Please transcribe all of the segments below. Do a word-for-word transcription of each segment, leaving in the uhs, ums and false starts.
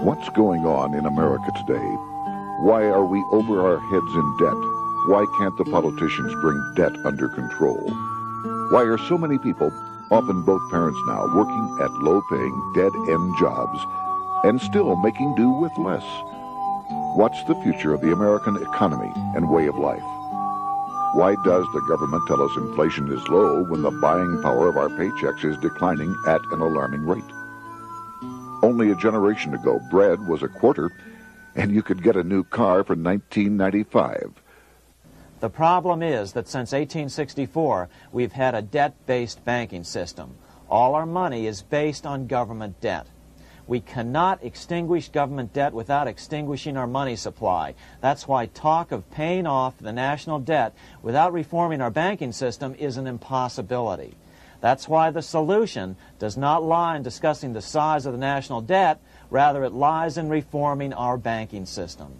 What's going on in America today? Why are we over our heads in debt? Why can't the politicians bring debt under control? Why are so many people, often both parents now, working at low-paying, dead-end jobs and still making do with less? What's the future of the American economy and way of life? Why does the government tell us inflation is low when the buying power of our paychecks is declining at an alarming rate? Only a generation ago, bread was a quarter, and you could get a new car for nineteen ninety-five. The problem is that since eighteen sixty-four, we've had a debt-based banking system. All our money is based on government debt. We cannot extinguish government debt without extinguishing our money supply. That's why talk of paying off the national debt without reforming our banking system is an impossibility. That's why the solution does not lie in discussing the size of the national debt, rather it lies in reforming our banking system.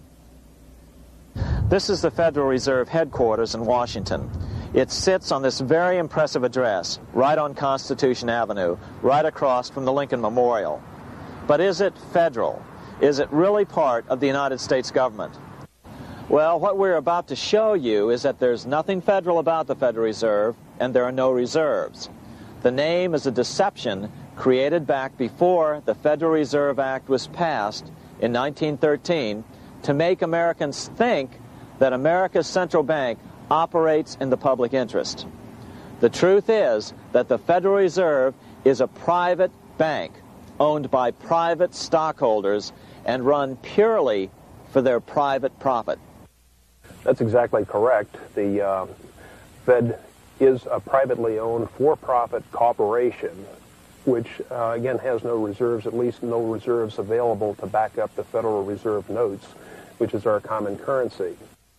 This is the Federal Reserve headquarters in Washington. It sits on this very impressive address, right on Constitution Avenue, right across from the Lincoln Memorial. But is it federal? Is it really part of the United States government? Well, what we're about to show you is that there's nothing federal about the Federal Reserve, and there are no reserves. The name is a deception created back before the Federal Reserve Act was passed in nineteen thirteen to make Americans think that America's central bank operates in the public interest. The truth is that the Federal Reserve is a private bank owned by private stockholders and run purely for their private profit. That's exactly correct. The uh, Fed is a privately owned for-profit corporation, which uh, again has no reserves, at least no reserves available to back up the Federal Reserve notes, which is our common currency.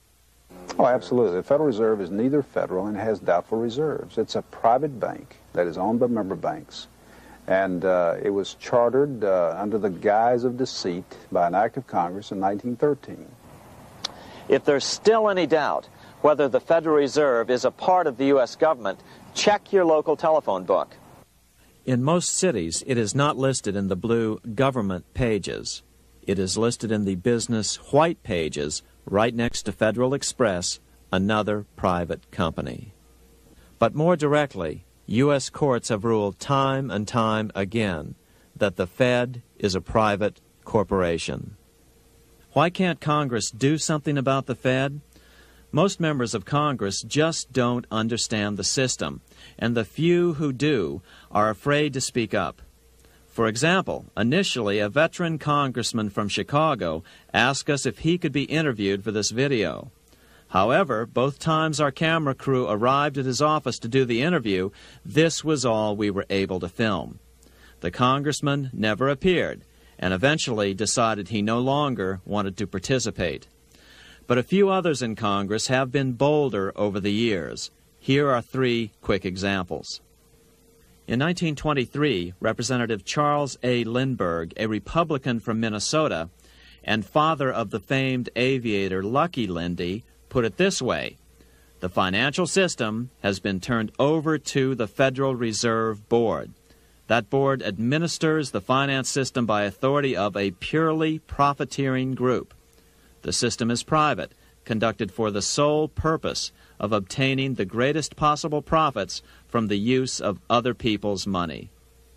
Oh, absolutely. The Federal Reserve is neither federal and has doubtful reserves. It's a private bank that is owned by member banks. And uh, it was chartered uh, under the guise of deceit by an act of Congress in nineteen thirteen. If there's still any doubt whether the Federal Reserve is a part of the U S government, check your local telephone book. In most cities, it is not listed in the blue government pages. It is listed in the business white pages right next to Federal Express, another private company. But more directly, U S courts have ruled time and time again that the Fed is a private corporation. Why can't Congress do something about the Fed? Most members of Congress just don't understand the system, and the few who do are afraid to speak up. For example, initially a veteran congressman from Chicago asked us if he could be interviewed for this video. However, both times our camera crew arrived at his office to do the interview, this was all we were able to film. The congressman never appeared, and eventually decided he no longer wanted to participate. But a few others in Congress have been bolder over the years. Here are three quick examples. In nineteen twenty-three, Representative Charles A. Lindbergh, a Republican from Minnesota, and father of the famed aviator Lucky Lindy, put it this way: the financial system has been turned over to the Federal Reserve Board. That board administers the finance system by authority of a purely profiteering group. The system is private, conducted for the sole purpose of obtaining the greatest possible profits from the use of other people's money.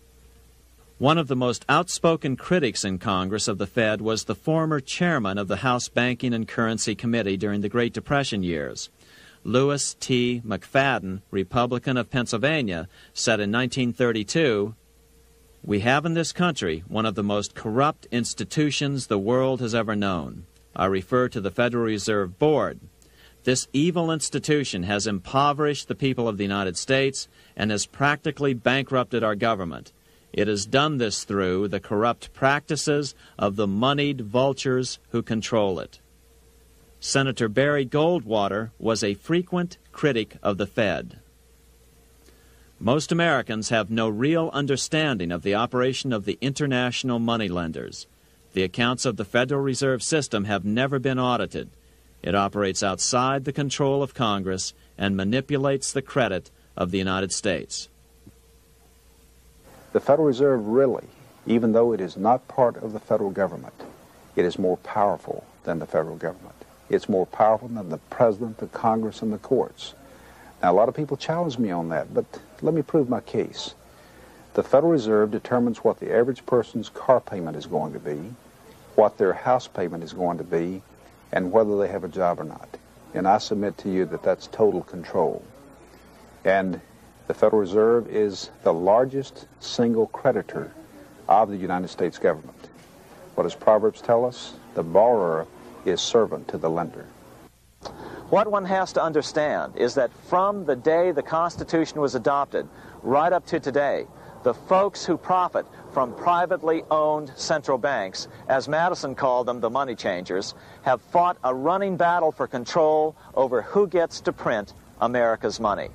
One of the most outspoken critics in Congress of the Fed was the former chairman of the House Banking and Currency Committee during the Great Depression years. Lewis T. McFadden, Republican of Pennsylvania, said in nineteen thirty-two, "We have in this country one of the most corrupt institutions the world has ever known. I refer to the Federal Reserve Board. This evil institution has impoverished the people of the United States and has practically bankrupted our government. It has done this through the corrupt practices of the moneyed vultures who control it." Senator Barry Goldwater was a frequent critic of the Fed. Most Americans have no real understanding of the operation of the international moneylenders. The accounts of the Federal Reserve System have never been audited. It operates outside the control of Congress and manipulates the credit of the United States. The Federal Reserve really even though it is not part of the federal government, it is more powerful than the federal government. It's more powerful than the president, the Congress, and the courts. Now, a lot of people challenge me on that, but let me prove my case. The Federal Reserve determines what the average person's car payment is going to be, what their house payment is going to be, and whether they have a job or not. And I submit to you that that's total control. And the Federal Reserve is the largest single creditor of the United States government. What does Proverbs tell us? The borrower is servant to the lender. What one has to understand is that from the day the Constitution was adopted right up to today, the folks who profit from privately owned central banks, as Madison called them, the money changers, have fought a running battle for control over who gets to print America's money.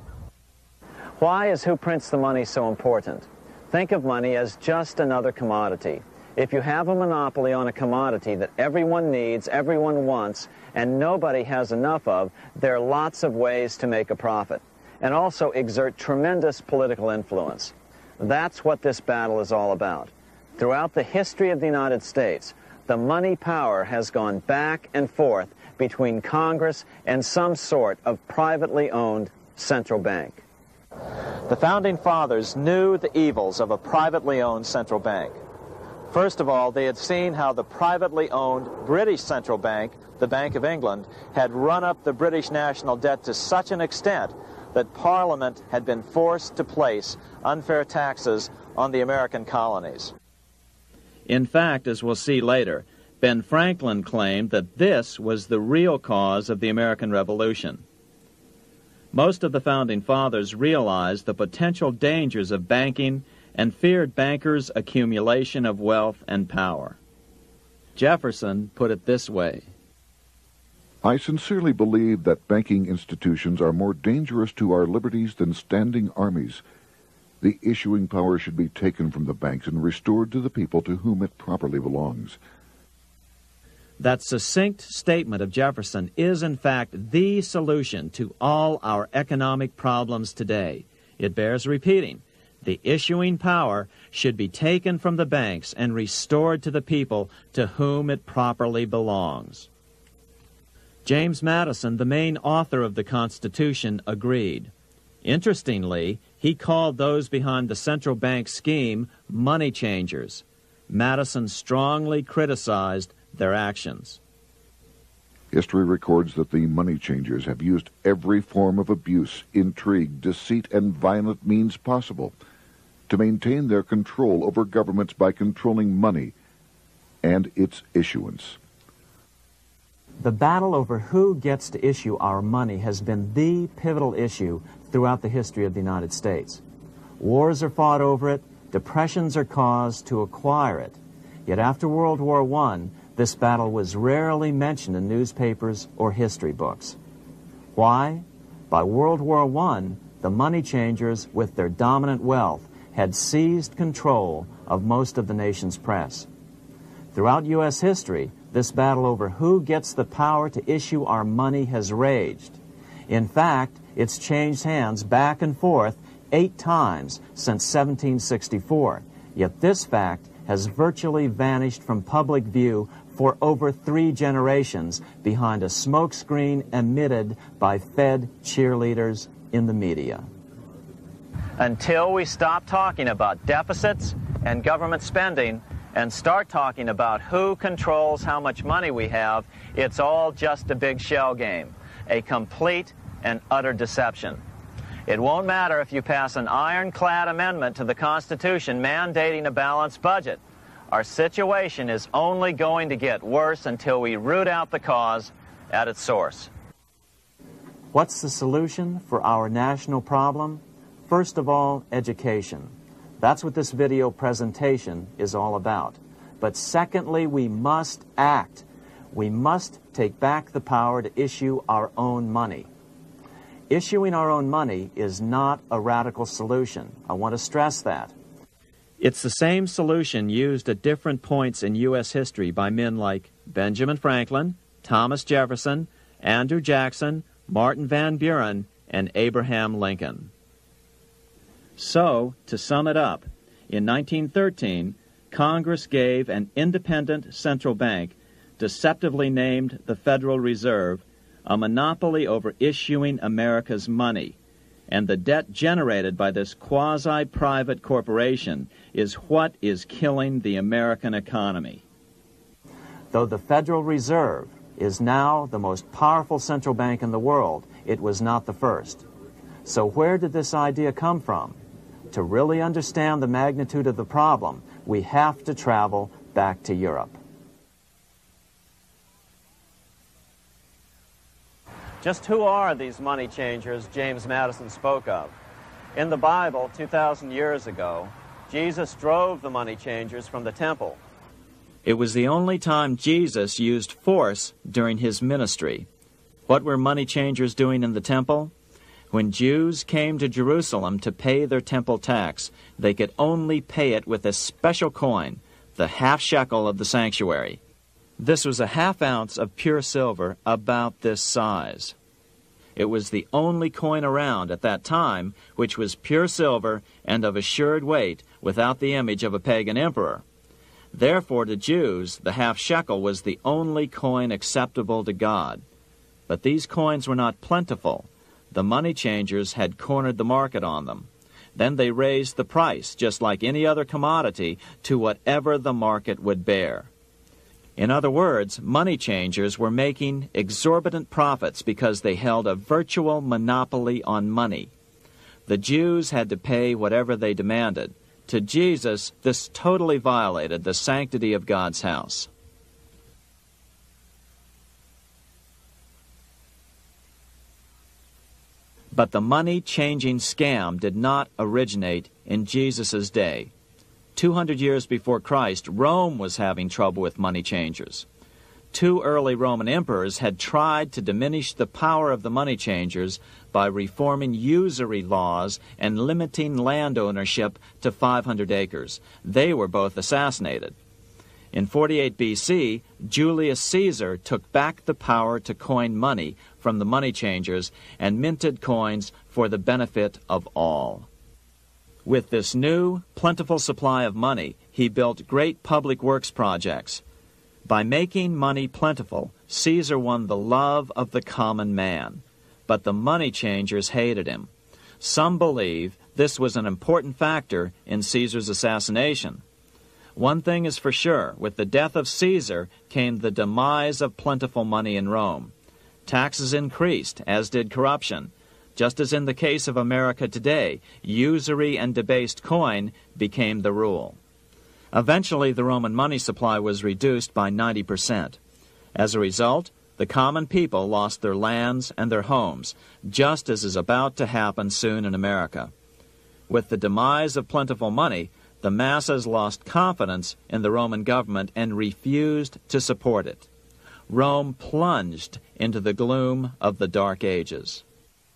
Why is who prints the money so important? Think of money as just another commodity. If you have a monopoly on a commodity that everyone needs, everyone wants, and nobody has enough of, there are lots of ways to make a profit, and also exert tremendous political influence. That's what this battle is all about. Throughout the history of the United States, the money power has gone back and forth between Congress and some sort of privately owned central bank. The Founding Fathers knew the evils of a privately owned central bank. First of all, they had seen how the privately owned British central bank, the Bank of England, had run up the British national debt to such an extent that Parliament had been forced to place unfair taxes on the American colonies. In fact, as we'll see later, Ben Franklin claimed that this was the real cause of the American Revolution. Most of the Founding Fathers realized the potential dangers of banking and feared bankers' accumulation of wealth and power. Jefferson put it this way: I sincerely believe that banking institutions are more dangerous to our liberties than standing armies. The issuing power should be taken from the banks and restored to the people to whom it properly belongs. That succinct statement of Jefferson is, in fact, the solution to all our economic problems today. It bears repeating. The issuing power should be taken from the banks and restored to the people to whom it properly belongs. James Madison, the main author of the Constitution, agreed. Interestingly, he called those behind the central bank scheme money changers. Madison strongly criticized their actions. History records that the money changers have used every form of abuse, intrigue, deceit, and violent means possible to maintain their control over governments by controlling money and its issuance. The battle over who gets to issue our money has been the pivotal issue throughout the history of the United States. Wars are fought over it, depressions are caused to acquire it. Yet after World War One, this battle was rarely mentioned in newspapers or history books. Why? By World War One, the money changers, with their dominant wealth, had seized control of most of the nation's press. Throughout U S history, this battle over who gets the power to issue our money has raged. In fact, it's changed hands back and forth eight times since seventeen sixty-four. Yet this fact has virtually vanished from public view for over three generations behind a smokescreen emitted by Fed cheerleaders in the media. Until we stop talking about deficits and government spending and start talking about who controls how much money we have, it's all just a big shell game, a complete and utter deception. It won't matter if you pass an ironclad amendment to the Constitution mandating a balanced budget. Our situation is only going to get worse until we root out the cause at its source. What's the solution for our national problem? First of all, education. That's what this video presentation is all about. But secondly, we must act. We must take back the power to issue our own money. Issuing our own money is not a radical solution. I want to stress that. It's the same solution used at different points in U S history by men like Benjamin Franklin, Thomas Jefferson, Andrew Jackson, Martin Van Buren, and Abraham Lincoln. So, to sum it up, in nineteen thirteen, Congress gave an independent central bank, deceptively named the Federal Reserve, a monopoly over issuing America's money, and the debt generated by this quasi-private corporation is what is killing the American economy. Though the Federal Reserve is now the most powerful central bank in the world, it was not the first. So where did this idea come from? To really understand the magnitude of the problem, we have to travel back to Europe. Just who are these money changers James Madison spoke of? In the Bible, two thousand years ago, Jesus drove the money changers from the temple. It was the only time Jesus used force during his ministry. What were money changers doing in the temple? When Jews came to Jerusalem to pay their temple tax, they could only pay it with a special coin, the half shekel of the sanctuary. This was a half ounce of pure silver about this size. It was the only coin around at that time which was pure silver and of assured weight without the image of a pagan emperor. Therefore, to Jews, the half shekel was the only coin acceptable to God. But these coins were not plentiful. The money changers had cornered the market on them. Then they raised the price, just like any other commodity, to whatever the market would bear. In other words, money changers were making exorbitant profits because they held a virtual monopoly on money. The Jews had to pay whatever they demanded. To Jesus, this totally violated the sanctity of God's house. But the money-changing scam did not originate in Jesus' day. Two hundred years before Christ, Rome was having trouble with money changers. Two early Roman emperors had tried to diminish the power of the money changers by reforming usury laws and limiting land ownership to five hundred acres. They were both assassinated. In forty-eight B C, Julius Caesar took back the power to coin money from the money changers and minted coins for the benefit of all. With this new, plentiful supply of money, he built great public works projects. By making money plentiful, Caesar won the love of the common man. But the money changers hated him. Some believe this was an important factor in Caesar's assassination. One thing is for sure, with the death of Caesar came the demise of plentiful money in Rome. Taxes increased, as did corruption. Just as in the case of America today, usury and debased coin became the rule. Eventually, the Roman money supply was reduced by ninety percent. As a result, the common people lost their lands and their homes, just as is about to happen soon in America. With the demise of plentiful money, the masses lost confidence in the Roman government and refused to support it. Rome plunged into the gloom of the Dark Ages.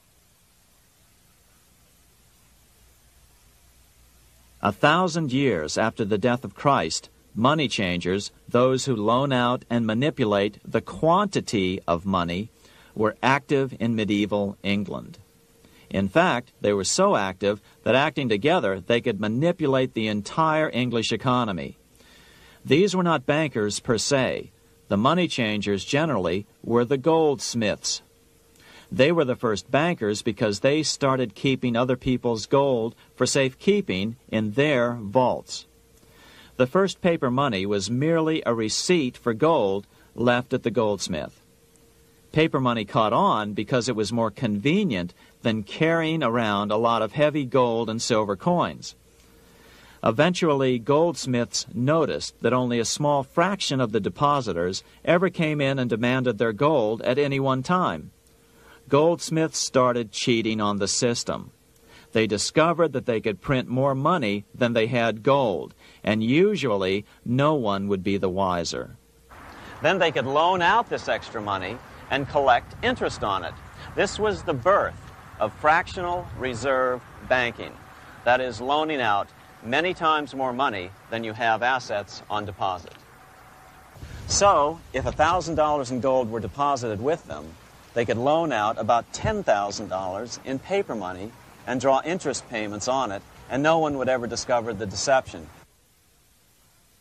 A thousand years after the death of Christ, money changers, those who loan out and manipulate the quantity of money, were active in medieval England. In fact, they were so active that acting together, they could manipulate the entire English economy. These were not bankers per se. The money changers generally were the goldsmiths. They were the first bankers because they started keeping other people's gold for safekeeping in their vaults. The first paper money was merely a receipt for gold left at the goldsmith. Paper money caught on because it was more convenient than carrying around a lot of heavy gold and silver coins. Eventually, goldsmiths noticed that only a small fraction of the depositors ever came in and demanded their gold at any one time. Goldsmiths started cheating on the system. They discovered that they could print more money than they had gold, and usually no one would be the wiser. Then they could loan out this extra money and collect interest on it. This was the birth of fractional reserve banking. That is, loaning out many times more money than you have assets on deposit. So, if one thousand dollars in gold were deposited with them, they could loan out about ten thousand dollars in paper money and draw interest payments on it, and no one would ever discover the deception.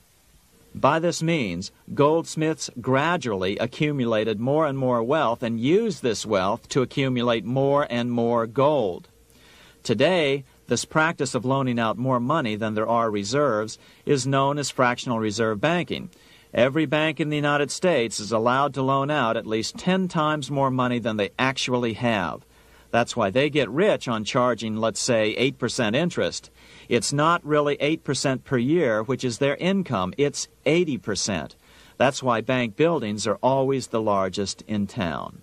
By this means, goldsmiths gradually accumulated more and more wealth and used this wealth to accumulate more and more gold. Today, this practice of loaning out more money than there are reserves is known as fractional reserve banking. Every bank in the United States is allowed to loan out at least ten times more money than they actually have. That's why they get rich on charging, let's say, eight percent interest. It's not really eight percent per year, which is their income. It's eighty percent. That's why bank buildings are always the largest in town.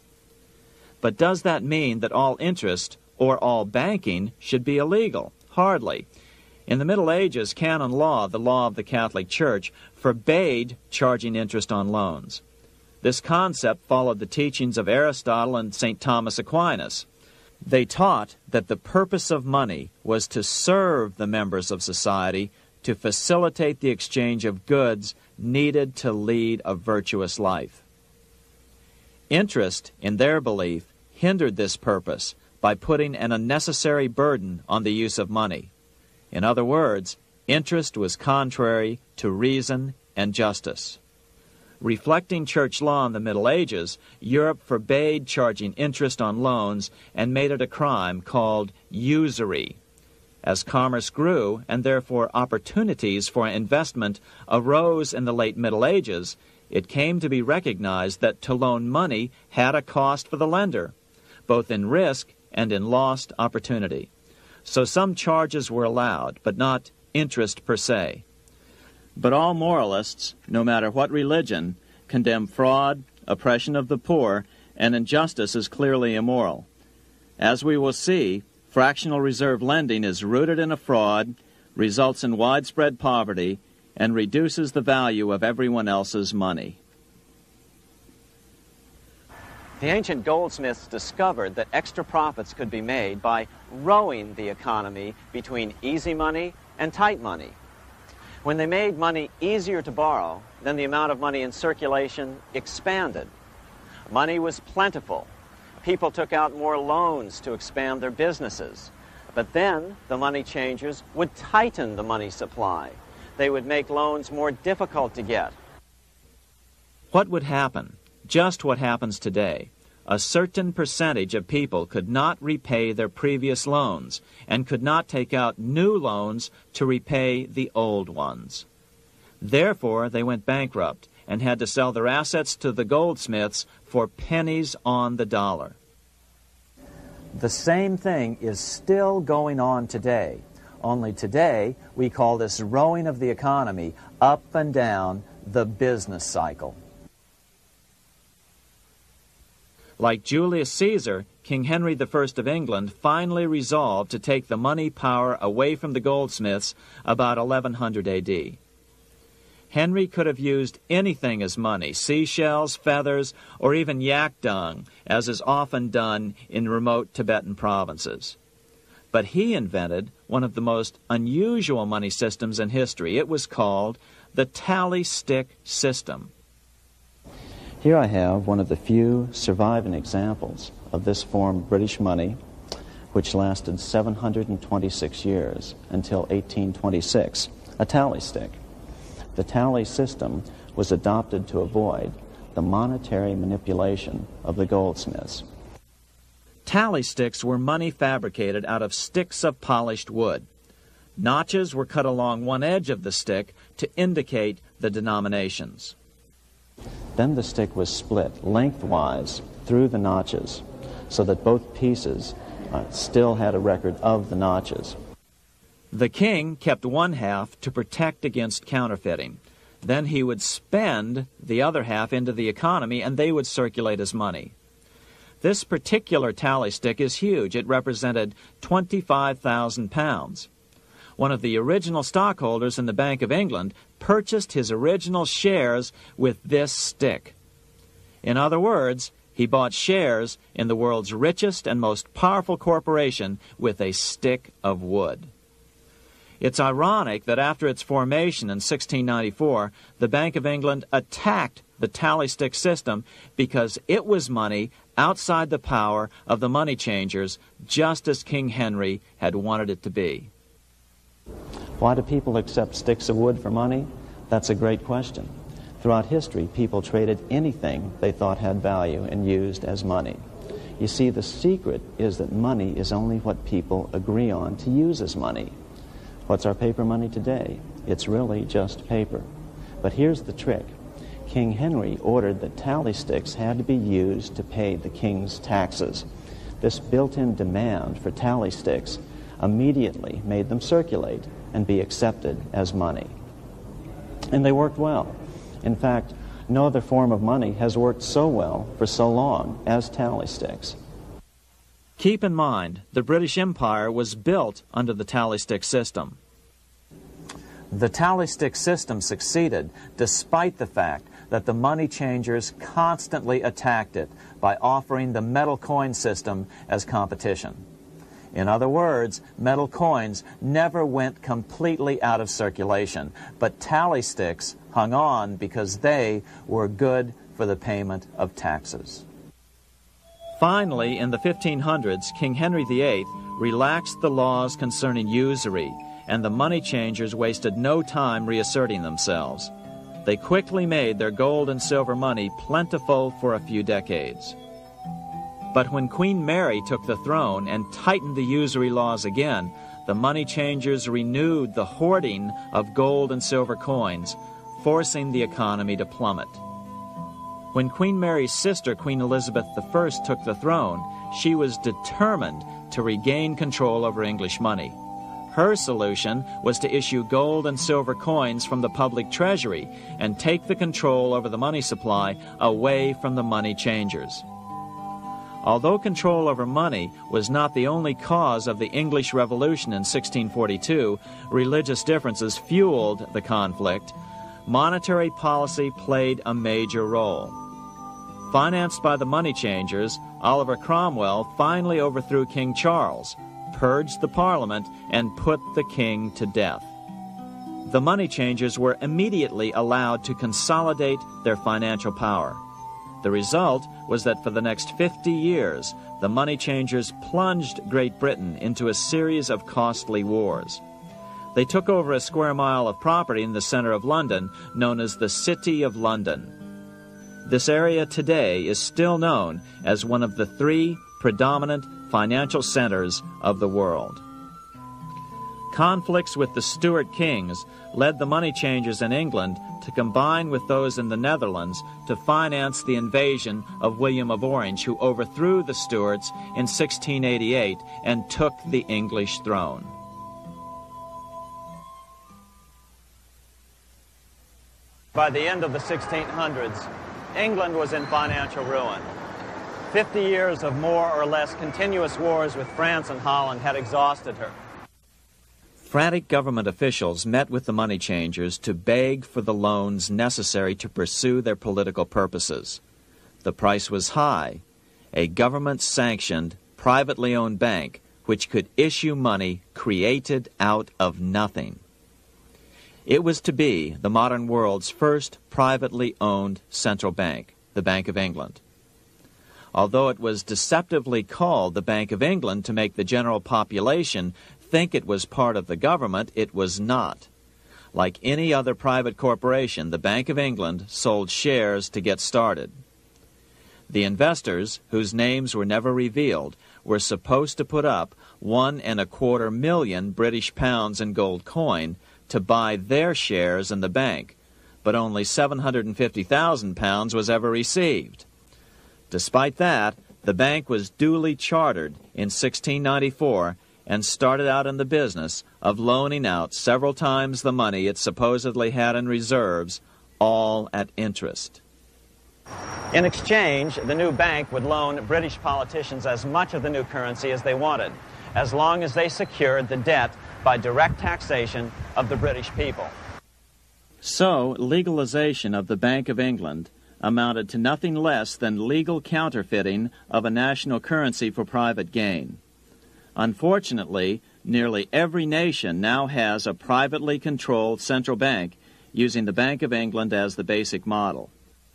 But does that mean that all interest or all banking should be illegal? Hardly. In the Middle Ages, canon law, the law of the Catholic Church, forbade charging interest on loans. This concept followed the teachings of Aristotle and Saint Thomas Aquinas. They taught that the purpose of money was to serve the members of society, to facilitate the exchange of goods needed to lead a virtuous life. Interest, in their belief, hindered this purpose by putting an unnecessary burden on the use of money. In other words, interest was contrary to reason and justice. Reflecting church law in the Middle Ages, Europe forbade charging interest on loans and made it a crime called usury. As commerce grew, and therefore opportunities for investment arose in the late Middle Ages, it came to be recognized that to loan money had a cost for the lender, both in risk and in lost opportunity. So some charges were allowed, but not interest per se. But all moralists, no matter what religion, condemn fraud, oppression of the poor, and injustice as clearly immoral. As we will see, fractional reserve lending is rooted in a fraud, results in widespread poverty, and reduces the value of everyone else's money. The ancient goldsmiths discovered that extra profits could be made by rowing the economy between easy money and tight money. When they made money easier to borrow, then the amount of money in circulation expanded. Money was plentiful. People took out more loans to expand their businesses. But then the money changers would tighten the money supply. They would make loans more difficult to get. What would happen? Just what happens today. A certain percentage of people could not repay their previous loans and could not take out new loans to repay the old ones. Therefore, they went bankrupt and had to sell their assets to the goldsmiths for pennies on the dollar. The same thing is still going on today. Only today, we call this rowing of the economy up and down the business cycle. Like Julius Caesar, King Henry the First of England finally resolved to take the money power away from the goldsmiths about eleven hundred A D. Henry could have used anything as money, seashells, feathers, or even yak dung, as is often done in remote Tibetan provinces. But he invented one of the most unusual money systems in history. It was called the tally stick system. Here I have one of the few surviving examples of this form of British money, which lasted seven hundred twenty-six years until eighteen twenty-six, a tally stick. The tally system was adopted to avoid the monetary manipulation of the goldsmiths. Tally sticks were money fabricated out of sticks of polished wood. Notches were cut along one edge of the stick to indicate the denominations. Then the stick was split lengthwise through the notches so that both pieces uh, still had a record of the notches. The king kept one half to protect against counterfeiting. Then he would spend the other half into the economy and they would circulate as money. This particular tally stick is huge. It represented twenty-five thousand pounds. One of the original stockholders in the Bank of England purchased his original shares with this stick. In other words, he bought shares in the world's richest and most powerful corporation with a stick of wood. It's ironic that after its formation in sixteen ninety-four, the Bank of England attacked the tally stick system because it was money outside the power of the money changers, just as King Henry had wanted it to be. Why do people accept sticks of wood for money? That's a great question. Throughout history, people traded anything they thought had value and used as money. You see, the secret is that money is only what people agree on to use as money. What's our paper money today? It's really just paper. But here's the trick. King Henry ordered that tally sticks had to be used to pay the king's taxes. This built-in demand for tally sticks immediately made them circulate and be accepted as money. And they worked well. In fact, no other form of money has worked so well for so long as tally sticks. Keep in mind, the British Empire was built under the tally stick system. The tally stick system succeeded despite the fact that the money changers constantly attacked it by offering the metal coin system as competition. In other words, metal coins never went completely out of circulation, but tally sticks hung on because they were good for the payment of taxes. Finally, in the fifteen hundreds, King Henry the Eighth relaxed the laws concerning usury, and the money changers wasted no time reasserting themselves. They quickly made their gold and silver money plentiful for a few decades. But when Queen Mary took the throne and tightened the usury laws again, the money changers renewed the hoarding of gold and silver coins, forcing the economy to plummet. When Queen Mary's sister, Queen Elizabeth the First, took the throne, she was determined to regain control over English money. Her solution was to issue gold and silver coins from the public treasury and take the control over the money supply away from the money changers. Although control over money was not the only cause of the English Revolution in sixteen forty-two, religious differences fueled the conflict. Monetary policy played a major role. Financed by the money changers, Oliver Cromwell finally overthrew King Charles, purged the Parliament, and put the king to death. The money changers were immediately allowed to consolidate their financial power. The result was that for the next fifty years, the money changers plunged Great Britain into a series of costly wars. They took over a square mile of property in the center of London, known as the City of London. This area today is still known as one of the three predominant financial centers of the world. Conflicts with the Stuart kings led the money changers in England to combine with those in the Netherlands to finance the invasion of William of Orange, who overthrew the Stuarts in sixteen eighty-eight and took the English throne. By the end of the sixteen hundreds, England was in financial ruin. Fifty years of more or less continuous wars with France and Holland had exhausted her. Frantic government officials met with the money changers to beg for the loans necessary to pursue their political purposes. The price was high: a government-sanctioned, privately owned bank which could issue money created out of nothing. It was to be the modern world's first privately owned central bank, the Bank of England. Although it was deceptively called the Bank of England to make the general population think it was part of the government, it was not. Like any other private corporation, the Bank of England sold shares to get started. The investors, whose names were never revealed, were supposed to put up one and a quarter million British pounds in gold coin to buy their shares in the bank, but only seven hundred fifty thousand pounds was ever received. Despite that, the bank was duly chartered in sixteen ninety-four and started out in the business of loaning out several times the money it supposedly had in reserves, all at interest. In exchange, the new bank would loan British politicians as much of the new currency as they wanted, as long as they secured the debt by direct taxation of the British people. So, legalization of the Bank of England amounted to nothing less than legal counterfeiting of a national currency for private gain. Unfortunately, nearly every nation now has a privately controlled central bank using the Bank of England as the basic model.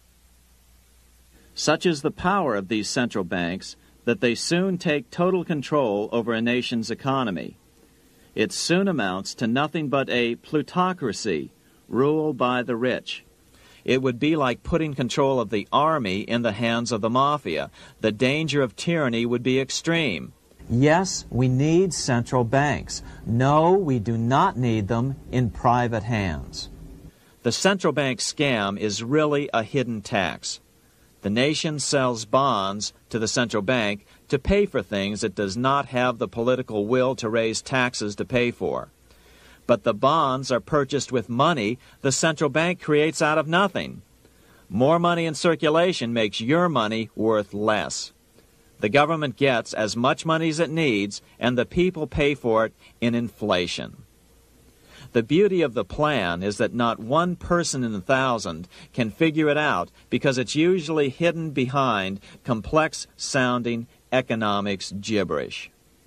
Such is the power of these central banks that they soon take total control over a nation's economy. It soon amounts to nothing but a plutocracy, rule by the rich. It would be like putting control of the army in the hands of the mafia. The danger of tyranny would be extreme. Yes, we need central banks. No, we do not need them in private hands. The central bank scam is really a hidden tax. The nation sells bonds to the central bank to pay for things it does not have the political will to raise taxes to pay for. But the bonds are purchased with money the central bank creates out of nothing. More money in circulation makes your money worth less. The government gets as much money as it needs, and the people pay for it in inflation. The beauty of the plan is that not one person in a thousand can figure it out because it's usually hidden behind complex-sounding economics gibberish.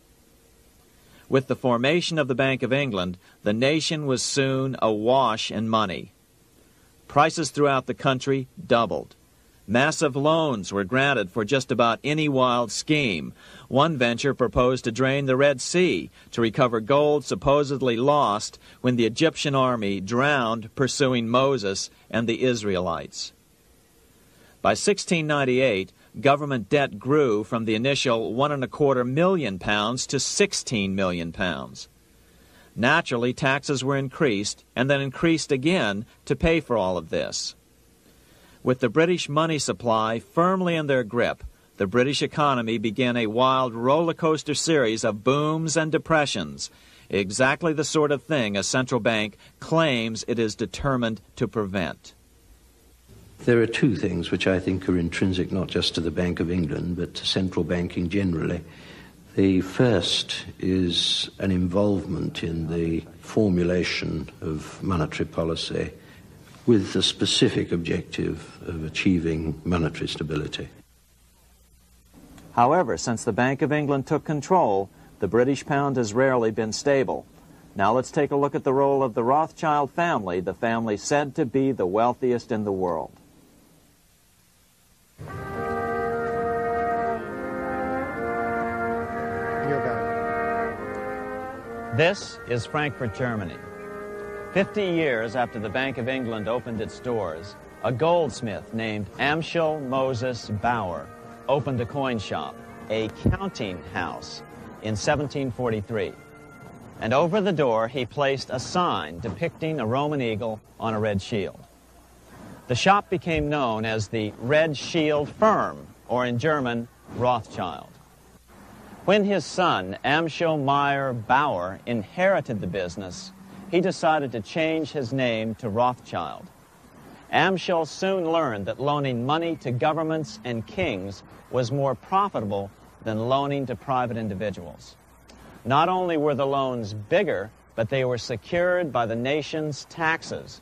With the formation of the Bank of England, the nation was soon awash in money. Prices throughout the country doubled. Massive loans were granted for just about any wild scheme. One venture proposed to drain the Red Sea to recover gold supposedly lost when the Egyptian army drowned pursuing Moses and the Israelites. By sixteen ninety-eight, government debt grew from the initial one and a quarter million pounds to sixteen million pounds. Naturally, taxes were increased and then increased again to pay for all of this. With the British money supply firmly in their grip, the British economy began a wild roller coaster series of booms and depressions, exactly the sort of thing a central bank claims it is determined to prevent. There are two things which I think are intrinsic not just to the Bank of England, but to central banking generally. The first is an involvement in the formulation of monetary policy with the specific objective of achieving monetary stability. However, since the Bank of England took control, the British pound has rarely been stable. Now let's take a look at the role of the Rothschild family, the family said to be the wealthiest in the world. This is Frankfurt, Germany. Fifty years after the Bank of England opened its doors, a goldsmith named Amschel Moses Bauer opened a coin shop, a counting house, in seventeen forty-three. And over the door he placed a sign depicting a Roman eagle on a red shield. The shop became known as the Red Shield Firm, or in German, Rothschild. When his son, Amschel Meyer Bauer, inherited the business, he decided to change his name to Rothschild. Amschel soon learned that loaning money to governments and kings was more profitable than loaning to private individuals. Not only were the loans bigger, but they were secured by the nation's taxes.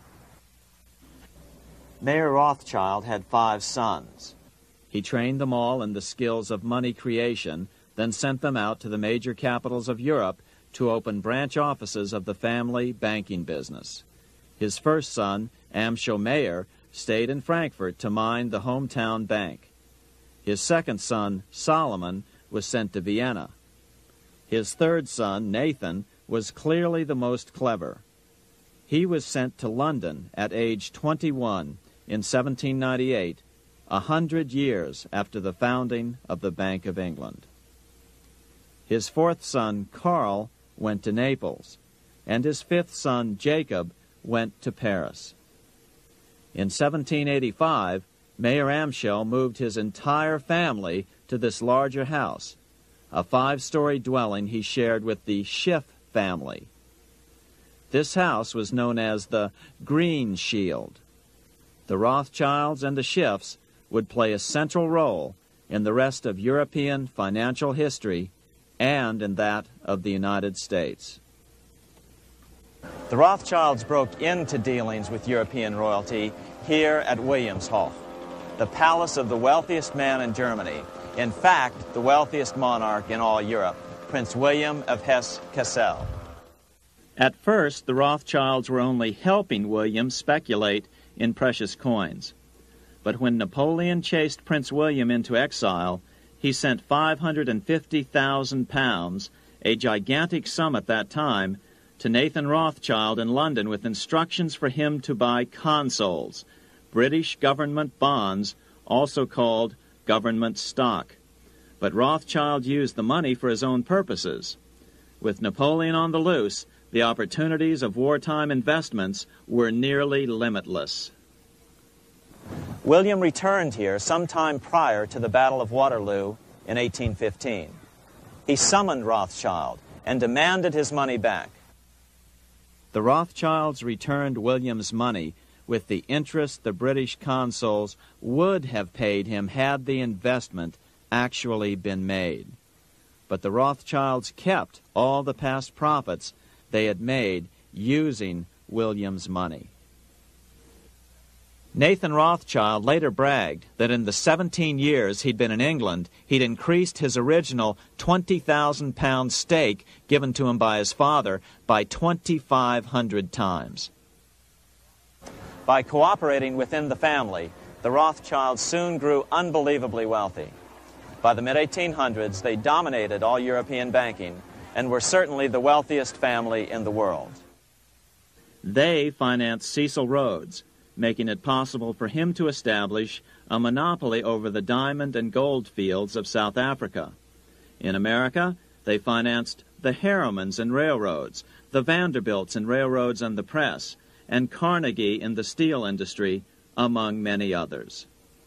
Mayer Rothschild had five sons. He trained them all in the skills of money creation, then sent them out to the major capitals of Europe to open branch offices of the family banking business. His first son, Amschel Meyer, stayed in Frankfurt to mind the hometown bank. His second son, Solomon, was sent to Vienna. His third son, Nathan, was clearly the most clever. He was sent to London at age twenty-one in seventeen ninety-eight, a hundred years after the founding of the Bank of England. His fourth son, Karl, went to Naples, and his fifth son, Jacob, went to Paris. In seventeen eighty-five, Mayer Amschel moved his entire family to this larger house, a five-story dwelling he shared with the Schiff family. This house was known as the Green Shield. The Rothschilds and the Schiffs would play a central role in the rest of European financial history and in that of the United States. The Rothschilds broke into dealings with European royalty here at Wilhelmshof, the palace of the wealthiest man in Germany, in fact, the wealthiest monarch in all Europe, Prince William of Hesse-Kassel. At first, the Rothschilds were only helping William speculate in precious coins. But when Napoleon chased Prince William into exile, he sent five hundred fifty thousand pounds, a gigantic sum at that time, to Nathan Rothschild in London with instructions for him to buy consols, British government bonds, also called government stock. But Rothschild used the money for his own purposes. With Napoleon on the loose, the opportunities of wartime investments were nearly limitless. William returned here sometime prior to the Battle of Waterloo in eighteen fifteen. He summoned Rothschild and demanded his money back. The Rothschilds returned William's money with the interest the British consuls would have paid him had the investment actually been made. But the Rothschilds kept all the past profits they had made using William's money. Nathan Rothschild later bragged that in the seventeen years he'd been in England, he'd increased his original twenty thousand pound stake given to him by his father by twenty-five hundred times. By cooperating within the family, the Rothschilds soon grew unbelievably wealthy. By the mid eighteen hundreds, they dominated all European banking and were certainly the wealthiest family in the world. They financed Cecil Rhodes, making it possible for him to establish a monopoly over the diamond and gold fields of South Africa. In America, they financed the Harrimans and railroads, the Vanderbilts and railroads and the press, and Carnegie in the steel industry, among many others.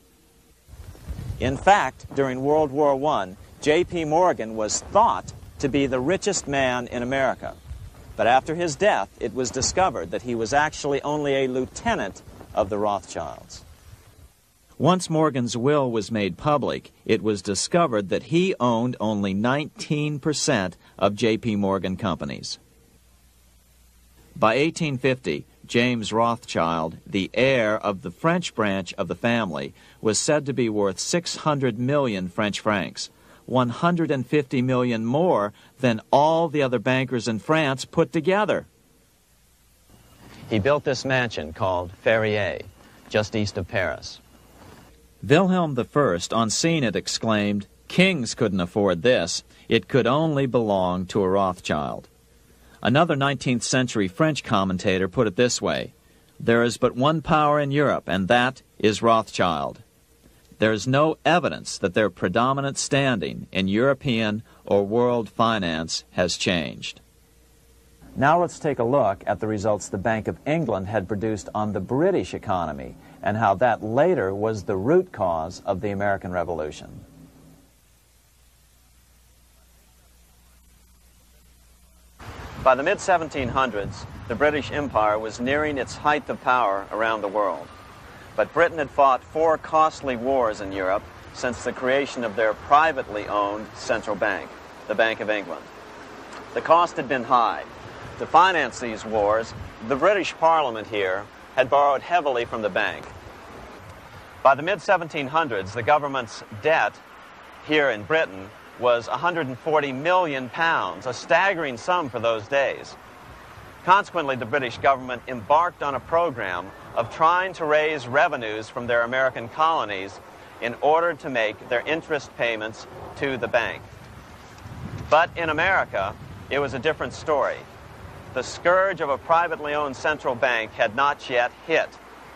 In fact, during World War One, J P Morgan was thought to be the richest man in America. But after his death, it was discovered that he was actually only a lieutenant of the Rothschilds. Once Morgan's will was made public, it was discovered that he owned only nineteen percent of J P Morgan companies. By eighteen fifty, James Rothschild, the heir of the French branch of the family, was said to be worth six hundred million French francs, one hundred fifty million more than all the other bankers in France put together. He built this mansion called Ferrier, just east of Paris. Wilhelm the First, on seeing it, exclaimed, "Kings couldn't afford this. It could only belong to a Rothschild." Another nineteenth century French commentator put it this way: "There is but one power in Europe, and that is Rothschild." There is no evidence that their predominant standing in European or world finance has changed. Now let's take a look at the results the Bank of England had produced on the British economy and how that later was the root cause of the American Revolution. By the mid seventeen hundreds, the British Empire was nearing its height of power around the world. But Britain had fought four costly wars in Europe since the creation of their privately owned central bank, the Bank of England. The cost had been high. To finance these wars, the British Parliament here had borrowed heavily from the bank. By the mid seventeen hundreds, the government's debt here in Britain was one hundred forty million pounds, a staggering sum for those days. Consequently, the British government embarked on a program of trying to raise revenues from their American colonies in order to make their interest payments to the bank. But in America, it was a different story. The scourge of a privately owned central bank had not yet hit.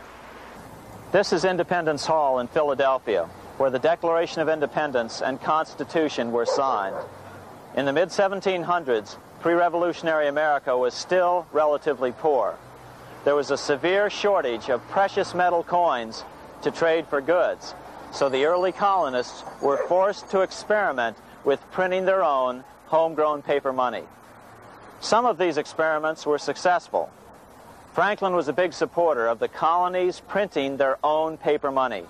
This is Independence Hall in Philadelphia, where the Declaration of Independence and Constitution were signed. In the mid seventeen hundreds, pre-revolutionary America was still relatively poor. There was a severe shortage of precious metal coins to trade for goods, so the early colonists were forced to experiment with printing their own homegrown paper money. Some of these experiments were successful. Franklin was a big supporter of the colonies printing their own paper money.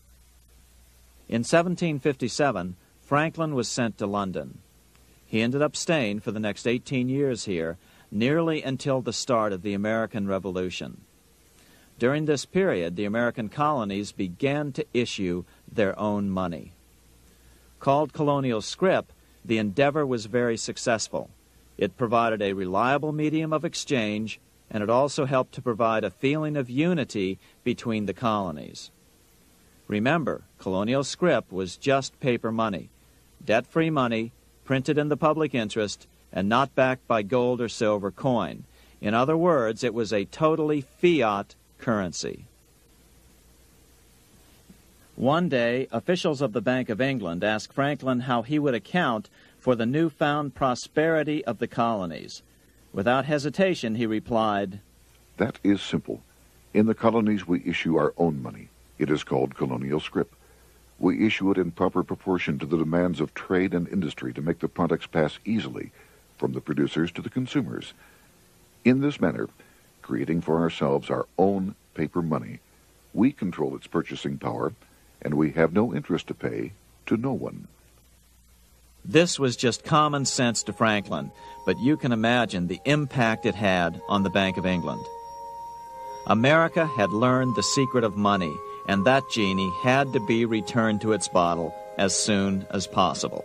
In seventeen fifty-seven, Franklin was sent to London. He ended up staying for the next eighteen years here, nearly until the start of the American Revolution. During this period, the American colonies began to issue their own money. Called colonial scrip, the endeavor was very successful. It provided a reliable medium of exchange, and it also helped to provide a feeling of unity between the colonies. Remember, colonial scrip was just paper money, debt-free money, printed in the public interest, and not backed by gold or silver coin. In other words, it was a totally fiat currency. One day, officials of the Bank of England asked Franklin how he would account for the newfound prosperity of the colonies. Without hesitation, he replied, "That is simple. In the colonies, we issue our own money. It is called colonial scrip. We issue it in proper proportion to the demands of trade and industry to make the products pass easily from the producers to the consumers. In this manner, creating for ourselves our own paper money, we control its purchasing power, and we have no interest to pay to no one." This was just common sense to Franklin, but you can imagine the impact it had on the Bank of England. America had learned the secret of money, and that genie had to be returned to its bottle as soon as possible.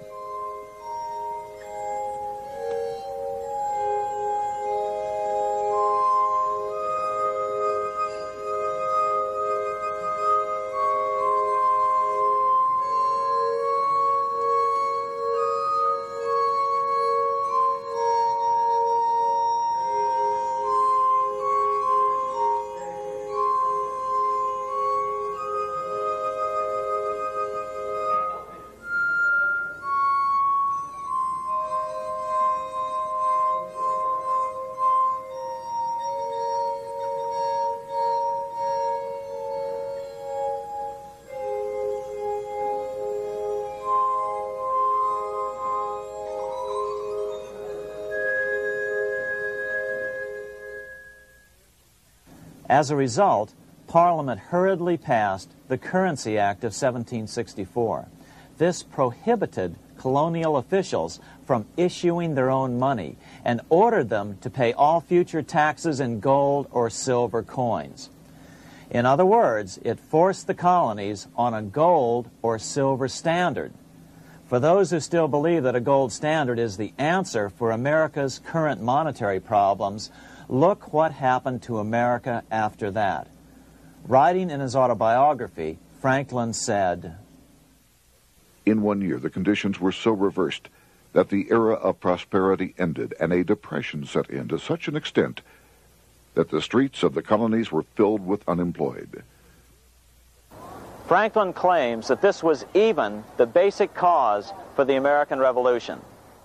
As a result, Parliament hurriedly passed the Currency Act of seventeen sixty-four. This prohibited colonial officials from issuing their own money and ordered them to pay all future taxes in gold or silver coins. In other words, it forced the colonies on a gold or silver standard. For those who still believe that a gold standard is the answer for America's current monetary problems, look what happened to America after that. Writing in his autobiography, Franklin said, "In one year, the conditions were so reversed that the era of prosperity ended and a depression set in to such an extent that the streets of the colonies were filled with unemployed." Franklin claims that this was even the basic cause for the American Revolution.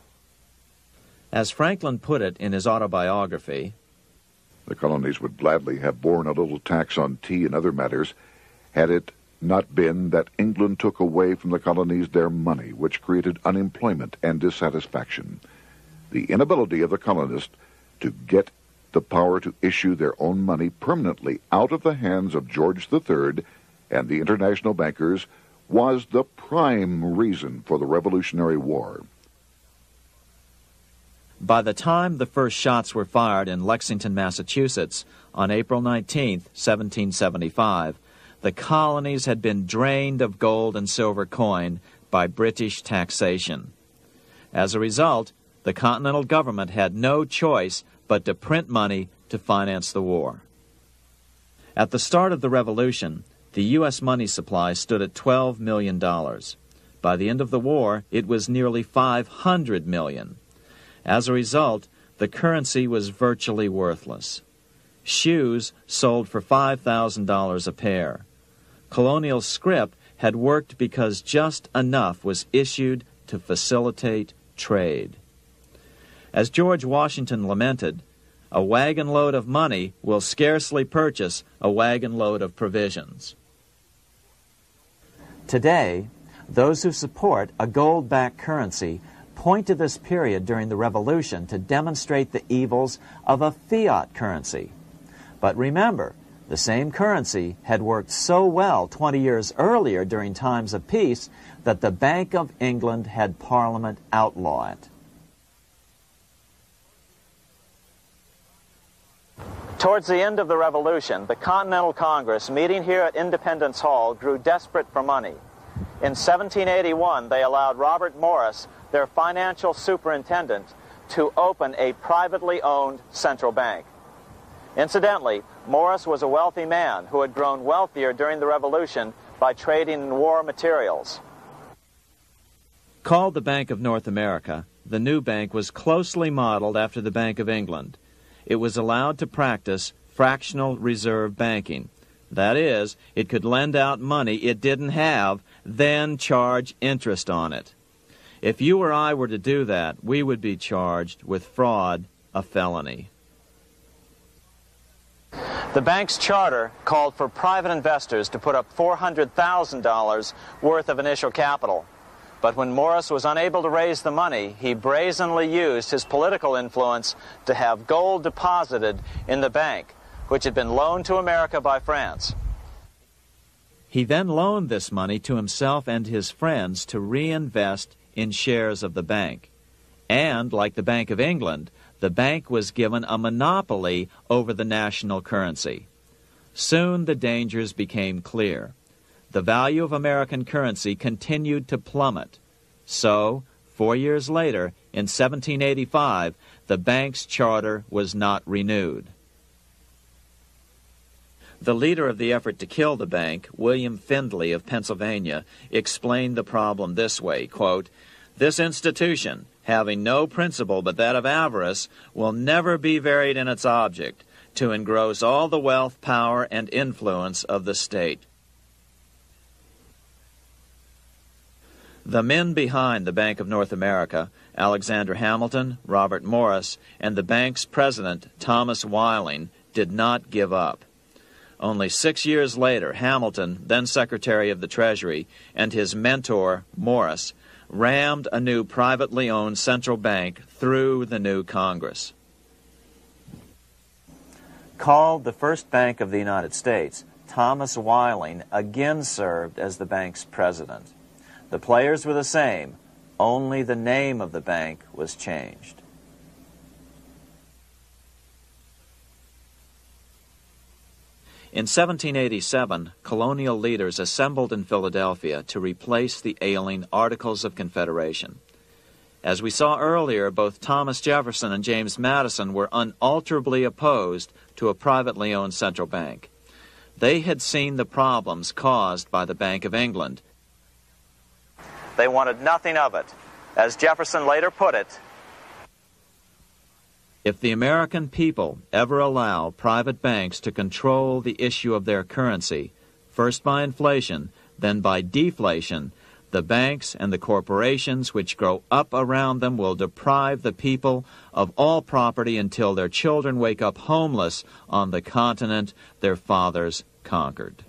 As Franklin put it in his autobiography, "The colonies would gladly have borne a little tax on tea and other matters had it not been that England took away from the colonies their money, which created unemployment and dissatisfaction. The inability of the colonists to get the power to issue their own money permanently out of the hands of George the Third and the international bankers was the prime reason for the Revolutionary War." By the time the first shots were fired in Lexington, Massachusetts, on April nineteenth, seventeen seventy-five, the colonies had been drained of gold and silver coin by British taxation. As a result, the Continental government had no choice but to print money to finance the war. At the start of the Revolution, the U S money supply stood at twelve million dollars. By the end of the war, it was nearly five hundred million dollars. As a result, the currency was virtually worthless. Shoes sold for five thousand dollars a pair. Colonial scrip had worked because just enough was issued to facilitate trade. As George Washington lamented, "A wagon load of money will scarcely purchase a wagon load of provisions." Today, those who support a gold-backed currency point to this period during the Revolution to demonstrate the evils of a fiat currency. But remember, the same currency had worked so well twenty years earlier during times of peace that the Bank of England had Parliament outlaw it. Towards the end of the Revolution, the Continental Congress, meeting here at Independence Hall, grew desperate for money. In seventeen eighty-one, they allowed Robert Morris, their financial superintendent, to open a privately owned central bank. Incidentally, Morris was a wealthy man who had grown wealthier during the Revolution by trading in war materials. Called the Bank of North America, the new bank was closely modeled after the Bank of England. It was allowed to practice fractional reserve banking. That is, it could lend out money it didn't have, then charge interest on it. If you or I were to do that, we would be charged with fraud, a felony. The bank's charter called for private investors to put up four hundred thousand dollars worth of initial capital. But when Morris was unable to raise the money, he brazenly used his political influence to have gold deposited in the bank, which had been loaned to America by France. He then loaned this money to himself and his friends to reinvest in shares of the bank. And, like the Bank of England, the bank was given a monopoly over the national currency. Soon the dangers became clear. The value of American currency continued to plummet. So, four years later, in seventeen eighty-five, the bank's charter was not renewed. The leader of the effort to kill the bank, William Findley of Pennsylvania, explained the problem this way, quote, "This institution, having no principle but that of avarice, will never be varied in its object, to engross all the wealth, power, and influence of the state." The men behind the Bank of North America, Alexander Hamilton, Robert Morris, and the bank's president, Thomas Weiling, did not give up. Only six years later, Hamilton, then Secretary of the Treasury, and his mentor, Morris, rammed a new privately owned central bank through the new Congress. Called the first bank of the United States, Thomas Weiling again served as the bank's president. The players were the same, only the name of the bank was changed. In seventeen eighty-seven, colonial leaders assembled in Philadelphia to replace the ailing Articles of Confederation. As we saw earlier, both Thomas Jefferson and James Madison were unalterably opposed to a privately owned central bank. They had seen the problems caused by the Bank of England. They wanted nothing of it. As Jefferson later put it, if the American people ever allow private banks to control the issue of their currency, first by inflation, then by deflation, the banks and the corporations which grow up around them will deprive the people of all property until their children wake up homeless on the continent their fathers conquered.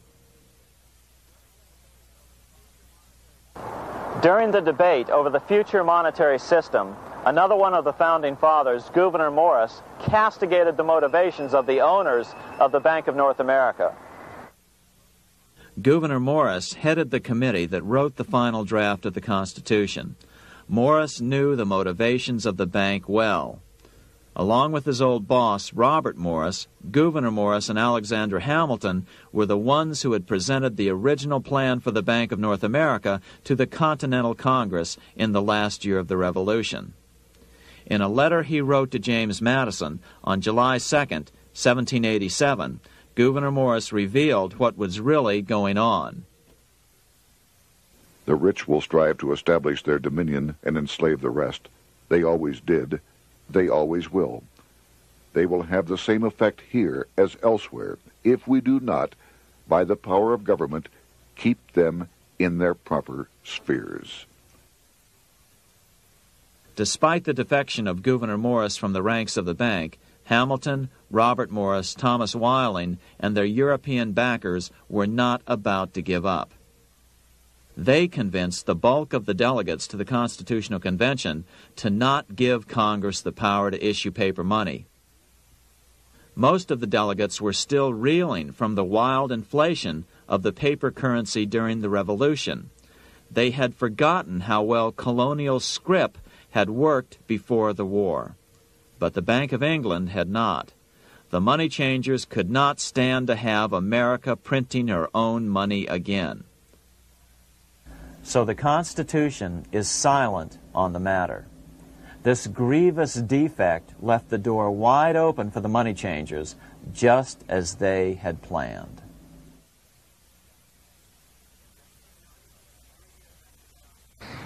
during the debate over the future monetary system, another one of the founding fathers, Gouverneur Morris, castigated the motivations of the owners of the Bank of North America. Gouverneur Morris headed the committee that wrote the final draft of the Constitution. Morris knew the motivations of the bank well. Along with his old boss, Robert Morris, Gouverneur Morris and Alexander Hamilton were the ones who had presented the original plan for the Bank of North America to the Continental Congress in the last year of the Revolution. In a letter he wrote to James Madison on July second, seventeen eighty-seven, Gouverneur Morris revealed what was really going on. The rich will strive to establish their dominion and enslave the rest. They always did. They always will. They will have the same effect here as elsewhere if we do not, by the power of government, keep them in their proper spheres. Despite the defection of Gouverneur Morris from the ranks of the bank, Hamilton, Robert Morris, Thomas Weiling, and their European backers were not about to give up. They convinced the bulk of the delegates to the Constitutional Convention to not give Congress the power to issue paper money. Most of the delegates were still reeling from the wild inflation of the paper currency during the Revolution. They had forgotten how well colonial scrip had worked before the war. But the Bank of England had not. The money changers could not stand to have America printing her own money again. So the Constitution is silent on the matter. This grievous defect left the door wide open for the money changers, just as they had planned.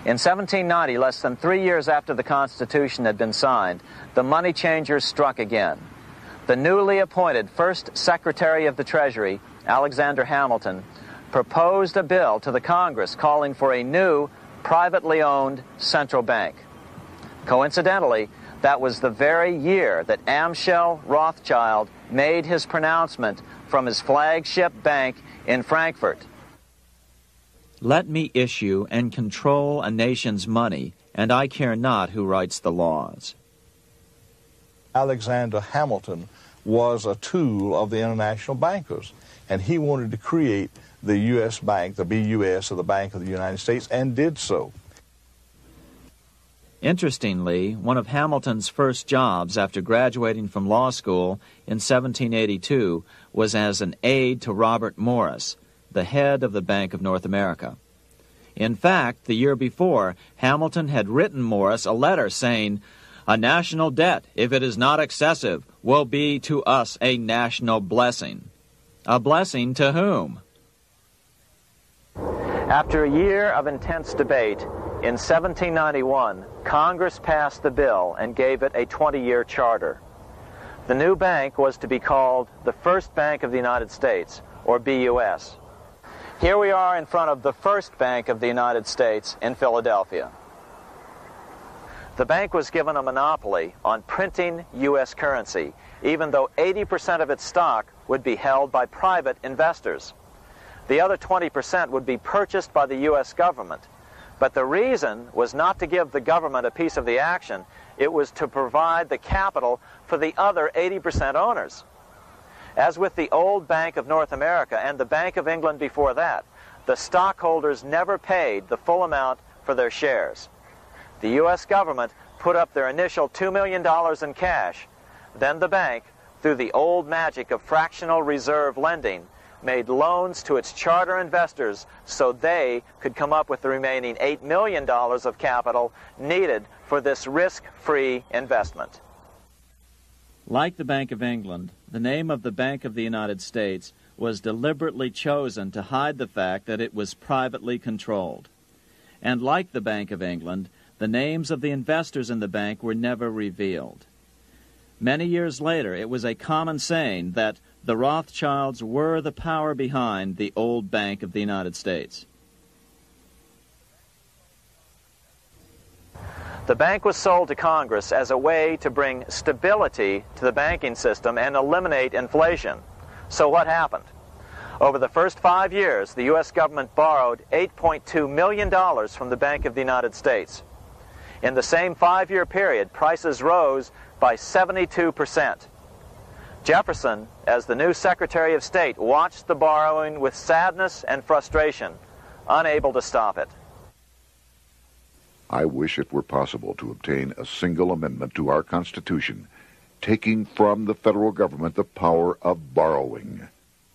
In seventeen ninety, less than three years after the Constitution had been signed, the money changers struck again. The newly appointed first Secretary of the Treasury, Alexander Hamilton, proposed a bill to the Congress calling for a new, privately owned central bank. Coincidentally, that was the very year that Amschel Rothschild made his pronouncement from his flagship bank in Frankfurt. Let me issue and control a nation's money, and I care not who writes the laws. Alexander Hamilton was a tool of the international bankers, and he wanted to create the U S Bank, the B U S, or the Bank of the United States, and did so. Interestingly, one of Hamilton's first jobs after graduating from law school in seventeen eighty-two was as an aide to Robert Morris, the head of the Bank of North America. In fact, the year before, Hamilton had written Morris a letter saying, "A national debt, if it is not excessive, will be to us a national blessing." A blessing to whom? After a year of intense debate, in seventeen ninety-one, Congress passed the bill and gave it a twenty-year charter. The new bank was to be called the First Bank of the United States, or B U S. Here we are in front of the First Bank of the United States in Philadelphia. The bank was given a monopoly on printing U S currency, even though eighty percent of its stock would be held by private investors. The other twenty percent would be purchased by the U S government. But the reason was not to give the government a piece of the action. It was to provide the capital for the other eighty percent owners. As with the old Bank of North America and the Bank of England before that, the stockholders never paid the full amount for their shares. The U S government put up their initial two million dollars in cash. Then the bank, through the old magic of fractional reserve lending, made loans to its charter investors so they could come up with the remaining eight million dollars of capital needed for this risk-free investment. Like the Bank of England, the name of the Bank of the United States was deliberately chosen to hide the fact that it was privately controlled. And like the Bank of England, the names of the investors in the bank were never revealed. Many years later, it was a common saying that the Rothschilds were the power behind the old Bank of the United States. The bank was sold to Congress as a way to bring stability to the banking system and eliminate inflation. So what happened? Over the first five years, the U S government borrowed eight point two million dollars from the Bank of the United States. In the same five-year period, prices rose by seventy-two percent. Jefferson, as the new Secretary of State, watched the borrowing with sadness and frustration, unable to stop it. I wish it were possible to obtain a single amendment to our Constitution, taking from the federal government the power of borrowing.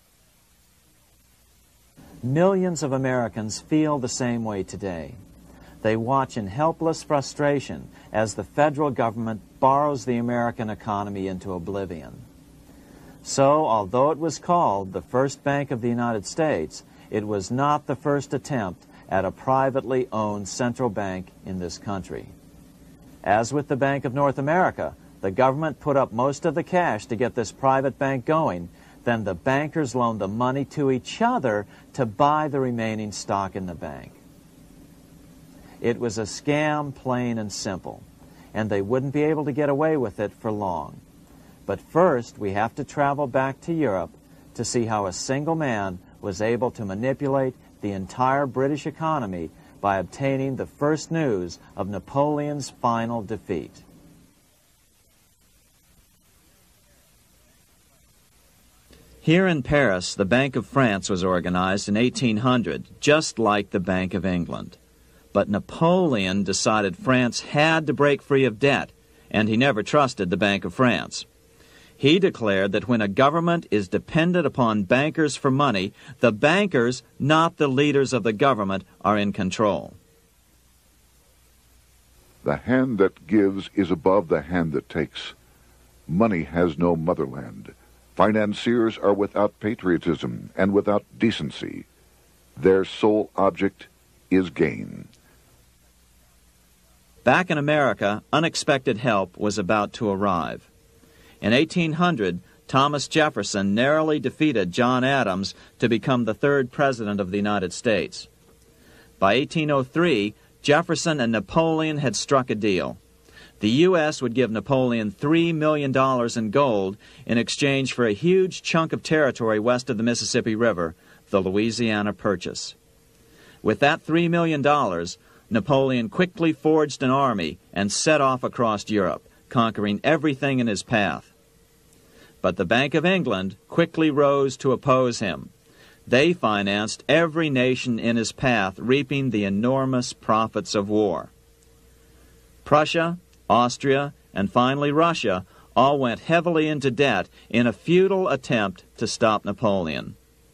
Millions of Americans feel the same way today. They watch in helpless frustration as the federal government borrows the American economy into oblivion. So, although it was called the First Bank of the United States, it was not the first attempt at a privately owned central bank in this country. As with the Bank of North America, the government put up most of the cash to get this private bank going, then the bankers loaned the money to each other to buy the remaining stock in the bank. It was a scam, plain and simple, and they wouldn't be able to get away with it for long. But first, we have to travel back to Europe to see how a single man was able to manipulate the entire British economy by obtaining the first news of Napoleon's final defeat. Here in Paris, the Bank of France was organized in eighteen hundred, just like the Bank of England. But Napoleon decided France had to break free of debt, and he never trusted the Bank of France. He declared that when a government is dependent upon bankers for money, the bankers, not the leaders of the government, are in control. The hand that gives is above the hand that takes. Money has no motherland. Financiers are without patriotism and without decency. Their sole object is gain. Back in America, unexpected help was about to arrive. In eighteen hundred, Thomas Jefferson narrowly defeated John Adams to become the third president of the United States. By eighteen oh three, Jefferson and Napoleon had struck a deal. The U S would give Napoleon three million dollars in gold in exchange for a huge chunk of territory west of the Mississippi River, the Louisiana Purchase. With that three million dollars, Napoleon quickly forged an army and set off across Europe, conquering everything in his path. But the Bank of England quickly rose to oppose him. They financed every nation in his path, reaping the enormous profits of war. Prussia, Austria, and finally Russia all went heavily into debt in a futile attempt to stop Napoleon.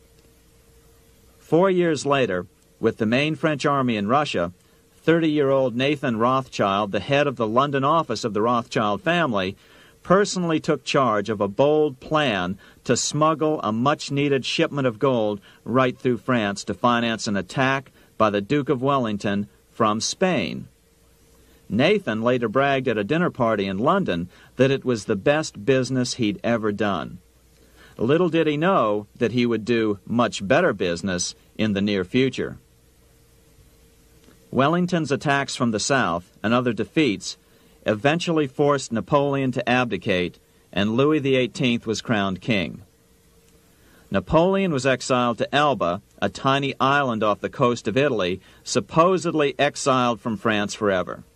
Four years later, with the main French army in Russia, thirty-year-old Nathan Rothschild, the head of the London office of the Rothschild family, personally took charge of a bold plan to smuggle a much-needed shipment of gold right through France to finance an attack by the Duke of Wellington from Spain. Nathan later bragged at a dinner party in London that it was the best business he'd ever done. Little did he know that he would do much better business in the near future. Wellington's attacks from the south and other defeats eventually forced Napoleon to abdicate, and Louis the eighteenth was crowned king. Napoleon was exiled to Elba, a tiny island off the coast of Italy, supposedly exiled from France forever.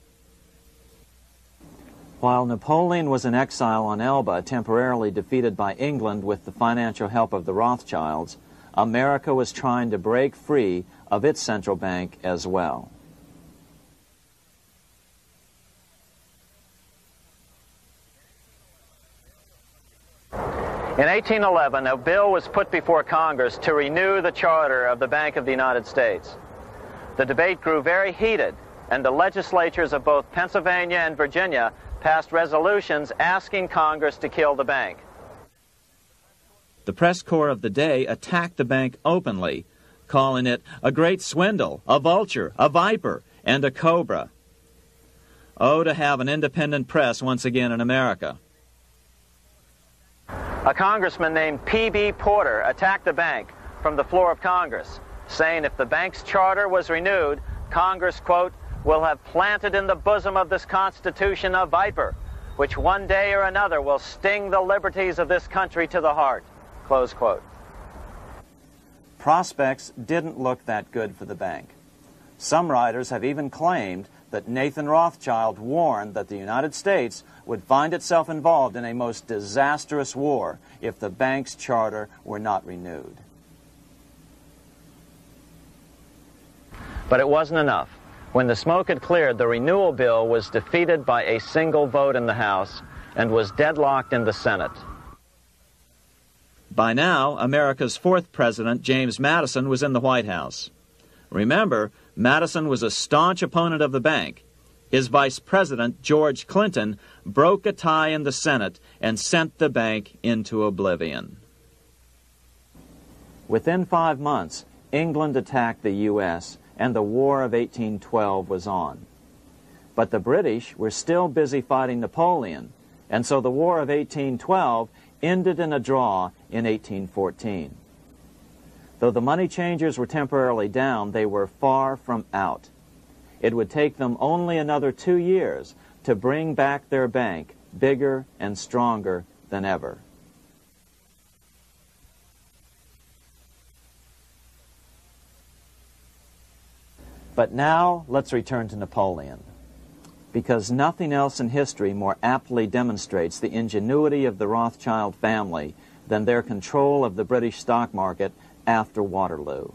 While Napoleon was in exile on Elba, temporarily defeated by England with the financial help of the Rothschilds, America was trying to break free of its central bank as well. In eighteen eleven, a bill was put before Congress to renew the charter of the Bank of the United States. The debate grew very heated, and the legislatures of both Pennsylvania and Virginia passed resolutions asking Congress to kill the bank. The press corps of the day attacked the bank openly, calling it a great swindle, a vulture, a viper, and a cobra. Oh, to have an independent press once again in America. A congressman named P B Porter attacked the bank from the floor of Congress, saying if the bank's charter was renewed, Congress, quote, will have planted in the bosom of this Constitution a viper, which one day or another will sting the liberties of this country to the heart, close quote. Prospects didn't look that good for the bank. Some writers have even claimed that Nathan Rothschild warned that the United States would find itself involved in a most disastrous war if the bank's charter were not renewed. But it wasn't enough. When the smoke had cleared, the renewal bill was defeated by a single vote in the House and was deadlocked in the Senate. By now, America's fourth president, James Madison, was in the White House. Remember, Madison was a staunch opponent of the bank. His vice president, George Clinton, broke a tie in the Senate and sent the bank into oblivion. Within five months, England attacked the U S, and the War of eighteen twelve was on. But the British were still busy fighting Napoleon, and so the War of eighteen twelve ended in a draw in eighteen fourteen. Though the money changers were temporarily down, they were far from out. It would take them only another two years to bring back their bank bigger and stronger than ever. But now let's return to Napoleon, because nothing else in history more aptly demonstrates the ingenuity of the Rothschild family than their control of the British stock market after Waterloo.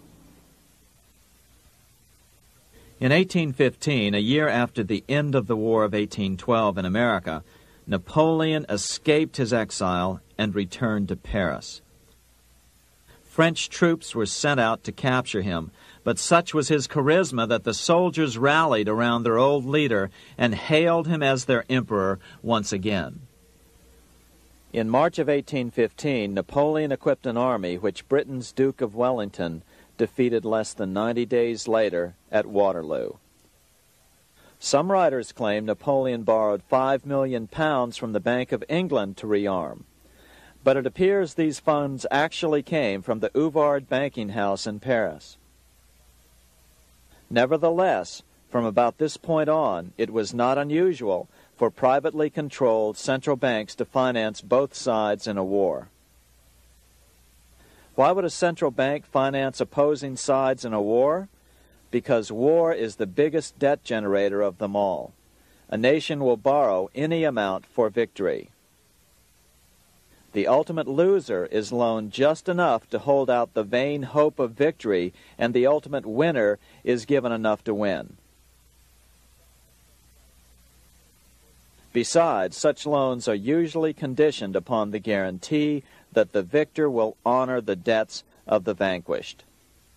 In eighteen fifteen, a year after the end of the War of eighteen twelve in America, Napoleon escaped his exile and returned to Paris. French troops were sent out to capture him, but such was his charisma that the soldiers rallied around their old leader and hailed him as their emperor once again. In March of eighteen fifteen, Napoleon equipped an army which Britain's Duke of Wellington defeated less than ninety days later at Waterloo. Some writers claim Napoleon borrowed five million pounds from the Bank of England to rearm, but it appears these funds actually came from the Ouvard banking house in Paris. Nevertheless, from about this point on, it was not unusual for privately controlled central banks to finance both sides in a war. Why would a central bank finance opposing sides in a war? Because war is the biggest debt generator of them all. A nation will borrow any amount for victory. The ultimate loser is loaned just enough to hold out the vain hope of victory, and the ultimate winner is given enough to win. Besides, such loans are usually conditioned upon the guarantee that the victor will honor the debts of the vanquished.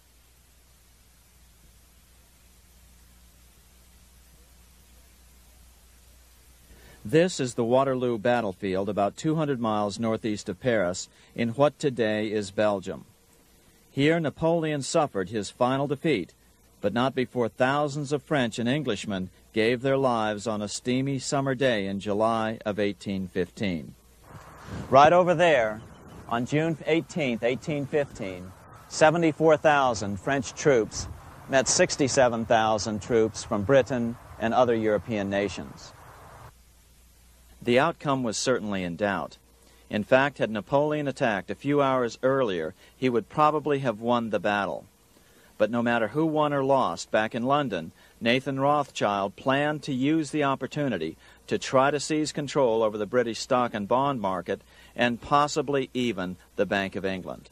This is the Waterloo battlefield about two hundred miles northeast of Paris in what today is Belgium. Here Napoleon suffered his final defeat, but not before thousands of French and Englishmen gave their lives on a steamy summer day in July of eighteen fifteen. Right over there, on June eighteenth, eighteen fifteen, seventy-four thousand French troops met sixty-seven thousand troops from Britain and other European nations. The outcome was certainly in doubt. In fact, had Napoleon attacked a few hours earlier, he would probably have won the battle. But no matter who won or lost, back in London, Nathan Rothschild planned to use the opportunity to try to seize control over the British stock and bond market and possibly even the Bank of England.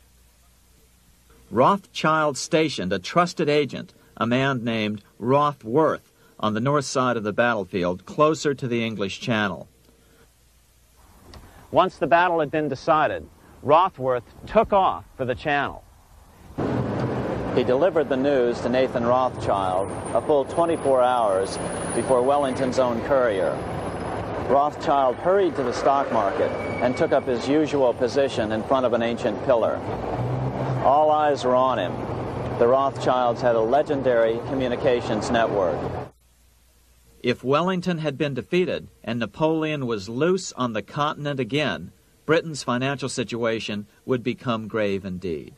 Rothschild stationed a trusted agent, a man named Rothworth, on the north side of the battlefield, closer to the English Channel. Once the battle had been decided, Rothworth took off for the Channel. He delivered the news to Nathan Rothschild a full twenty-four hours before Wellington's own courier. Rothschild hurried to the stock market and took up his usual position in front of an ancient pillar. All eyes were on him. The Rothschilds had a legendary communications network. If Wellington had been defeated and Napoleon was loose on the continent again, Britain's financial situation would become grave indeed.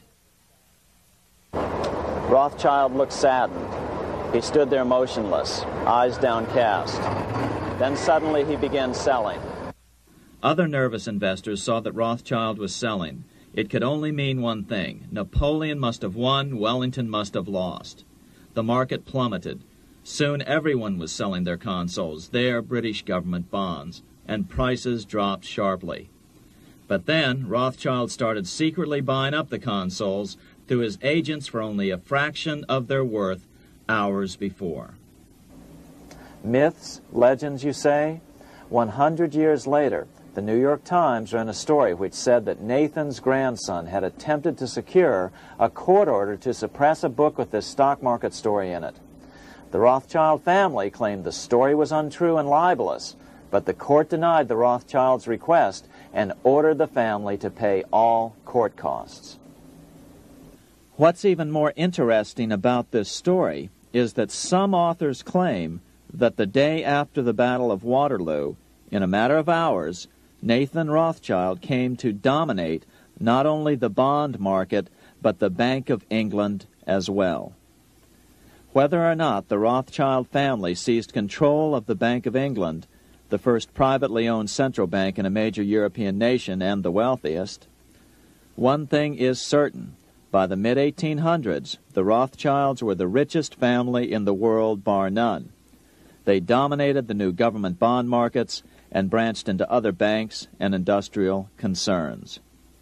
Rothschild looked saddened. He stood there motionless, eyes downcast. Then suddenly he began selling. Other nervous investors saw that Rothschild was selling. It could only mean one thing. Napoleon must have won, Wellington must have lost. The market plummeted. Soon everyone was selling their consols, their British government bonds, and prices dropped sharply. But then Rothschild started secretly buying up the consols through his agents for only a fraction of their worth hours before. Myths, legends, you say? One hundred years later, the New York Times ran a story which said that Nathan's grandson had attempted to secure a court order to suppress a book with this stock market story in it. The Rothschild family claimed the story was untrue and libelous, but the court denied the Rothschilds' request and ordered the family to pay all court costs. What's even more interesting about this story is that some authors claim that the day after the Battle of Waterloo, in a matter of hours, Nathan Rothschild came to dominate not only the bond market, but the Bank of England as well. Whether or not the Rothschild family seized control of the Bank of England, the first privately owned central bank in a major European nation and the wealthiest, one thing is certain. By the mid eighteen hundreds, the Rothschilds were the richest family in the world, bar none. They dominated the new government bond markets and branched into other banks and industrial concerns.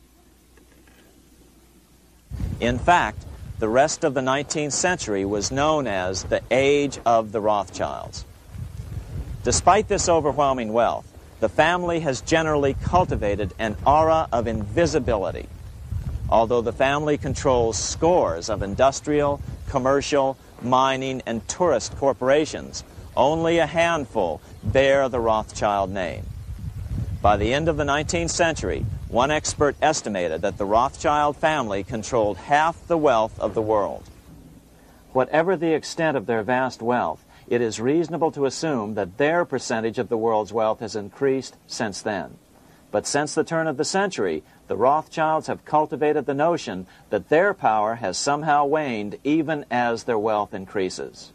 In fact, the rest of the nineteenth century was known as the Age of the Rothschilds. Despite this overwhelming wealth, the family has generally cultivated an aura of invisibility. Although the family controls scores of industrial, commercial, mining, and tourist corporations, only a handful bear the Rothschild name. By the end of the nineteenth century, one expert estimated that the Rothschild family controlled half the wealth of the world. Whatever the extent of their vast wealth, it is reasonable to assume that their percentage of the world's wealth has increased since then. But since the turn of the century, the Rothschilds have cultivated the notion that their power has somehow waned even as their wealth increases.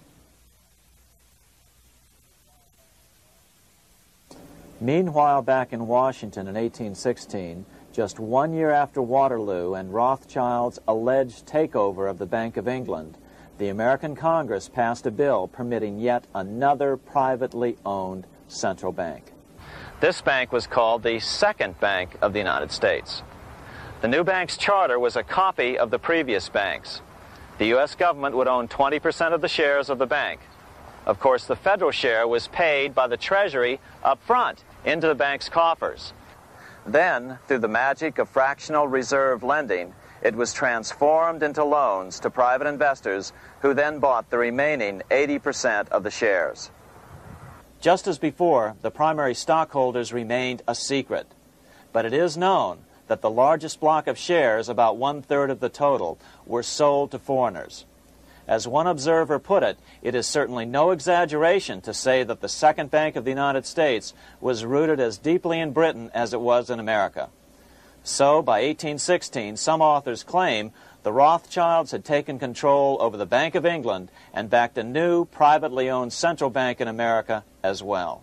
Meanwhile, back in Washington in eighteen sixteen, just one year after Waterloo and Rothschild's alleged takeover of the Bank of England, the American Congress passed a bill permitting yet another privately owned central bank. This bank was called the Second Bank of the United States. The new bank's charter was a copy of the previous banks. The U S government would own twenty percent of the shares of the bank. Of course, the federal share was paid by the Treasury up front into the bank's coffers. Then, through the magic of fractional reserve lending, it was transformed into loans to private investors who then bought the remaining eighty percent of the shares. Just as before, the primary stockholders remained a secret. But it is known that the largest block of shares, about one-third of the total, were sold to foreigners. As one observer put it, it is certainly no exaggeration to say that the Second Bank of the United States was rooted as deeply in Britain as it was in America. So, by eighteen sixteen, some authors claim the Rothschilds had taken control over the Bank of England and backed a new, privately owned central bank in America as well.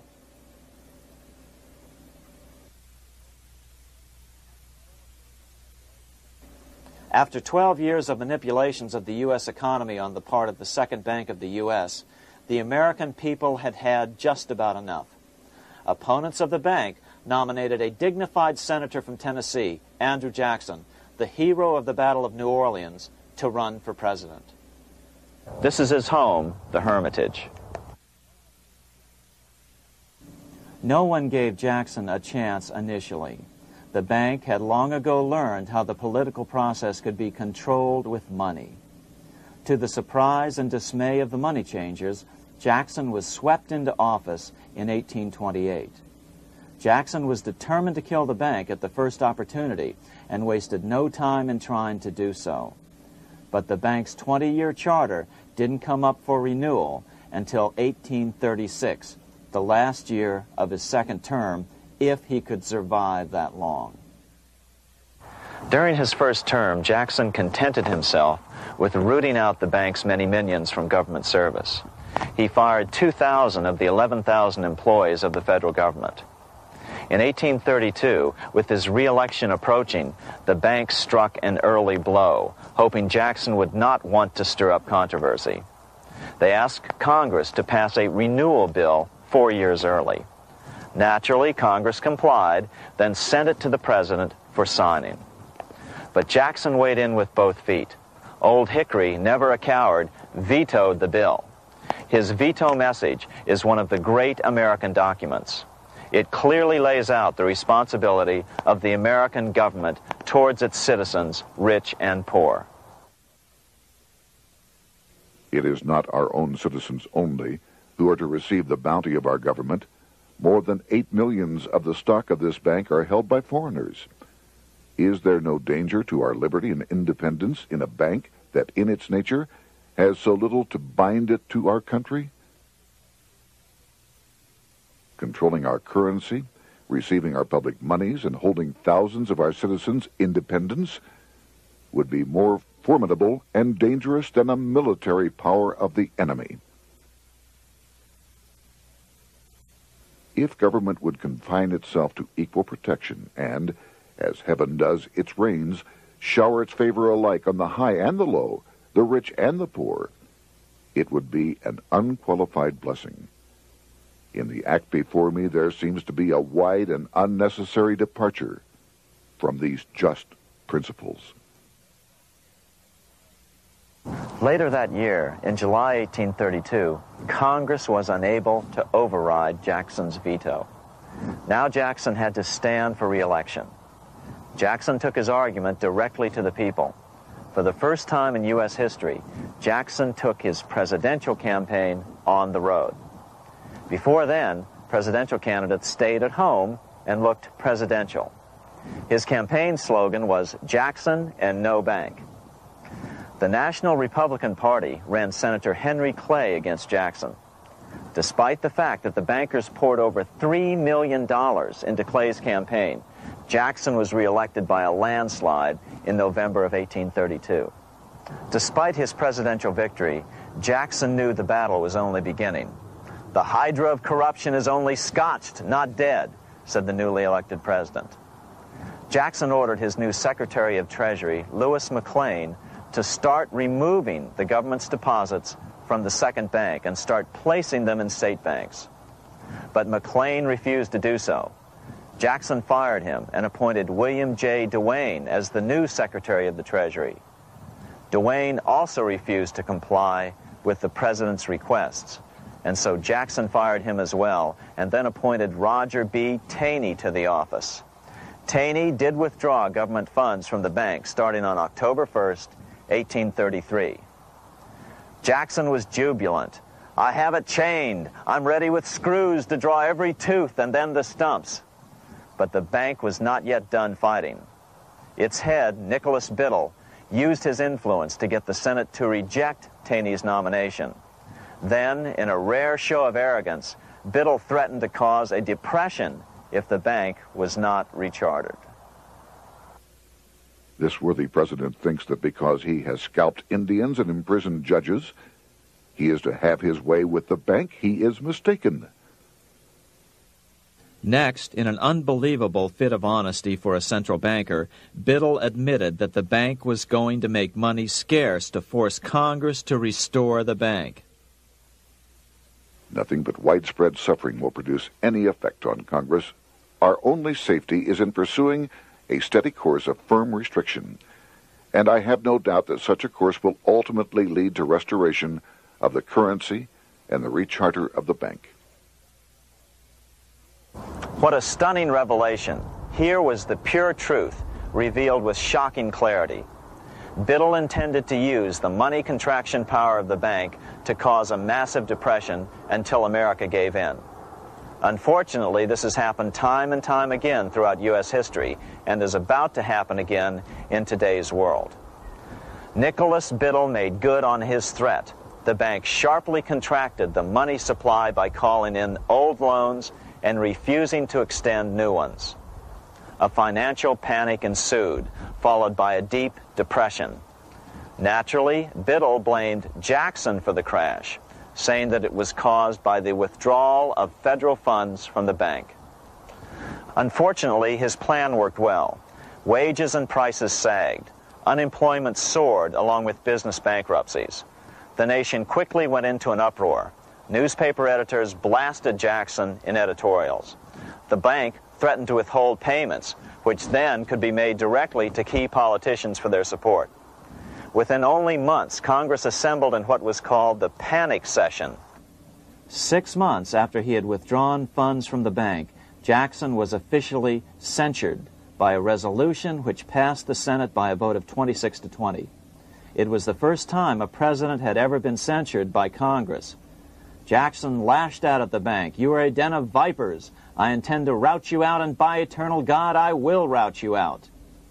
After twelve years of manipulations of the U S economy on the part of the Second Bank of the U S, the American people had had just about enough. Opponents of the bank nominated a dignified senator from Tennessee, Andrew Jackson, the hero of the Battle of New Orleans, to run for president. This is his home, the Hermitage. No one gave Jackson a chance initially. The bank had long ago learned how the political process could be controlled with money. To the surprise and dismay of the money changers, Jackson was swept into office in eighteen twenty-eight. Jackson was determined to kill the bank at the first opportunity and wasted no time in trying to do so. But the bank's twenty-year charter didn't come up for renewal until eighteen thirty-six, the last year of his second term, if he could survive that long. During his first term, Jackson contented himself with rooting out the bank's many minions from government service. He fired two thousand of the eleven thousand employees of the federal government. In eighteen thirty-two, with his re-election approaching, the bank struck an early blow, hoping Jackson would not want to stir up controversy. They asked Congress to pass a renewal bill four years early. Naturally, Congress complied, then sent it to the president for signing. But Jackson weighed in with both feet. Old Hickory, never a coward, vetoed the bill. His veto message is one of the great American documents. It clearly lays out the responsibility of the American government towards its citizens, rich and poor. It is not our own citizens only who are to receive the bounty of our government. More than eight millions of the stock of this bank are held by foreigners. Is there no danger to our liberty and independence in a bank that in its nature has so little to bind it to our country? Controlling our currency, receiving our public monies, and holding thousands of our citizens' independence would be more formidable and dangerous than a military power of the enemy. If government would confine itself to equal protection and, as heaven does its rains, shower its favor alike on the high and the low, the rich and the poor, it would be an unqualified blessing. In the act before me, there seems to be a wide and unnecessary departure from these just principles. Later that year, in July eighteen thirty-two, Congress was unable to override Jackson's veto. Now Jackson had to stand for re-election. Jackson took his argument directly to the people. For the first time in U S history, Jackson took his presidential campaign on the road. Before then, presidential candidates stayed at home and looked presidential. His campaign slogan was Jackson and no bank. The National Republican Party ran Senator Henry Clay against Jackson. Despite the fact that the bankers poured over three million dollars into Clay's campaign, Jackson was reelected by a landslide in November of eighteen thirty-two. Despite his presidential victory, Jackson knew the battle was only beginning. "The hydra of corruption is only scotched, not dead," said the newly elected president. Jackson ordered his new Secretary of Treasury, Lewis McLean, to start removing the government's deposits from the second bank and start placing them in state banks. But McLean refused to do so. Jackson fired him and appointed William J. Duane as the new Secretary of the Treasury. Duane also refused to comply with the president's requests, and so Jackson fired him as well and then appointed Roger B. Taney to the office. Taney did withdraw government funds from the bank starting on October first, eighteen thirty-three. Jackson was jubilant. "I have it chained. I'm ready with screws to draw every tooth and then the stumps." But the bank was not yet done fighting. Its head, Nicholas Biddle, used his influence to get the Senate to reject Taney's nomination. Then, in a rare show of arrogance, Biddle threatened to cause a depression if the bank was not rechartered. This worthy president thinks that because he has scalped Indians and imprisoned judges, he is to have his way with the bank. He is mistaken. Next, in an unbelievable fit of honesty for a central banker, Biddle admitted that the bank was going to make money scarce to force Congress to restore the bank. Nothing but widespread suffering will produce any effect on Congress. Our only safety is in pursuing a steady course of firm restriction, and I have no doubt that such a course will ultimately lead to restoration of the currency and the recharter of the bank. What a stunning revelation. Here was the pure truth, revealed with shocking clarity. Biddle intended to use the money contraction power of the bank to cause a massive depression until America gave in. Unfortunately, this has happened time and time again throughout U S history and is about to happen again in today's world. Nicholas Biddle made good on his threat. The bank sharply contracted the money supply by calling in old loans and refusing to extend new ones. A financial panic ensued, followed by a deep depression. Naturally, Biddle blamed Jackson for the crash, saying that it was caused by the withdrawal of federal funds from the bank. Unfortunately, his plan worked well. Wages and prices sagged. Unemployment soared along with business bankruptcies. The nation quickly went into an uproar. Newspaper editors blasted Jackson in editorials. The bank threatened to withhold payments, which then could be made directly to key politicians for their support. Within only months, Congress assembled in what was called the panic session. Six months after he had withdrawn funds from the bank, Jackson was officially censured by a resolution which passed the Senate by a vote of twenty-six to twenty. It was the first time a president had ever been censured by Congress. Jackson lashed out at the bank. "You are a den of vipers. I intend to rout you out, and by eternal God, I will rout you out."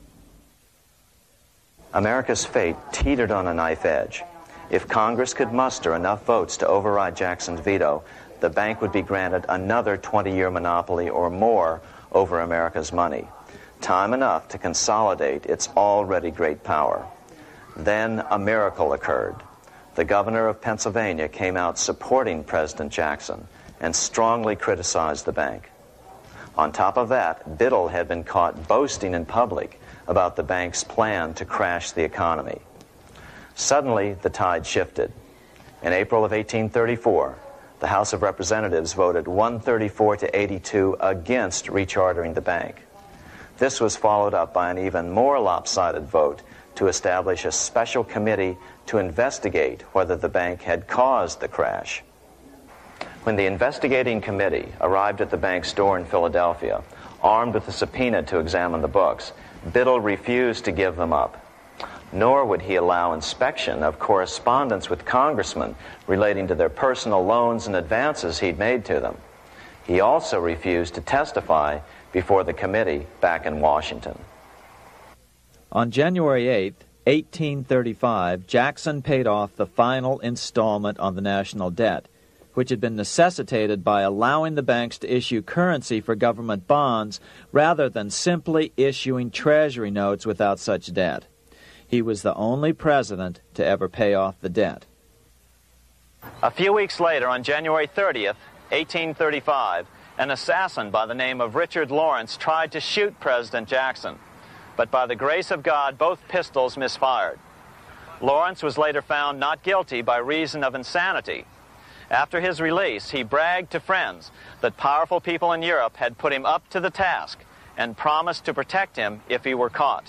America's fate teetered on a knife edge. If Congress could muster enough votes to override Jackson's veto, the bank would be granted another twenty-year monopoly or more over America's money, time enough to consolidate its already great power. Then a miracle occurred. The governor of Pennsylvania came out supporting President Jackson and strongly criticized the bank. On top of that, Biddle had been caught boasting in public about the bank's plan to crash the economy. Suddenly, the tide shifted. In April of eighteen thirty-four, the House of Representatives voted one thirty-four to eighty-two against rechartering the bank. This was followed up by an even more lopsided vote to establish a special committee to investigate whether the bank had caused the crash. When the investigating committee arrived at the bank's door in Philadelphia, armed with a subpoena to examine the books, Biddle refused to give them up. Nor would he allow inspection of correspondence with congressmen relating to their personal loans and advances he'd made to them. He also refused to testify before the committee back in Washington. On January eighth, eighteen thirty-five, Jackson paid off the final installment on the national debt, which had been necessitated by allowing the banks to issue currency for government bonds rather than simply issuing treasury notes without such debt. He was the only president to ever pay off the debt. A few weeks later, on January thirtieth, eighteen thirty-five, an assassin by the name of Richard Lawrence tried to shoot President Jackson, but by the grace of God, both pistols misfired. Lawrence was later found not guilty by reason of insanity. After his release, he bragged to friends that powerful people in Europe had put him up to the task and promised to protect him if he were caught.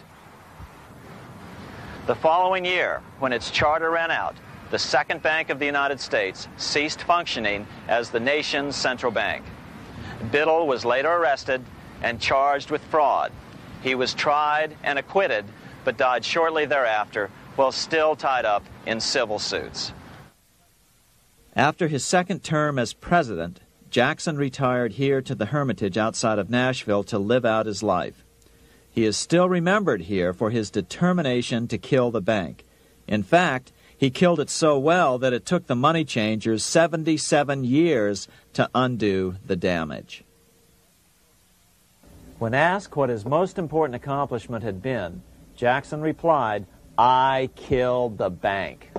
The following year, when its charter ran out, the Second Bank of the United States ceased functioning as the nation's central bank. Biddle was later arrested and charged with fraud. He was tried and acquitted, but died shortly thereafter while still tied up in civil suits. After his second term as president, Jackson retired here to the Hermitage outside of Nashville to live out his life. He is still remembered here for his determination to kill the bank. In fact, he killed it so well that it took the money changers seventy-seven years to undo the damage. When asked what his most important accomplishment had been, Jackson replied, "I killed the bank."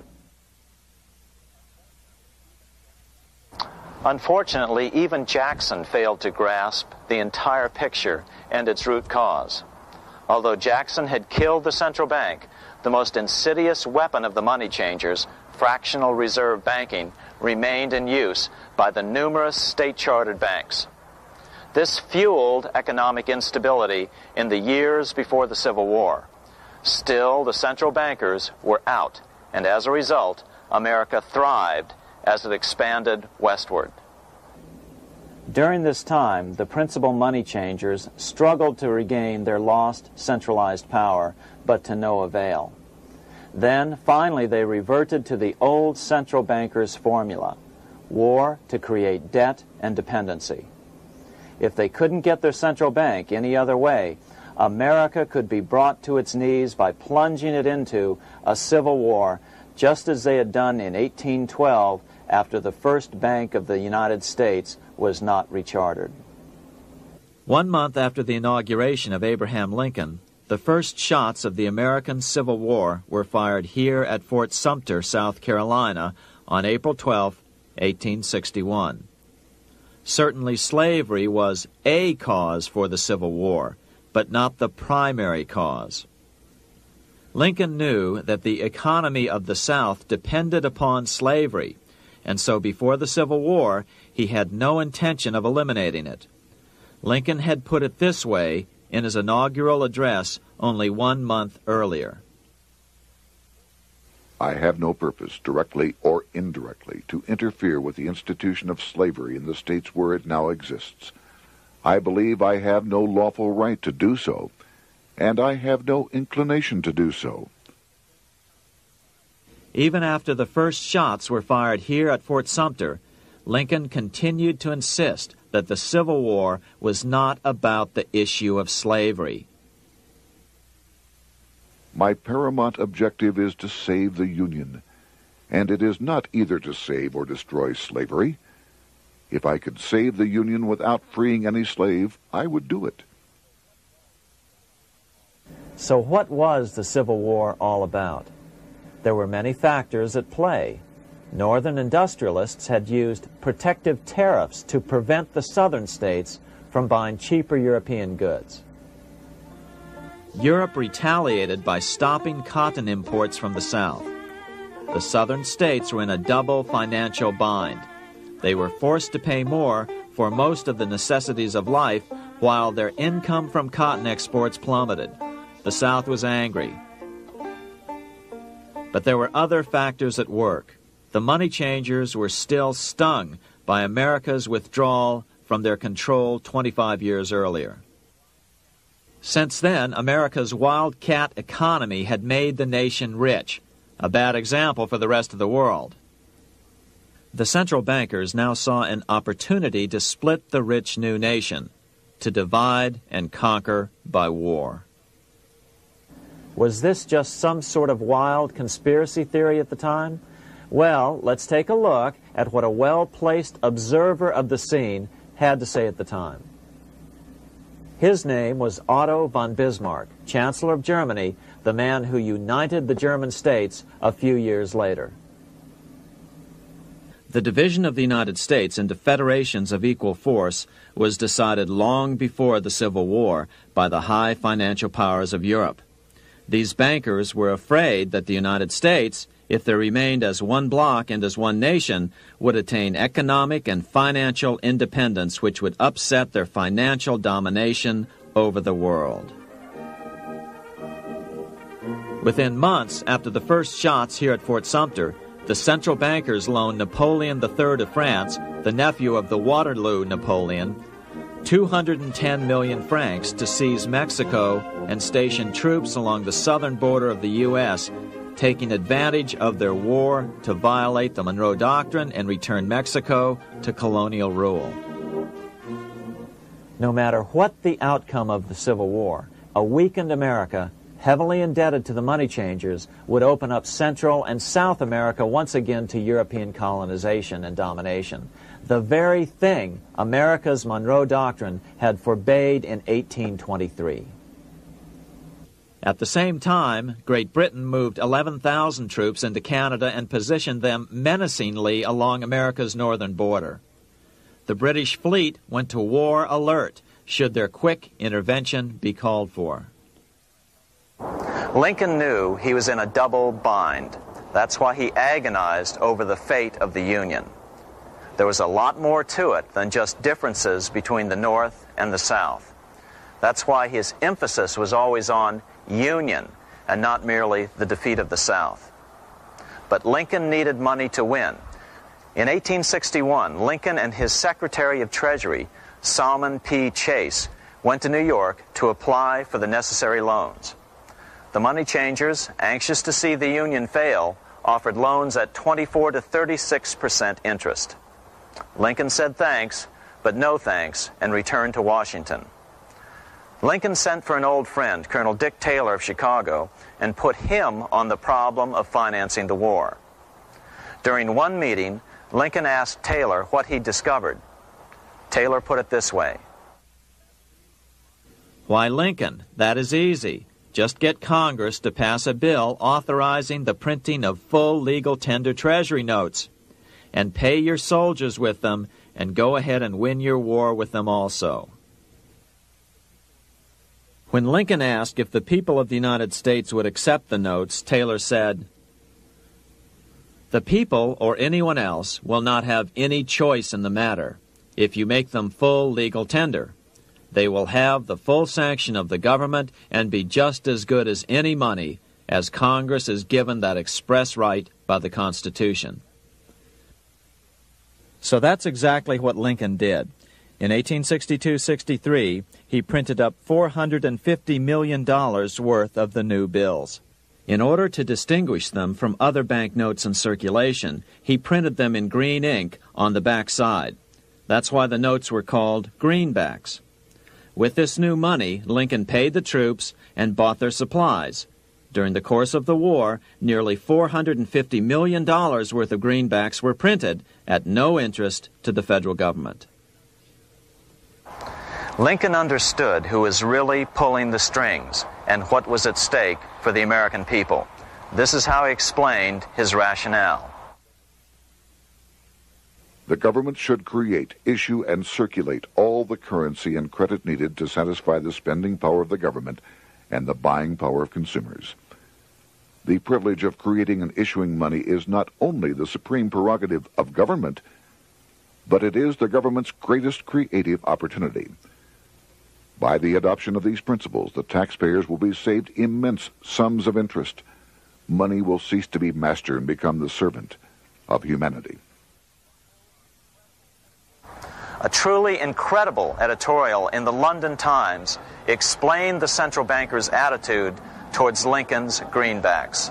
Unfortunately, even Jackson failed to grasp the entire picture and its root cause. Although Jackson had killed the central bank, the most insidious weapon of the money changers, fractional reserve banking, remained in use by the numerous state-chartered banks. This fueled economic instability in the years before the Civil War. Still, the central bankers were out, and as a result, America thrived as it expanded westward. During this time, the principal money changers struggled to regain their lost centralized power, but to no avail. Then, finally, they reverted to the old central bankers' formula: war to create debt and dependency. If they couldn't get their central bank any other way, America could be brought to its knees by plunging it into a civil war, just as they had done in eighteen twelve after the first Bank of the United States was not rechartered. One month after the inauguration of Abraham Lincoln, the first shots of the American Civil War were fired here at Fort Sumter, South Carolina, on April twelfth, eighteen sixty-one. Certainly slavery was a cause for the Civil War, but not the primary cause. Lincoln knew that the economy of the South depended upon slavery, and so before the Civil War, he had no intention of eliminating it. Lincoln had put it this way in his inaugural address only one month earlier. I have no purpose, directly or indirectly, to interfere with the institution of slavery in the states where it now exists. I believe I have no lawful right to do so, and I have no inclination to do so. Even after the first shots were fired here at Fort Sumter, Lincoln continued to insist that the Civil War was not about the issue of slavery. My paramount objective is to save the Union, and it is not either to save or destroy slavery. If I could save the Union without freeing any slave, I would do it. So what was the Civil War all about? There were many factors at play. Northern industrialists had used protective tariffs to prevent the southern states from buying cheaper European goods. Europe retaliated by stopping cotton imports from the South. The southern states were in a double financial bind. They were forced to pay more for most of the necessities of life, while their income from cotton exports plummeted. The South was angry. But there were other factors at work. The money changers were still stung by America's withdrawal from their control twenty-five years earlier. Since then, America's wildcat economy had made the nation rich, a bad example for the rest of the world. The central bankers now saw an opportunity to split the rich new nation, to divide and conquer by war. Was this just some sort of wild conspiracy theory at the time? Well, let's take a look at what a well-placed observer of the scene had to say at the time. His name was Otto von Bismarck, Chancellor of Germany, the man who united the German states a few years later. The division of the United States into federations of equal force was decided long before the Civil War by the high financial powers of Europe. These bankers were afraid that the United States, if they remained as one bloc and as one nation, would attain economic and financial independence which would upset their financial domination over the world. Within months after the first shots here at Fort Sumter, the central bankers loaned Napoleon the Third of France, the nephew of the Waterloo Napoleon, two hundred ten million francs to seize Mexico and station troops along the southern border of the U S, taking advantage of their war to violate the Monroe Doctrine and return Mexico to colonial rule. No matter what the outcome of the Civil War, a weakened America, heavily indebted to the money changers, would open up Central and South America once again to European colonization and domination. The very thing America's Monroe Doctrine had forbade in eighteen twenty-three. At the same time, Great Britain moved eleven thousand troops into Canada and positioned them menacingly along America's northern border. The British fleet went to war alert should their quick intervention be called for. Lincoln knew he was in a double bind. That's why he agonized over the fate of the Union. There was a lot more to it than just differences between the North and the South. That's why his emphasis was always on union and not merely the defeat of the South. But Lincoln needed money to win. In eighteen sixty-one, Lincoln and his Secretary of Treasury, Salmon P. Chase, went to New York to apply for the necessary loans. The money changers, anxious to see the Union fail, offered loans at twenty-four to thirty-six percent interest. Lincoln said thanks, but no thanks, and returned to Washington. Lincoln sent for an old friend, Colonel Dick Taylor of Chicago, and put him on the problem of financing the war. During one meeting, Lincoln asked Taylor what he discovered. Taylor put it this way. Why, Lincoln, that is easy. Just get Congress to pass a bill authorizing the printing of full legal tender Treasury notes, and pay your soldiers with them, and go ahead and win your war with them also. When Lincoln asked if the people of the United States would accept the notes, Taylor said, "The people, or anyone else, will not have any choice in the matter if you make them full legal tender. They will have the full sanction of the government and be just as good as any money, as Congress is given that express right by the Constitution." So that's exactly what Lincoln did. In eighteen sixty-two sixty-three, he printed up four hundred fifty million dollars worth of the new bills. In order to distinguish them from other banknotes in circulation, he printed them in green ink on the back side. That's why the notes were called greenbacks. With this new money, Lincoln paid the troops and bought their supplies. During the course of the war, nearly four hundred fifty million dollars worth of greenbacks were printed at no interest to the federal government. Lincoln understood who was really pulling the strings and what was at stake for the American people. This is how he explained his rationale. The government should create, issue, and circulate all the currency and credit needed to satisfy the spending power of the government and the buying power of consumers. The privilege of creating and issuing money is not only the supreme prerogative of government, but it is the government's greatest creative opportunity. By the adoption of these principles, the taxpayers will be saved immense sums of interest. Money will cease to be master and become the servant of humanity. A truly incredible editorial in the London Times explained the central bankers' attitude towards Lincoln's greenbacks.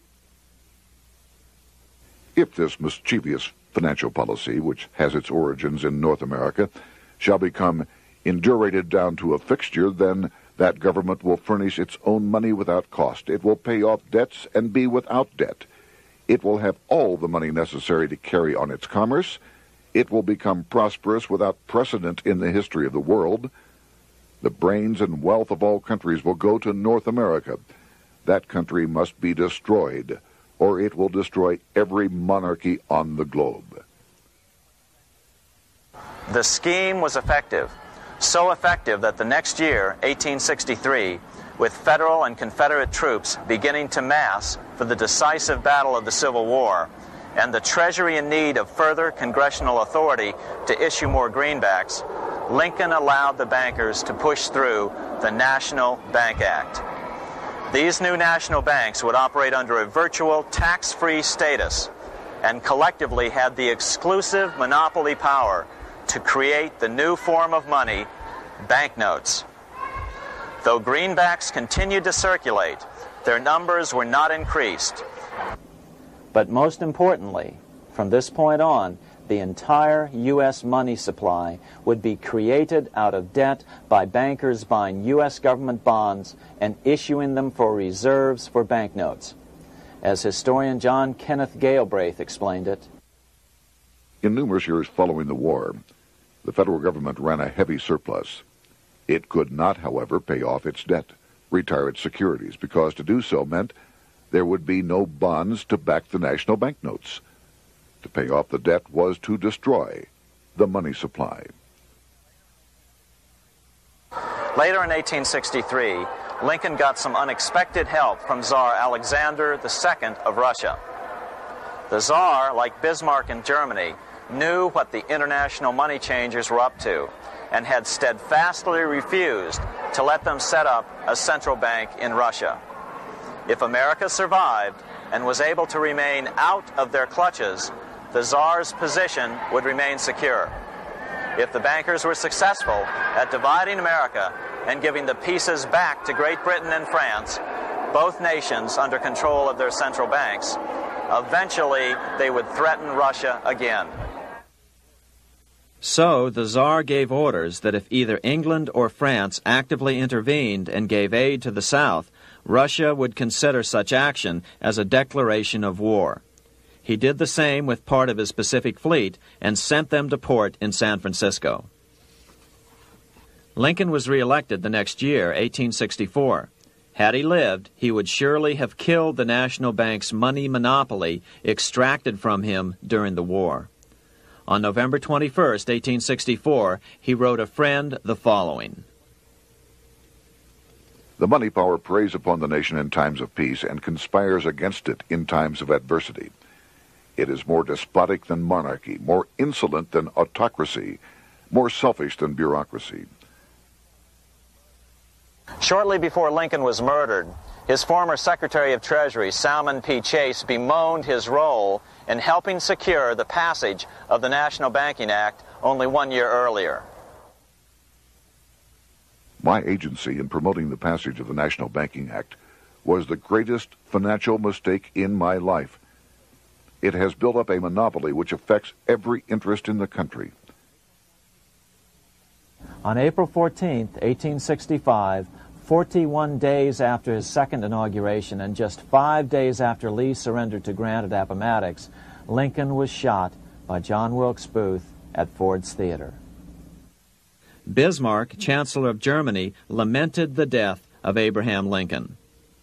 If this mischievous financial policy, which has its origins in North America, shall become indurated down to a fixture, then That government will furnish its own money without cost. It will pay off debts and be without debt. It will have all the money necessary to carry on its commerce. It will become prosperous without precedent in the history of the world. The brains and wealth of all countries will go to North America. That country must be destroyed, or it will destroy every monarchy on the globe. The scheme was effective, so effective that the next year, eighteen sixty-three, with Federal and Confederate troops beginning to mass for the decisive battle of the Civil War, and the Treasury in need of further congressional authority to issue more greenbacks, Lincoln allowed the bankers to push through the National Bank Act. These new national banks would operate under a virtual tax-free status and collectively had the exclusive monopoly power to create the new form of money, banknotes. Though greenbacks continued to circulate, their numbers were not increased. But most importantly, from this point on, the entire U S money supply would be created out of debt by bankers buying U S government bonds and issuing them for reserves for banknotes. As historian John Kenneth Galbraith explained it, in numerous years following the war, the federal government ran a heavy surplus. It could not, however, pay off its debt, retire its securities, because to do so meant there would be no bonds to back the national banknotes. To pay off the debt was to destroy the money supply. Later in eighteen sixty-three, Lincoln got some unexpected help from Tsar Alexander the Second of Russia. The Tsar, like Bismarck in Germany, knew what the international money changers were up to and had steadfastly refused to let them set up a central bank in Russia. If America survived and was able to remain out of their clutches, the Tsar's position would remain secure. If the bankers were successful at dividing America and giving the pieces back to Great Britain and France, both nations under control of their central banks, eventually they would threaten Russia again. So the Tsar gave orders that if either England or France actively intervened and gave aid to the South, Russia would consider such action as a declaration of war. He did the same with part of his Pacific Fleet and sent them to port in San Francisco. Lincoln was reelected the next year, eighteen sixty-four. Had he lived, he would surely have killed the national bank's money monopoly extracted from him during the war. On November twenty-first, eighteen sixty-four, he wrote a friend the following. The money power preys upon the nation in times of peace and conspires against it in times of adversity. It is more despotic than monarchy, more insolent than autocracy, more selfish than bureaucracy. Shortly before Lincoln was murdered, his former Secretary of Treasury, Salmon P. Chase, bemoaned his role in helping secure the passage of the National Banking Act only one year earlier. My agency in promoting the passage of the National Banking Act was the greatest financial mistake in my life. It has built up a monopoly which affects every interest in the country. On April fourteenth, eighteen sixty-five, forty-one days after his second inauguration and just five days after Lee surrendered to Grant at Appomattox, Lincoln was shot by John Wilkes Booth at Ford's Theater. Bismarck, Chancellor of Germany, lamented the death of Abraham Lincoln.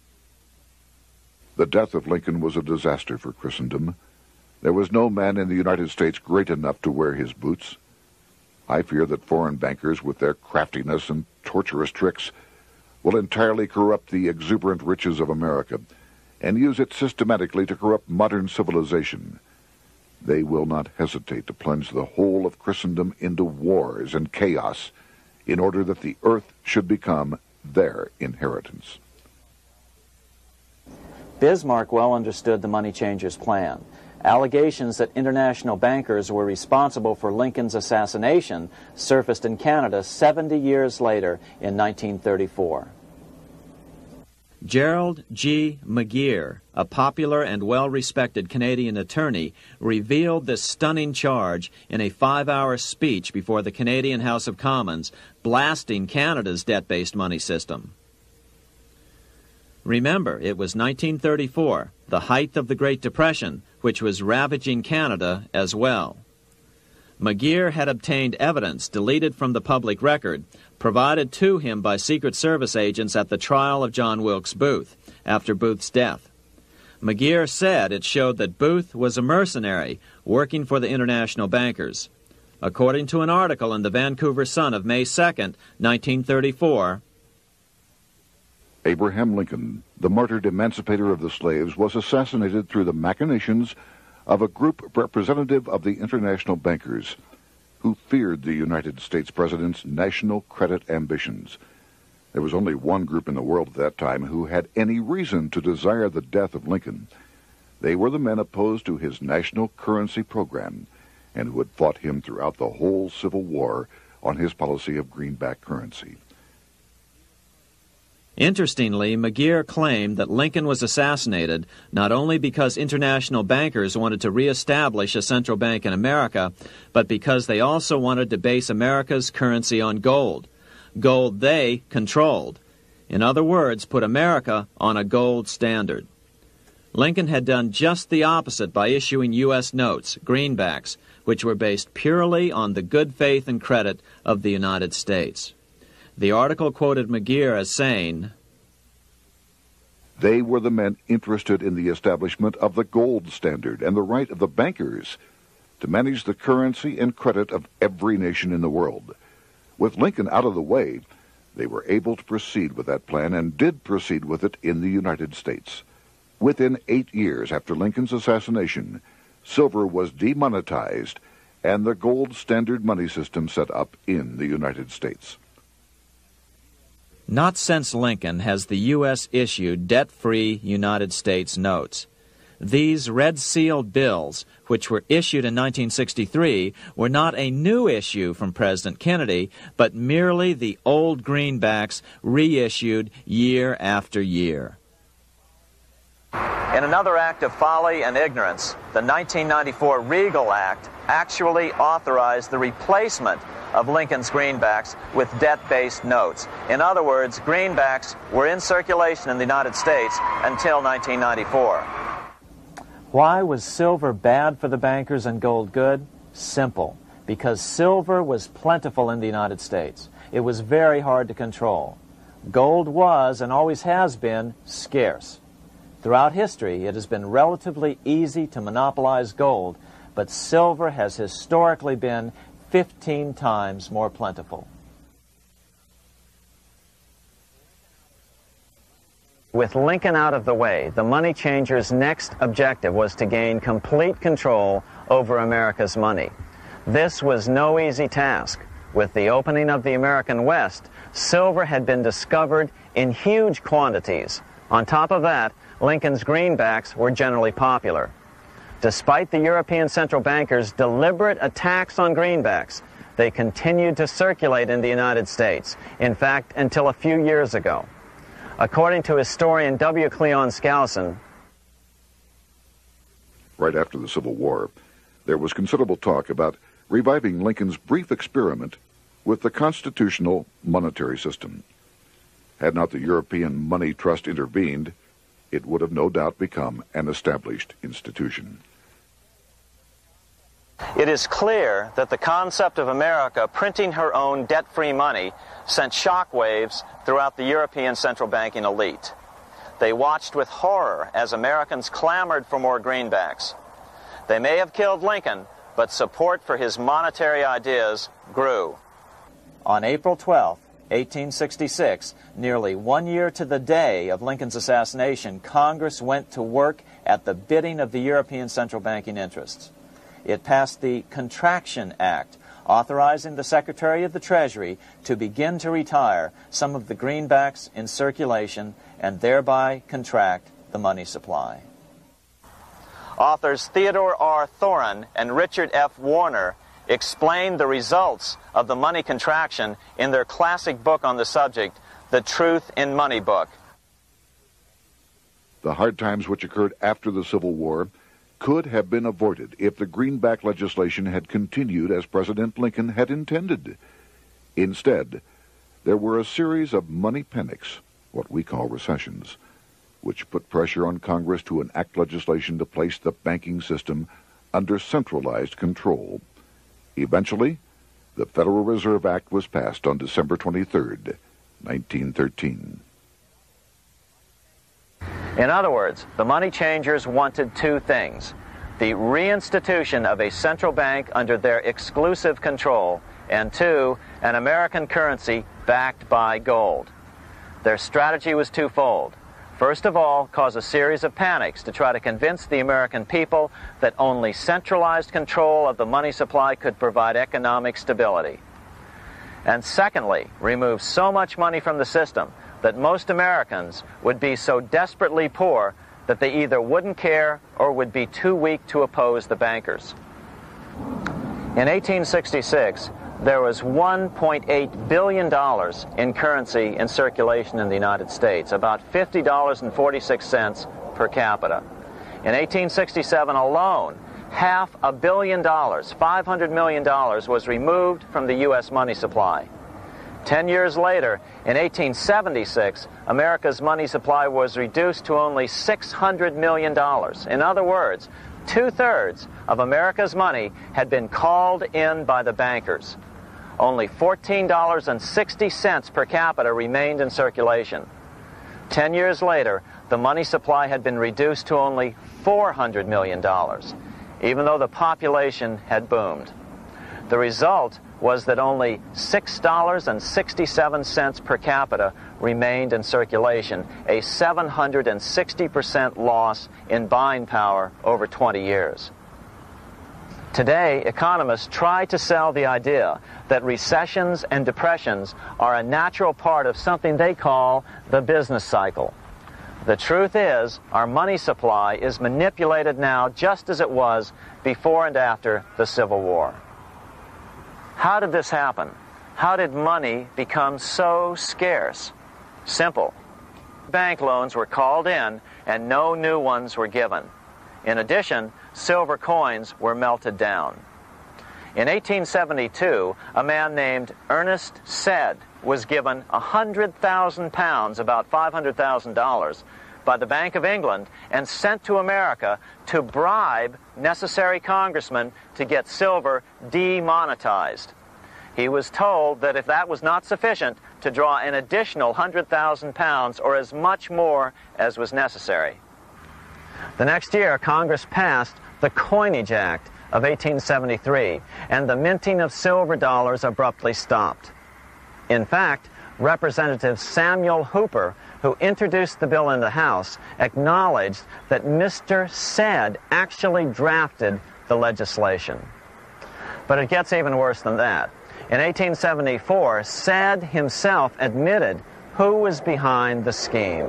The death of Lincoln was a disaster for Christendom. There was no man in the United States great enough to wear his boots. I fear that foreign bankers, with their craftiness and tortuous tricks, will entirely corrupt the exuberant riches of America and use it systematically to corrupt modern civilization. They will not hesitate to plunge the whole of Christendom into wars and chaos in order that the earth should become their inheritance. Bismarck well understood the money changers' plan. Allegations that international bankers were responsible for Lincoln's assassination surfaced in Canada seventy years later in nineteen thirty-four. Gerald G. McGeer, a popular and well-respected Canadian attorney, revealed this stunning charge in a five-hour speech before the Canadian House of Commons, blasting Canada's debt-based money system. Remember, it was nineteen thirty-four, the height of the Great Depression, which was ravaging Canada as well. McGeer had obtained evidence deleted from the public record, provided to him by Secret Service agents at the trial of John Wilkes Booth after Booth's death. McGeer said it showed that Booth was a mercenary working for the international bankers. According to an article in the Vancouver Sun of May second, nineteen thirty-four, Abraham Lincoln, the martyred emancipator of the slaves, was assassinated through the machinations of a group representative of the international bankers who feared the United States president's national credit ambitions. There was only one group in the world at that time who had any reason to desire the death of Lincoln. They were the men opposed to his national currency program and who had fought him throughout the whole Civil War on his policy of greenback currency. Interestingly, McGeer claimed that Lincoln was assassinated not only because international bankers wanted to reestablish a central bank in America, but because they also wanted to base America's currency on gold. Gold they controlled. In other words, put America on a gold standard. Lincoln had done just the opposite by issuing U S notes, greenbacks, which were based purely on the good faith and credit of the United States. The article quoted McGeer as saying, "They were the men interested in the establishment of the gold standard and the right of the bankers to manage the currency and credit of every nation in the world. With Lincoln out of the way, they were able to proceed with that plan and did proceed with it in the United States. Within eight years after Lincoln's assassination, silver was demonetized and the gold standard money system set up in the United States." Not since Lincoln has the U S issued debt-free United States notes. These red-sealed bills, which were issued in nineteen sixty-three, were not a new issue from President Kennedy, but merely the old greenbacks reissued year after year. In another act of folly and ignorance, the nineteen ninety-four Regal Act actually authorized the replacement of Lincoln's greenbacks with debt-based notes. In other words, greenbacks were in circulation in the United States until nineteen ninety-four. Why was silver bad for the bankers and gold good? Simple. Because silver was plentiful in the United States. It was very hard to control. Gold was, and always has been, scarce. Throughout history, it has been relatively easy to monopolize gold, but silver has historically been fifteen times more plentiful. With Lincoln out of the way, the money changers' next objective was to gain complete control over America's money. This was no easy task. With the opening of the American West, silver had been discovered in huge quantities. On top of that, Lincoln's greenbacks were generally popular. Despite the European central bankers' deliberate attacks on greenbacks, they continued to circulate in the United States, in fact, until a few years ago. According to historian W. Cleon Skousen, right after the Civil War, there was considerable talk about reviving Lincoln's brief experiment with the constitutional monetary system. Had not the European Money Trust intervened, it would have no doubt become an established institution. it is clear that the concept of America printing her own debt-free money sent shockwaves throughout the European central banking elite. They watched with horror as Americans clamored for more greenbacks. They may have killed Lincoln, but support for his monetary ideas grew. On April twelfth, eighteen sixty-six, nearly one year to the day of Lincoln's assassination, Congress went to work at the bidding of the European central banking interests. It passed the Contraction Act, authorizing the Secretary of the Treasury to begin to retire some of the greenbacks in circulation and thereby contract the money supply. Authors Theodore R. Thorin and Richard F. Warner explained the results of the money contraction in their classic book on the subject, The Truth in Money Book. The hard times which occurred after the Civil War could have been avoided if the greenback legislation had continued as President Lincoln had intended. Instead, there were a series of money panics, what we call recessions, which put pressure on Congress to enact legislation to place the banking system under centralized control. Eventually, the Federal Reserve Act was passed on December twenty-third, nineteen thirteen. In other words, the money changers wanted two things: the reinstitution of a central bank under their exclusive control, and two, an American currency backed by gold. Their strategy was twofold. First of all, cause a series of panics to try to convince the American people that only centralized control of the money supply could provide economic stability. And secondly, remove so much money from the system that most Americans would be so desperately poor that they either wouldn't care or would be too weak to oppose the bankers. In eighteen sixty-six, there was one point eight billion dollars in currency in circulation in the United States, about fifty dollars and forty-six cents per capita. In eighteen sixty-seven alone, half a billion dollars, five hundred million dollars, was removed from the U S money supply. Ten years later, in eighteen seventy-six, America's money supply was reduced to only six hundred million dollars. In other words, two-thirds of America's money had been called in by the bankers. Only fourteen dollars and sixty cents per capita remained in circulation. Ten years later, the money supply had been reduced to only four hundred million dollars, even though the population had boomed. The result was that only six dollars and sixty-seven cents per capita remained in circulation, a seven hundred sixty percent loss in buying power over twenty years. Today, economists try to sell the idea that recessions and depressions are a natural part of something they call the business cycle. The truth is, our money supply is manipulated now just as it was before and after the Civil War. How did this happen? How did money become so scarce? Simple. Bank loans were called in and no new ones were given. In addition, silver coins were melted down. In eighteen seventy-two, a man named Ernest Sed was given one hundred thousand pounds, about five hundred thousand dollars, by the Bank of England and sent to America to bribe necessary congressmen to get silver demonetized. He was told that if that was not sufficient, to draw an additional one hundred thousand pounds or as much more as was necessary. The next year, Congress passed the Coinage Act of eighteen seventy-three, and the minting of silver dollars abruptly stopped. In fact, Representative Samuel Hooper, who introduced the bill in the House, acknowledged that Mister Sed actually drafted the legislation. But it gets even worse than that. In eighteen seventy-four, Sed himself admitted who was behind the scheme.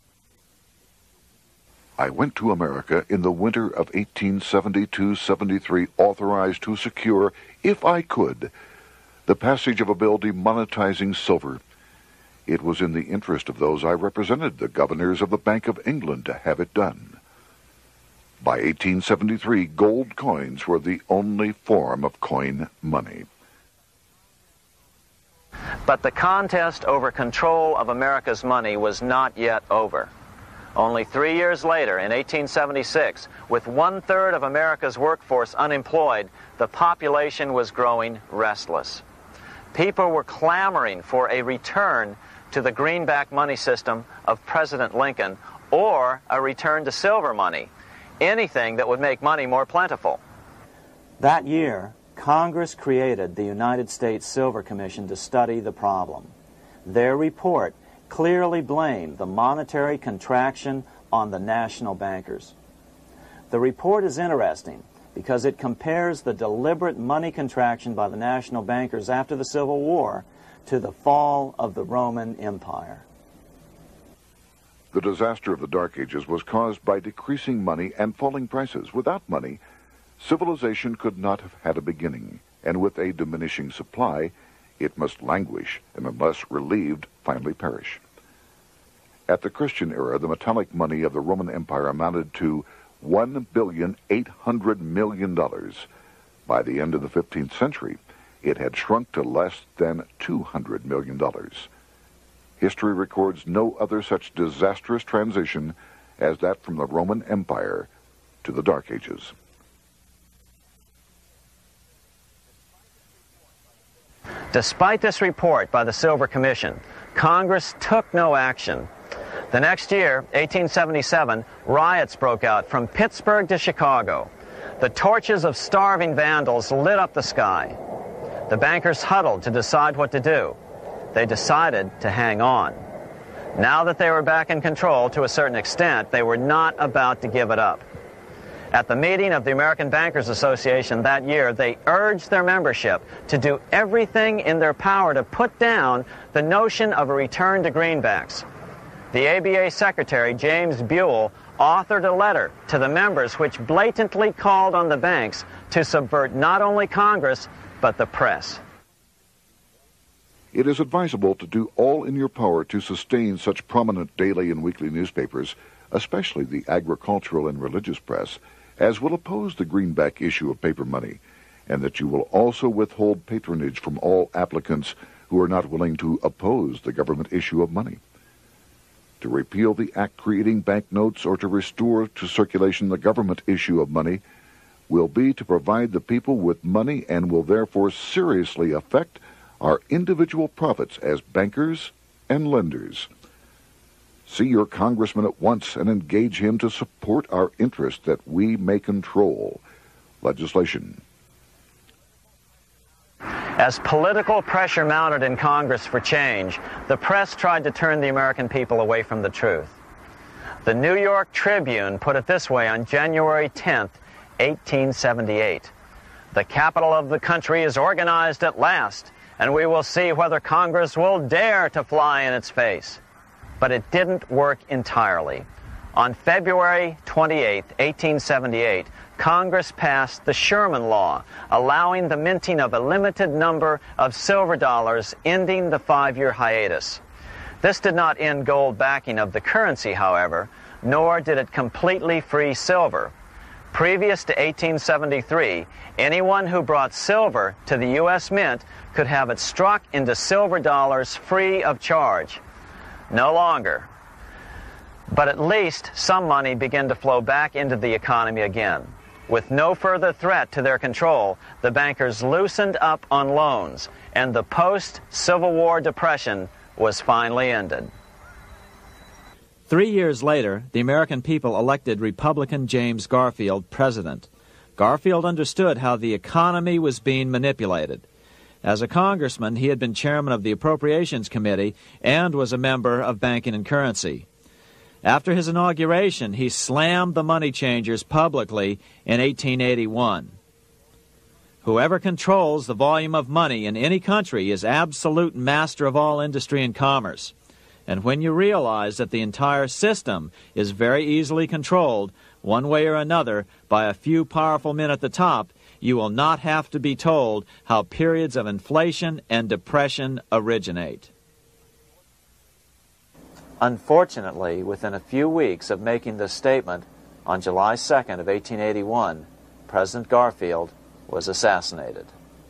I went to America in the winter of eighteen seventy-two seventy-three, authorized to secure, if I could, the passage of a bill demonetizing silver. It was in the interest of those I represented, the governors of the Bank of England, to have it done. By eighteen seventy-three, gold coins were the only form of coin money. But the contest over control of America's money was not yet over. Only three years later, in eighteen seventy-six, with one-third of America's workforce unemployed, the population was growing restless. People were clamoring for a return to the greenback money system of President Lincoln or a return to silver money, anything that would make money more plentiful. That year, Congress created the United States Silver Commission to study the problem. Their report clearly blamed the monetary contraction on the national bankers. The report is interesting because it compares the deliberate money contraction by the national bankers after the Civil War to the fall of the Roman Empire. The disaster of the Dark Ages was caused by decreasing money and falling prices. Without money, civilization could not have had a beginning, and with a diminishing supply, it must languish, and unless relieved, finally perish. At the Christian era, the metallic money of the Roman Empire amounted to one billion eight hundred million dollars. By the end of the fifteenth century, it had shrunk to less than two hundred million dollars. History records no other such disastrous transition as that from the Roman Empire to the Dark Ages. Despite this report by the Silver Commission, Congress took no action. The next year, eighteen seventy-seven, riots broke out from Pittsburgh to Chicago. The torches of starving vandals lit up the sky. The bankers huddled to decide what to do. They decided to hang on. Now that they were back in control to a certain extent, they were not about to give it up. At the meeting of the American Bankers Association that year, they urged their membership to do everything in their power to put down the notion of a return to greenbacks. The A B A Secretary, James Buell, authored a letter to the members which blatantly called on the banks to subvert not only Congress, but the press. It is advisable to do all in your power to sustain such prominent daily and weekly newspapers, especially the agricultural and religious press, as will oppose the greenback issue of paper money, and that you will also withhold patronage from all applicants who are not willing to oppose the government issue of money. To repeal the act creating banknotes or to restore to circulation the government issue of money will be to provide the people with money and will therefore seriously affect our individual profits as bankers and lenders. See your congressman at once and engage him to support our interest that we may control legislation. As political pressure mounted in Congress for change, the press tried to turn the American people away from the truth. The New York Tribune put it this way on January tenth, eighteen seventy-eight. The capital of the country is organized at last, and we will see whether Congress will dare to fly in its face. But it didn't work entirely. On February twenty-eighth, eighteen seventy-eight, Congress passed the Sherman Law, allowing the minting of a limited number of silver dollars, ending the five-year hiatus. This did not end gold backing of the currency, however, nor did it completely free silver. Previous to eighteen seventy-three, anyone who brought silver to the U S Mint could have it struck into silver dollars free of charge. No longer. But at least some money began to flow back into the economy again. With no further threat to their control, the bankers loosened up on loans, and the post-Civil War depression was finally ended. Three years later, the American people elected Republican James Garfield president. Garfield understood how the economy was being manipulated. As a congressman, he had been chairman of the Appropriations Committee and was a member of Banking and Currency. After his inauguration, he slammed the money changers publicly in eighteen eighty-one. Whoever controls the volume of money in any country is absolute master of all industry and commerce. And when you realize that the entire system is very easily controlled, one way or another, by a few powerful men at the top, you will not have to be told how periods of inflation and depression originate. Unfortunately, within a few weeks of making this statement, on July second of eighteen eighty-one, President Garfield was assassinated.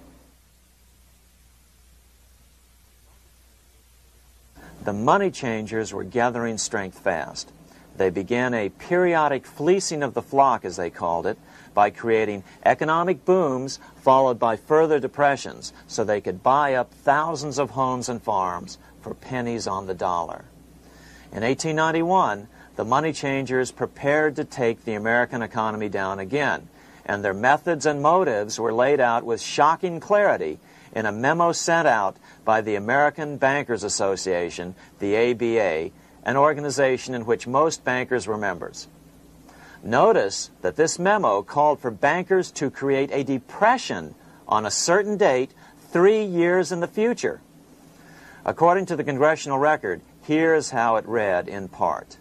The money changers were gathering strength fast. They began a periodic fleecing of the flock, as they called it, by creating economic booms followed by further depressions so they could buy up thousands of homes and farms for pennies on the dollar. In eighteen ninety-one, the money changers prepared to take the American economy down again, and their methods and motives were laid out with shocking clarity in a memo sent out by the American Bankers Association, the A B A, an organization in which most bankers were members. Notice that this memo called for bankers to create a depression on a certain date three years in the future. According to the congressional record, here's how it read in part.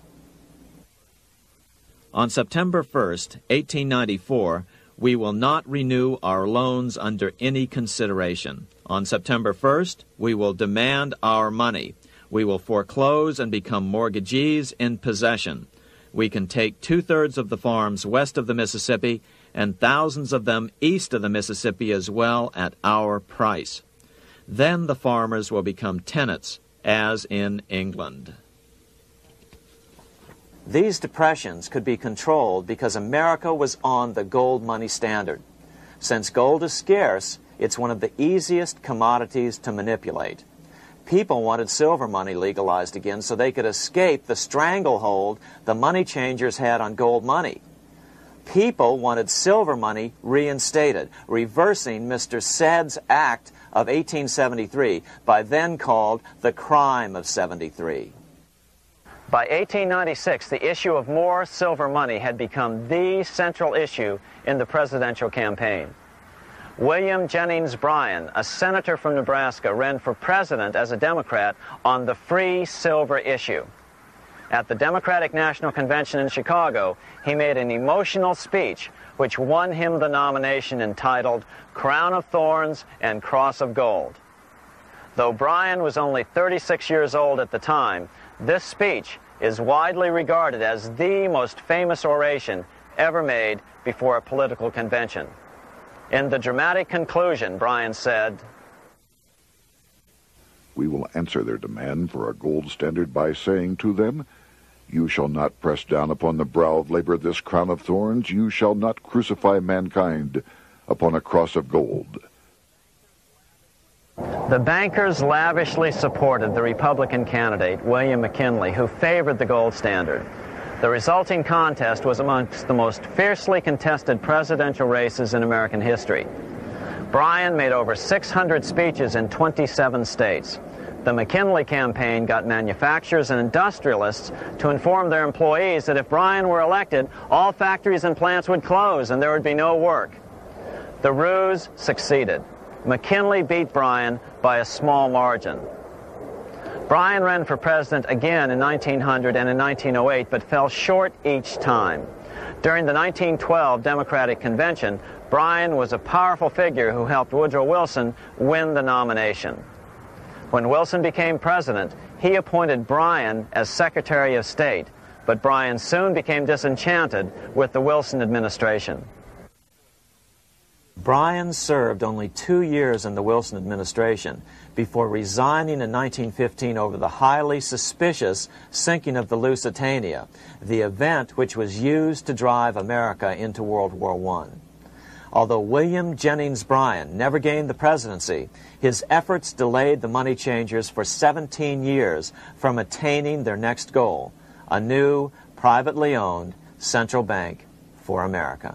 On September first, eighteen ninety-four, we will not renew our loans under any consideration. On September first, we will demand our money. We will foreclose and become mortgagees in possession. We can take two-thirds of the farms west of the Mississippi and thousands of them east of the Mississippi as well at our price. Then the farmers will become tenants, as in England. These depressions could be controlled because America was on the gold money standard. Since gold is scarce, it's one of the easiest commodities to manipulate. People wanted silver money legalized again so they could escape the stranglehold the money changers had on gold money. People wanted silver money reinstated, reversing Mister Said's Act of eighteen seventy-three, by then called the Crime of seventy-three. By eighteen ninety-six, the issue of more silver money had become the central issue in the presidential campaign. William Jennings Bryan, a senator from Nebraska, ran for president as a Democrat on the free silver issue. At the Democratic National Convention in Chicago, he made an emotional speech which won him the nomination entitled Crown of Thorns and Cross of Gold. Though Bryan was only thirty-six years old at the time, this speech is widely regarded as the most famous oration ever made before a political convention. In the dramatic conclusion, Bryan said, "We will answer their demand for a gold standard by saying to them, you shall not press down upon the brow of labor this crown of thorns. You shall not crucify mankind upon a cross of gold." The bankers lavishly supported the Republican candidate, William McKinley, who favored the gold standard. The resulting contest was amongst the most fiercely contested presidential races in American history. Bryan made over six hundred speeches in twenty-seven states. The McKinley campaign got manufacturers and industrialists to inform their employees that if Bryan were elected, all factories and plants would close and there would be no work. The ruse succeeded. McKinley beat Bryan by a small margin. Bryan ran for president again in nineteen hundred and in nineteen oh eight, but fell short each time. During the nineteen twelve Democratic Convention, Bryan was a powerful figure who helped Woodrow Wilson win the nomination. When Wilson became president, he appointed Bryan as Secretary of State, but Bryan soon became disenchanted with the Wilson administration. Bryan served only two years in the Wilson administration before resigning in nineteen fifteen over the highly suspicious sinking of the Lusitania, the event which was used to drive America into World War One. Although William Jennings Bryan never gained the presidency, his efforts delayed the money changers for seventeen years from attaining their next goal, a new, privately owned central bank for America.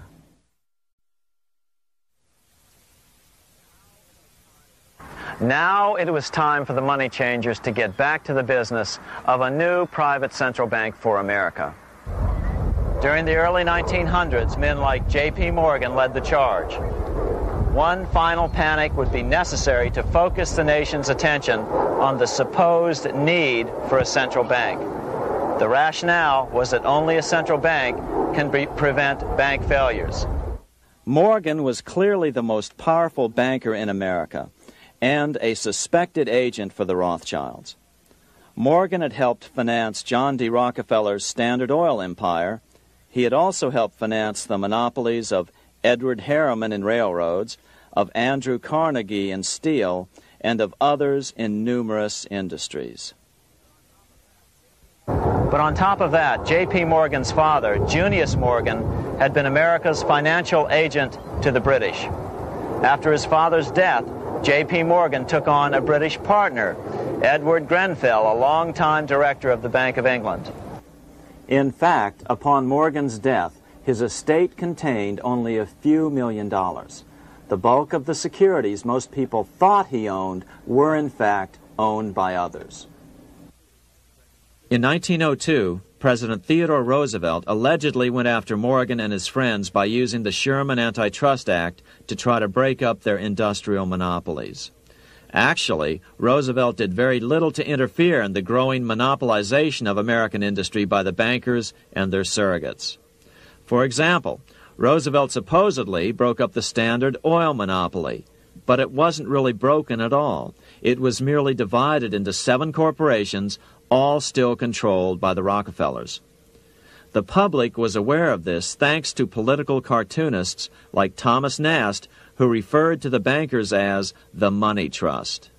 Now it was time for the money changers to get back to the business of a new private central bank for America. During the early nineteen hundreds, men like J P Morgan led the charge. One final panic would be necessary to focus the nation's attention on the supposed need for a central bank. The rationale was that only a central bank can be, prevent bank failures. Morgan was clearly the most powerful banker in America and a suspected agent for the Rothschilds. Morgan had helped finance John D. Rockefeller's Standard Oil empire. He had also helped finance the monopolies of Edward Harriman in railroads, of Andrew Carnegie in steel, and of others in numerous industries. But on top of that, J P Morgan's father, Junius Morgan, had been America's financial agent to the British. After his father's death, J P Morgan took on a British partner, Edward Grenfell, a longtime director of the Bank of England. In fact, upon Morgan's death, his estate contained only a few million dollars. The bulk of the securities most people thought he owned were, in fact, owned by others. In nineteen oh two, President Theodore Roosevelt allegedly went after Morgan and his friends by using the Sherman Antitrust Act to try to break up their industrial monopolies. Actually, Roosevelt did very little to interfere in the growing monopolization of American industry by the bankers and their surrogates. For example, Roosevelt supposedly broke up the Standard Oil monopoly, but it wasn't really broken at all. It was merely divided into seven corporations, all still controlled by the Rockefellers. The public was aware of this thanks to political cartoonists like Thomas Nast, who referred to the bankers as the Money Trust.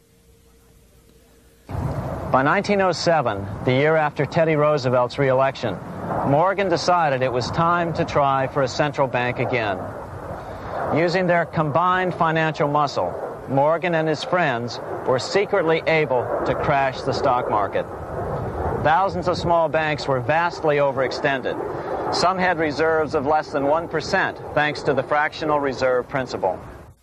By nineteen oh seven, the year after Teddy Roosevelt's re-election, Morgan decided it was time to try for a central bank again. Using their combined financial muscle, Morgan and his friends were secretly able to crash the stock market. Thousands of small banks were vastly overextended. Some had reserves of less than one percent, thanks to the fractional reserve principle.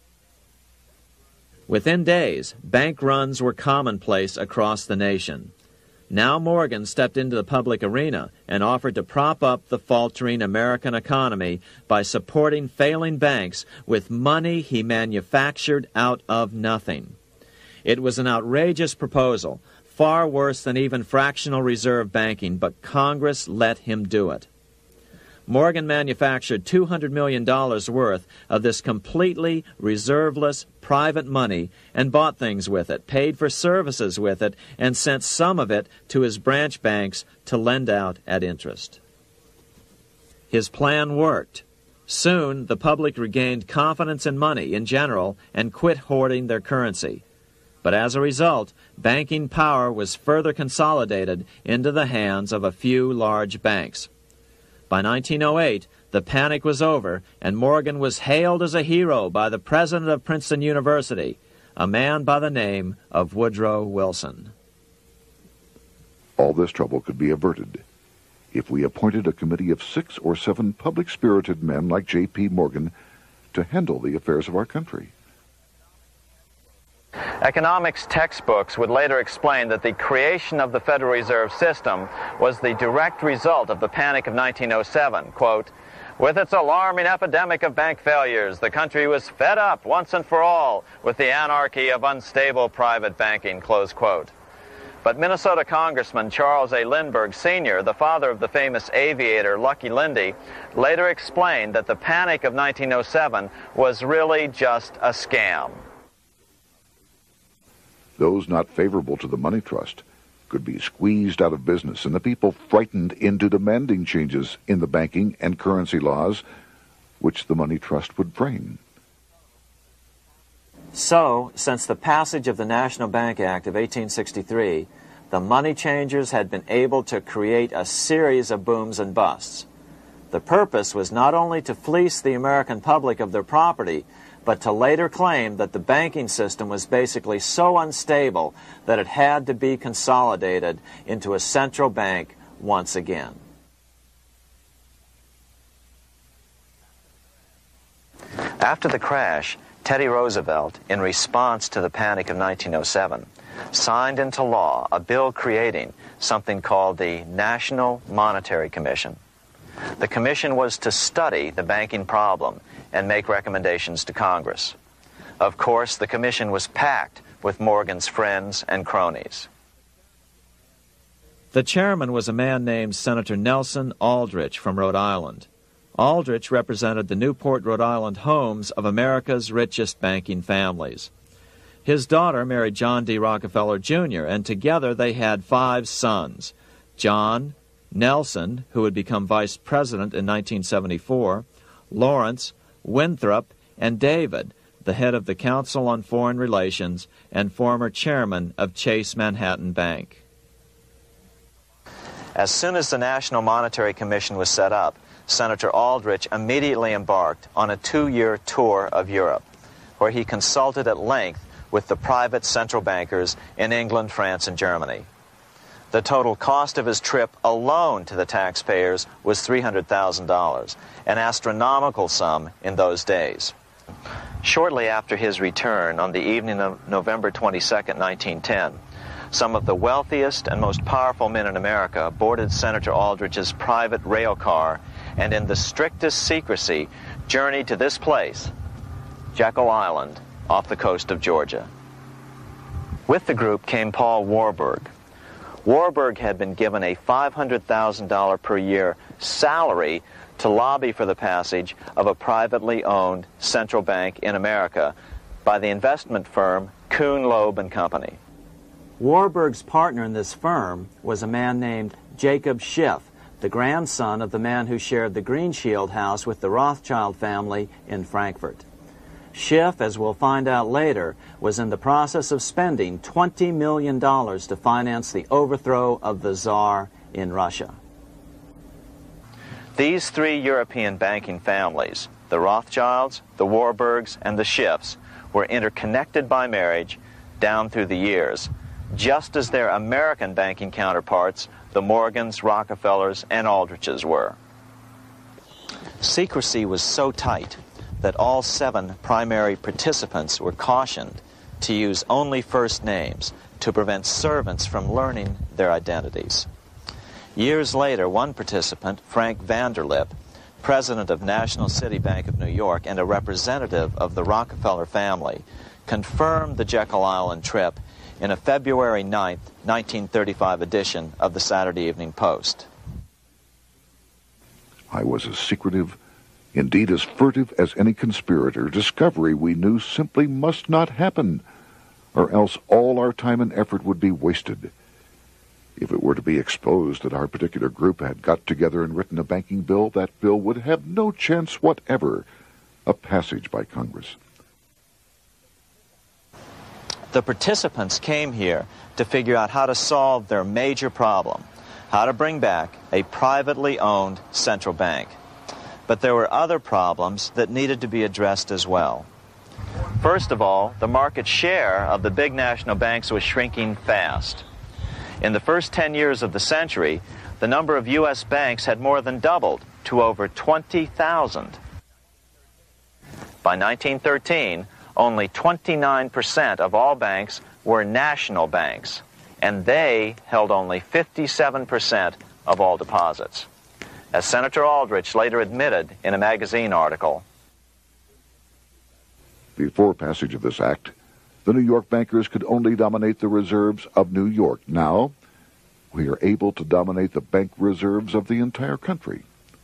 Within days, bank runs were commonplace across the nation. Now Morgan stepped into the public arena and offered to prop up the faltering American economy by supporting failing banks with money he manufactured out of nothing. It was an outrageous proposal, far worse than even fractional reserve banking, but Congress let him do it. Morgan manufactured two hundred million dollars worth of this completely reserveless private money and bought things with it, paid for services with it, and sent some of it to his branch banks to lend out at interest. His plan worked. Soon, the public regained confidence in money in general and quit hoarding their currency. But as a result, banking power was further consolidated into the hands of a few large banks. By nineteen oh eight, the panic was over, and Morgan was hailed as a hero by the president of Princeton University, a man by the name of Woodrow Wilson. All this trouble could be averted if we appointed a committee of six or seven public-spirited men like J P. Morgan to handle the affairs of our country. Economics textbooks would later explain that the creation of the Federal Reserve System was the direct result of the panic of nineteen oh seven. Quote, "With its alarming epidemic of bank failures, the country was fed up once and for all with the anarchy of unstable private banking," close quote. But Minnesota Congressman Charles A. Lindbergh Senior, the father of the famous aviator Lucky Lindy, later explained that the panic of nineteen oh seven was really just a scam. Those not favorable to the money trust could be squeezed out of business, and the people frightened into demanding changes in the banking and currency laws which the money trust would frame. So, since the passage of the National Bank Act of eighteen sixty-three, the money changers had been able to create a series of booms and busts. The purpose was not only to fleece the American public of their property, but to later claim that the banking system was basically so unstable that it had to be consolidated into a central bank once again. After the crash, Teddy Roosevelt, in response to the panic of nineteen oh seven, signed into law a bill creating something called the National Monetary Commission. The commission was to study the banking problem and make recommendations to Congress. Of course, the commission was packed with Morgan's friends and cronies. The chairman was a man named Senator Nelson Aldrich from Rhode Island. Aldrich represented the Newport, Rhode Island homes of America's richest banking families. His daughter married John D. Rockefeller, Junior, and together they had five sons: John, Nelson, who would become vice president in nineteen seventy-four, Lawrence, Winthrop, and David, the head of the Council on Foreign Relations and former chairman of Chase Manhattan Bank. As soon as the National Monetary Commission was set up, Senator Aldrich immediately embarked on a two-year tour of Europe, where he consulted at length with the private central bankers in England, France, and Germany. The total cost of his trip alone to the taxpayers was three hundred thousand dollars, an astronomical sum in those days. Shortly after his return, on the evening of November twenty-second, nineteen ten, some of the wealthiest and most powerful men in America boarded Senator Aldrich's private rail car and in the strictest secrecy journeyed to this place, Jekyll Island, off the coast of Georgia. With the group came Paul Warburg. Warburg had been given a five hundred thousand dollars per year salary to lobby for the passage of a privately owned central bank in America, by the investment firm Kuhn, Loeb and Company. Warburg's partner in this firm was a man named Jacob Schiff, the grandson of the man who shared the Greenshield house with the Rothschild family in Frankfurt. Schiff, as we'll find out later, was in the process of spending twenty million dollars to finance the overthrow of the Tsar in Russia. These three European banking families, the Rothschilds, the Warburgs, and the Schiffs, were interconnected by marriage down through the years, just as their American banking counterparts, the Morgans, Rockefellers, and Aldriches were. Secrecy was so tight that all seven primary participants were cautioned to use only first names to prevent servants from learning their identities. Years later, one participant, Frank Vanderlip, president of National City Bank of New York and a representative of the Rockefeller family, confirmed the Jekyll Island trip in a February ninth, nineteen thirty-five edition of the Saturday Evening Post. I was as secretive, indeed as furtive as any conspirator. Discovery, we knew, simply must not happen, or else all our time and effort would be wasted. If it were to be exposed that our particular group had got together and written a banking bill, that bill would have no chance whatever of passage by Congress. The participants came here to figure out how to solve their major problem, how to bring back a privately owned central bank. But there were other problems that needed to be addressed as well. First of all, the market share of the big national banks was shrinking fast. In the first ten years of the century, the number of U S banks had more than doubled to over twenty thousand. By nineteen thirteen, only twenty-nine percent of all banks were national banks, and they held only fifty-seven percent of all deposits. As Senator Aldrich later admitted in a magazine article, before passage of this act, the New York bankers could only dominate the reserves of New York. Now, we are able to dominate the bank reserves of the entire country.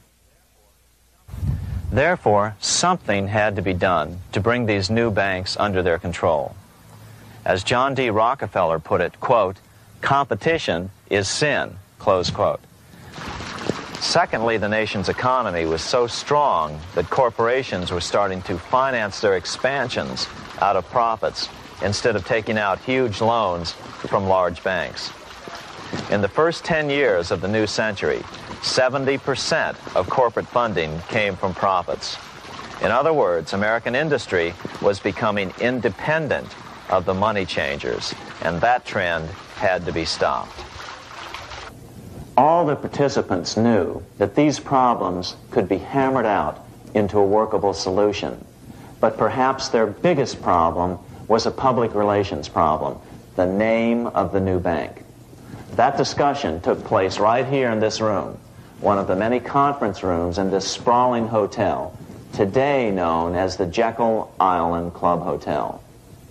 Therefore, something had to be done to bring these new banks under their control. As John D. Rockefeller put it, quote, competition is sin, close quote. Secondly, the nation's economy was so strong that corporations were starting to finance their expansions out of profits instead of taking out huge loans from large banks. In the first ten years of the new century, seventy percent of corporate funding came from profits. In other words, American industry was becoming independent of the money changers, and that trend had to be stopped. All the participants knew that these problems could be hammered out into a workable solution, but perhaps their biggest problem was a public relations problem, the name of the new bank. That discussion took place right here in this room, one of the many conference rooms in this sprawling hotel, today known as the Jekyll Island Club Hotel.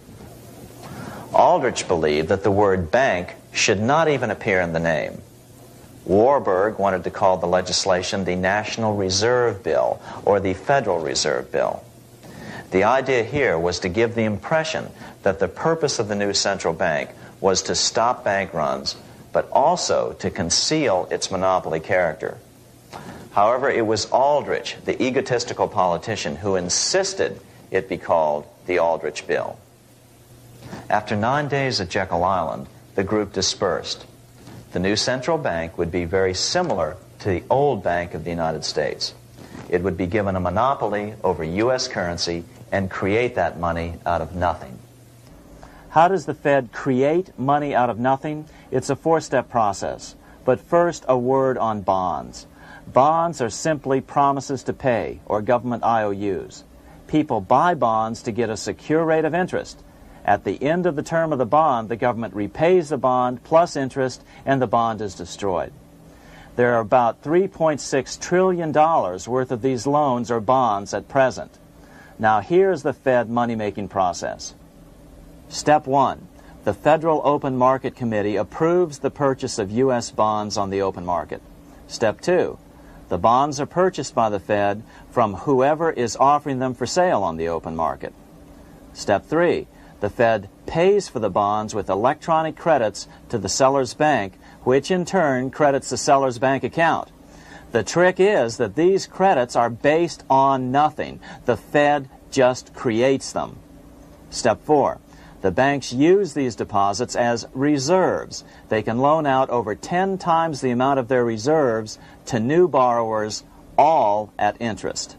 Aldrich believed that the word bank should not even appear in the name. Warburg wanted to call the legislation the National Reserve Bill or the Federal Reserve Bill. The idea here was to give the impression that the purpose of the new central bank was to stop bank runs, but also to conceal its monopoly character. However, it was Aldrich, the egotistical politician, who insisted it be called the Aldrich Bill. After nine days at Jekyll Island, the group dispersed. The new central bank would be very similar to the old Bank of the United States. It would be given a monopoly over U S currency and create that money out of nothing. How does the Fed create money out of nothing? It's a four-step process. But first, a word on bonds. Bonds are simply promises to pay, or government I O Us. People buy bonds to get a secure rate of interest. At the end of the term of the bond, the government repays the bond plus interest, and the bond is destroyed. There are about three point six trillion dollars worth of these loans or bonds at present. Now here's the Fed money-making process. Step one, the Federal Open Market Committee approves the purchase of U S bonds on the open market. Step two, the bonds are purchased by the Fed from whoever is offering them for sale on the open market. Step three, the Fed pays for the bonds with electronic credits to the seller's bank, which in turn credits the seller's bank account. The trick is that these credits are based on nothing. The Fed just creates them. Step four, the banks use these deposits as reserves. They can loan out over ten times the amount of their reserves to new borrowers, all at interest.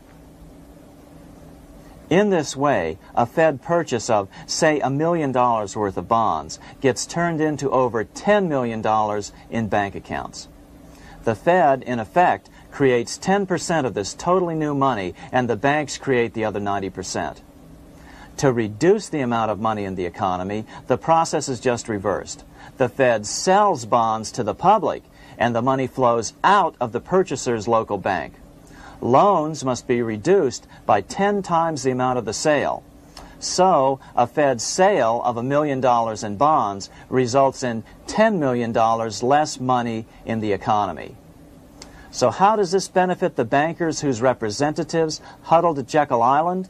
In this way, a Fed purchase of, say, a million dollars worth of bonds gets turned into over ten million dollars in bank accounts. The Fed, in effect, creates ten percent of this totally new money, and the banks create the other ninety percent. To reduce the amount of money in the economy, the process is just reversed. The Fed sells bonds to the public, and the money flows out of the purchaser's local bank. Loans must be reduced by ten times the amount of the sale. So, a Fed sale of a million dollars in bonds results in ten million dollars less money in the economy. So how does this benefit the bankers whose representatives huddled at Jekyll Island?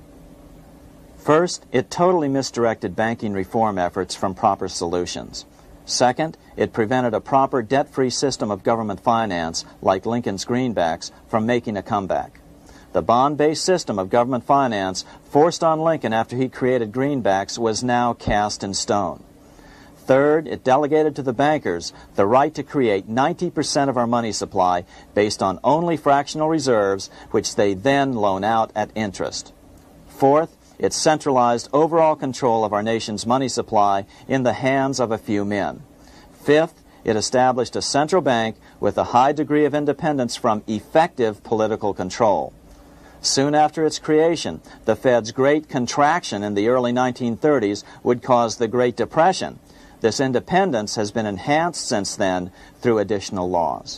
First, it totally misdirected banking reform efforts from proper solutions. Second, it prevented a proper debt-free system of government finance, like Lincoln's greenbacks, from making a comeback. The bond-based system of government finance forced on Lincoln after he created greenbacks was now cast in stone. Third, it delegated to the bankers the right to create ninety percent of our money supply based on only fractional reserves, which they then loan out at interest. Fourth, it centralized overall control of our nation's money supply in the hands of a few men. Fifth, it established a central bank with a high degree of independence from effective political control. Soon after its creation, the Fed's great contraction in the early nineteen thirties would cause the Great Depression. This independence has been enhanced since then through additional laws.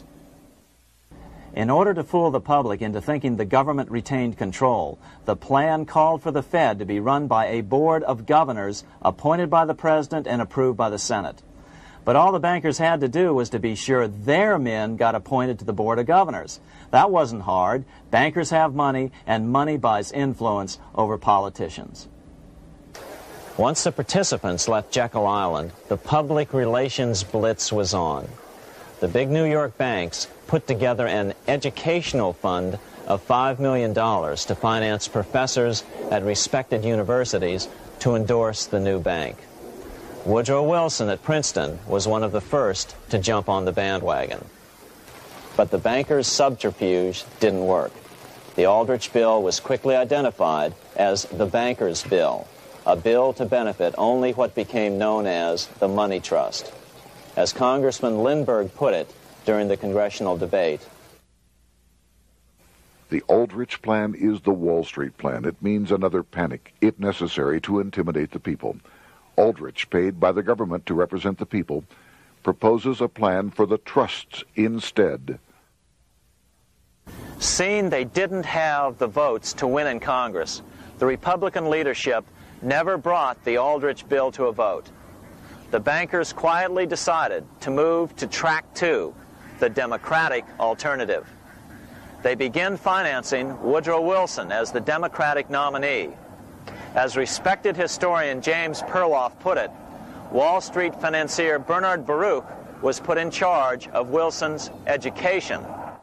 In order to fool the public into thinking the government retained control, the plan called for the Fed to be run by a board of governors appointed by the President and approved by the Senate. But all the bankers had to do was to be sure their men got appointed to the board of governors. That wasn't hard. Bankers have money, and money buys influence over politicians. Once the participants left Jekyll Island, the public relations blitz was on. The big New York banks put together an educational fund of five million dollars to finance professors at respected universities to endorse the new bank. Woodrow Wilson at Princeton was one of the first to jump on the bandwagon. But the bankers' subterfuge didn't work. The Aldrich Bill was quickly identified as the Bankers' Bill, a bill to benefit only what became known as the money trust. As Congressman Lindbergh put it during the congressional debate, the Aldrich Plan is the Wall Street Plan. It means another panic, if necessary, to intimidate the people. Aldrich, paid by the government to represent the people, proposes a plan for the trusts instead. seeing they didn't have the votes to win in Congress, the Republican leadership never brought the Aldrich bill to a vote. The bankers quietly decided to move to track two, the Democratic alternative. They began financing Woodrow Wilson as the Democratic nominee. As respected historian James Perloff put it, Wall Street financier Bernard Baruch was put in charge of Wilson's education.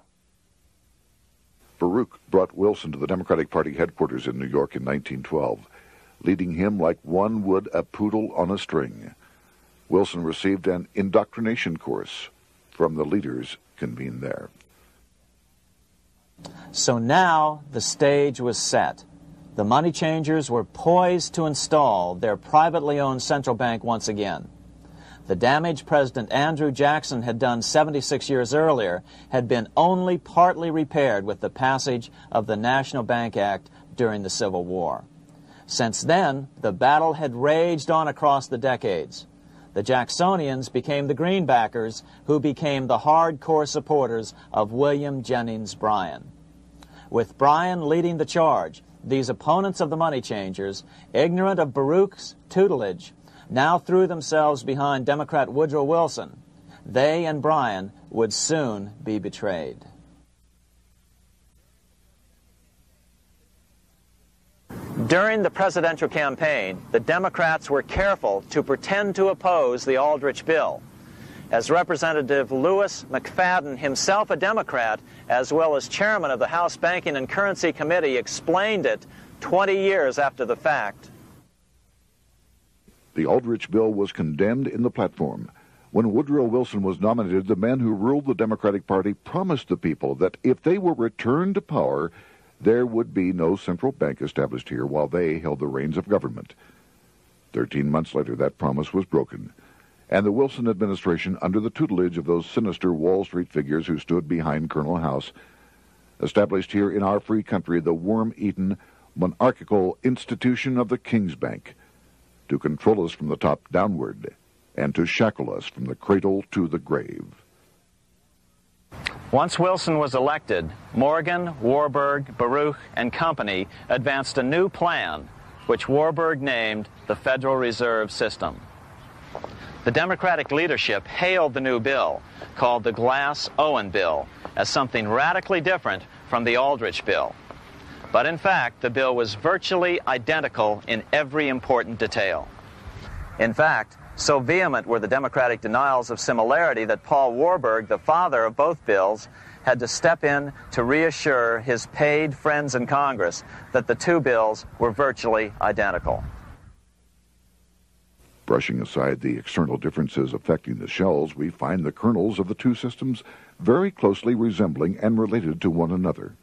Baruch brought Wilson to the Democratic Party headquarters in New York in nineteen twelve, leading him like one would a poodle on a string. Wilson received an indoctrination course from the leaders convened there. So now the stage was set. The money changers were poised to install their privately owned central bank once again. The damage President Andrew Jackson had done seventy-six years earlier had been only partly repaired with the passage of the National Bank Act during the Civil War. Since then, the battle had raged on across the decades. The Jacksonians became the Greenbackers, who became the hardcore supporters of William Jennings Bryan. With Bryan leading the charge, these opponents of the money changers, ignorant of Baruch's tutelage, now threw themselves behind Democrat Woodrow Wilson. They and Bryan would soon be betrayed. During the presidential campaign, the Democrats were careful to pretend to oppose the Aldrich bill. As Representative Lewis McFadden, himself a Democrat, as well as chairman of the House Banking and Currency Committee, explained it twenty years after the fact. The Aldrich bill was condemned in the platform. When Woodrow Wilson was nominated, the men who ruled the Democratic Party promised the people that if they were returned to power, there would be no central bank established here while they held the reins of government. Thirteen months later, that promise was broken, and the Wilson administration, under the tutelage of those sinister Wall Street figures who stood behind Colonel House, established here in our free country the worm-eaten, monarchical institution of the King's Bank, to control us from the top downward and to shackle us from the cradle to the grave. Once Wilson was elected, Morgan, Warburg, Baruch, and company advanced a new plan, which Warburg named the Federal Reserve System. The Democratic leadership hailed the new bill, called the Glass-Owen Bill, as something radically different from the Aldrich Bill. But in fact, the bill was virtually identical in every important detail. In fact, so vehement were the Democratic denials of similarity that Paul Warburg, the father of both bills, had to step in to reassure his paid friends in Congress that the two bills were virtually identical. Brushing aside the external differences affecting the shells, we find the kernels of the two systems very closely resembling and related to one another.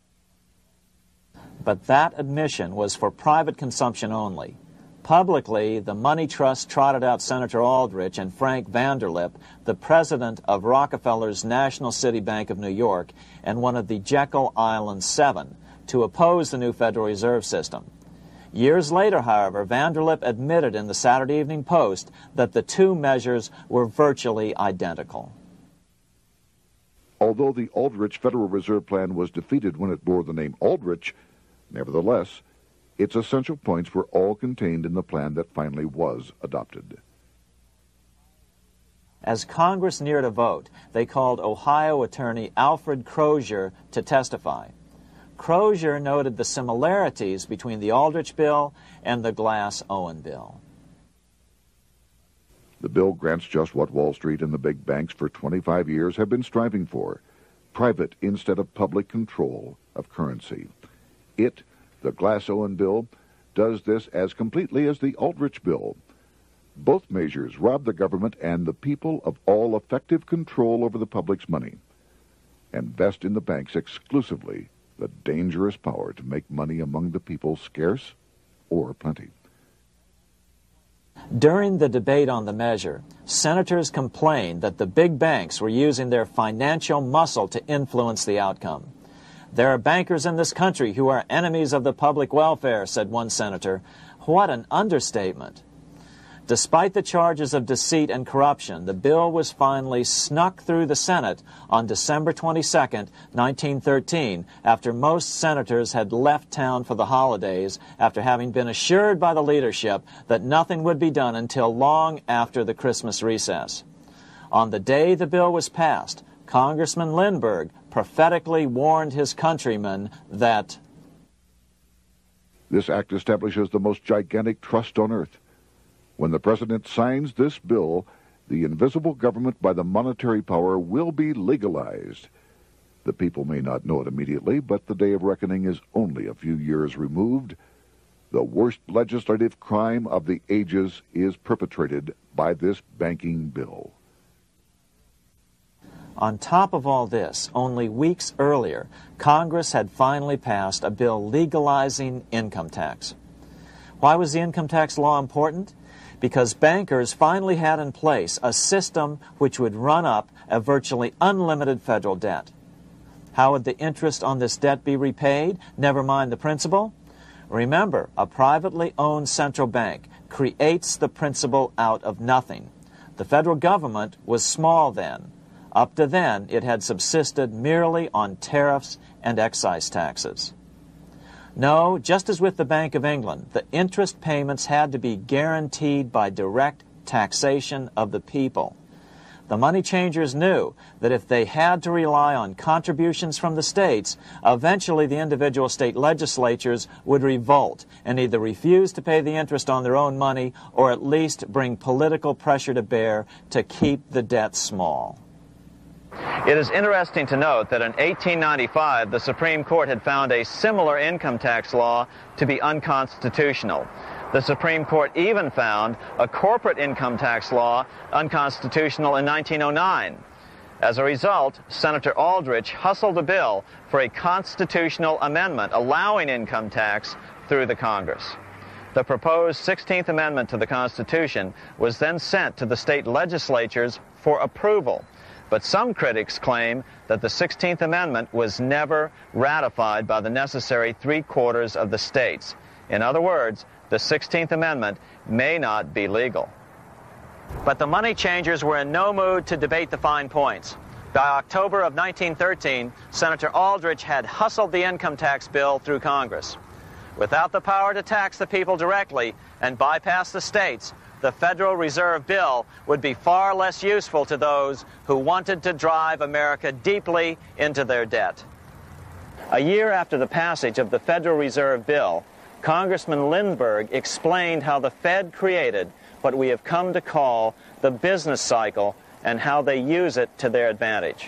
But that admission was for private consumption only. Publicly, the money trust trotted out Senator Aldrich and Frank Vanderlip, the president of Rockefeller's National City Bank of New York and one of the Jekyll Island Seven, to oppose the new Federal Reserve System. Years later, however, Vanderlip admitted in the Saturday Evening Post that the two measures were virtually identical. Although the Aldrich Federal Reserve Plan was defeated when it bore the name Aldrich, nevertheless, its essential points were all contained in the plan that finally was adopted. As Congress neared a vote, they called Ohio attorney Alfred Crozier to testify. Crozier noted the similarities between the Aldrich bill and the Glass-Owen bill. The bill grants just what Wall Street and the big banks for twenty-five years have been striving for: private instead of public control of currency. It, the Glass-Owen bill, does this as completely as the Aldrich bill. Both measures rob the government and the people of all effective control over the public's money, and vest in the banks exclusively the dangerous power to make money among the people scarce or plenty. During the debate on the measure, senators complained that the big banks were using their financial muscle to influence the outcome. "There are bankers in this country who are enemies of the public welfare," said one senator. What an understatement. Despite the charges of deceit and corruption, the bill was finally snuck through the Senate on December twenty-second, nineteen thirteen, after most senators had left town for the holidays, after having been assured by the leadership that nothing would be done until long after the Christmas recess. On the day the bill was passed, Congressman Lindbergh prophetically warned his countrymen that this act establishes the most gigantic trust on earth. When the president signs this bill, the invisible government by the monetary power will be legalized. The people may not know it immediately, but the day of reckoning is only a few years removed. The worst legislative crime of the ages is perpetrated by this banking bill. On top of all this, only weeks earlier, Congress had finally passed a bill legalizing income tax. Why was the income tax law important? Because bankers finally had in place a system which would run up a virtually unlimited federal debt. How would the interest on this debt be repaid? Never mind the principal. Remember, a privately owned central bank creates the principal out of nothing. The federal government was small then. Up to then, it had subsisted merely on tariffs and excise taxes. No, just as with the Bank of England, the interest payments had to be guaranteed by direct taxation of the people. The money changers knew that if they had to rely on contributions from the states, eventually the individual state legislatures would revolt and either refuse to pay the interest on their own money or at least bring political pressure to bear to keep the debt small. It is interesting to note that in eighteen ninety-five, the Supreme Court had found a similar income tax law to be unconstitutional. The Supreme Court even found a corporate income tax law unconstitutional in nineteen oh nine. As a result, Senator Aldrich hustled a bill for a constitutional amendment allowing income tax through the Congress. The proposed sixteenth Amendment to the Constitution was then sent to the state legislatures for approval. But some critics claim that the sixteenth Amendment was never ratified by the necessary three-quarters of the states. In other words, the sixteenth Amendment may not be legal. But the money changers were in no mood to debate the fine points. By October of nineteen thirteen, Senator Aldrich had hustled the income tax bill through Congress. Without the power to tax the people directly and bypass the states, the Federal Reserve Bill would be far less useful to those who wanted to drive America deeply into their debt. A year after the passage of the Federal Reserve Bill, Congressman Lindbergh explained how the Fed created what we have come to call the business cycle and how they use it to their advantage.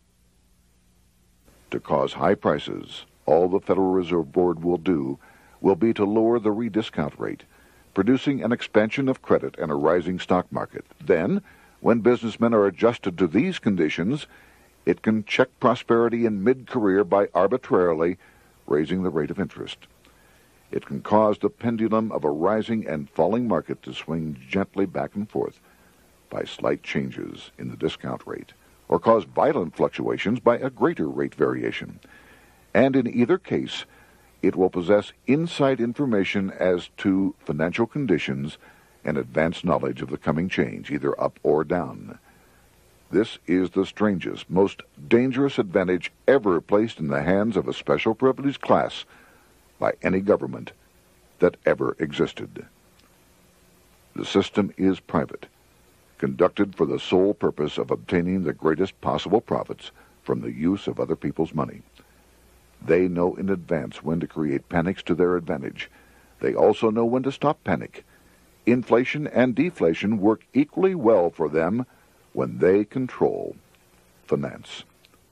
To cause high prices, all the Federal Reserve Board will do will be to lower the rediscount rate, producing an expansion of credit and a rising stock market. Then, when businessmen are adjusted to these conditions, it can check prosperity in mid-career by arbitrarily raising the rate of interest. It can cause the pendulum of a rising and falling market to swing gently back and forth by slight changes in the discount rate, or cause violent fluctuations by a greater rate variation. And in either case, it will possess inside information as to financial conditions and advanced knowledge of the coming change, either up or down. This is the strangest, most dangerous advantage ever placed in the hands of a special privileged class by any government that ever existed. The system is private, conducted for the sole purpose of obtaining the greatest possible profits from the use of other people's money. They know in advance when to create panics to their advantage. They also know when to stop panic. Inflation and deflation work equally well for them when they control finance.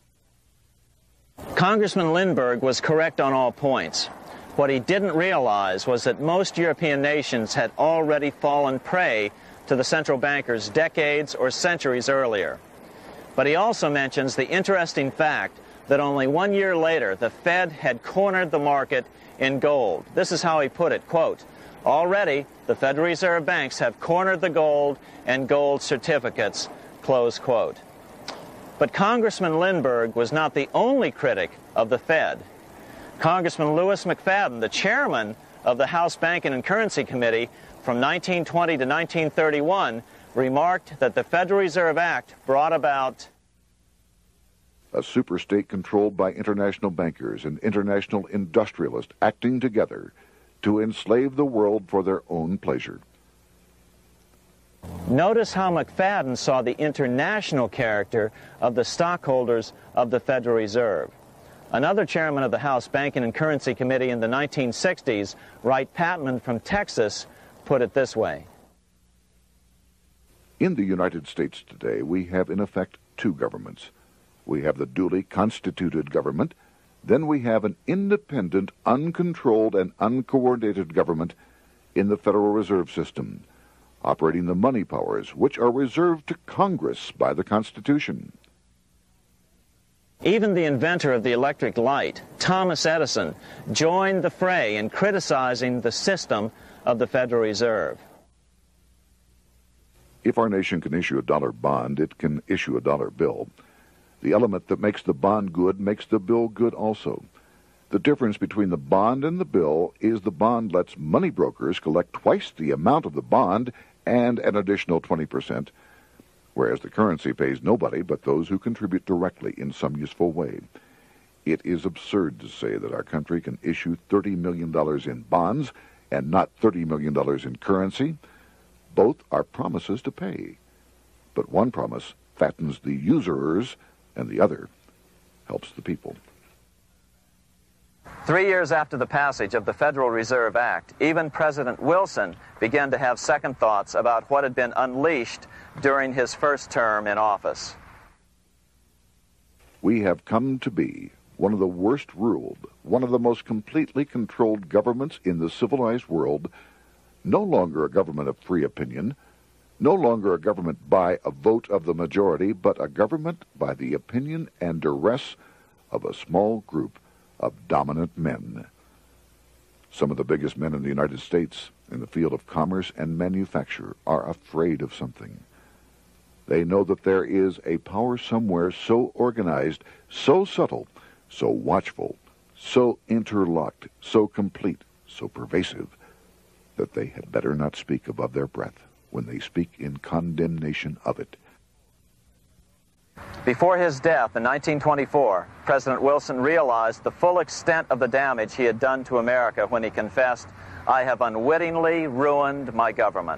Congressman Lindbergh was correct on all points. What he didn't realize was that most European nations had already fallen prey to the central bankers decades or centuries earlier. But he also mentions the interesting fact that only one year later, the Fed had cornered the market in gold. This is how he put it, quote, "Already, the Federal Reserve banks have cornered the gold and gold certificates," close quote. But Congressman Lindbergh was not the only critic of the Fed. Congressman Louis McFadden, the chairman of the House Banking and Currency Committee from nineteen twenty to nineteen thirty-one, remarked that the Federal Reserve Act brought about a superstate controlled by international bankers and international industrialists acting together to enslave the world for their own pleasure. Notice how McFadden saw the international character of the stockholders of the Federal Reserve. Another chairman of the House Banking and Currency Committee in the nineteen sixties, Wright Patman from Texas, put it this way. In the United States today, we have in effect two governments. We have the duly constituted government, then we have an independent, uncontrolled, and uncoordinated government in the Federal Reserve System, operating the money powers which are reserved to Congress by the Constitution. Even the inventor of the electric light, Thomas Edison, joined the fray in criticizing the system of the Federal Reserve. If our nation can issue a dollar bond, it can issue a dollar bill. The element that makes the bond good makes the bill good also. The difference between the bond and the bill is the bond lets money brokers collect twice the amount of the bond and an additional twenty percent, whereas the currency pays nobody but those who contribute directly in some useful way. It is absurd to say that our country can issue thirty million dollars in bonds and not thirty million dollars in currency. Both are promises to pay, but one promise fattens the usurers, and the other helps the people. Three years after the passage of the Federal Reserve Act, even President Wilson began to have second thoughts about what had been unleashed during his first term in office. We have come to be one of the worst ruled, one of the most completely controlled governments in the civilized world, no longer a government of free opinion, no longer a government by a vote of the majority, but a government by the opinion and duress of a small group of dominant men. Some of the biggest men in the United States in the field of commerce and manufacture are afraid of something. They know that there is a power somewhere so organized, so subtle, so watchful, so interlocked, so complete, so pervasive, that they had better not speak above their breath when they speak in condemnation of it. Before his death in nineteen twenty-four, President Wilson realized the full extent of the damage he had done to America when he confessed, "I have unwittingly ruined my government."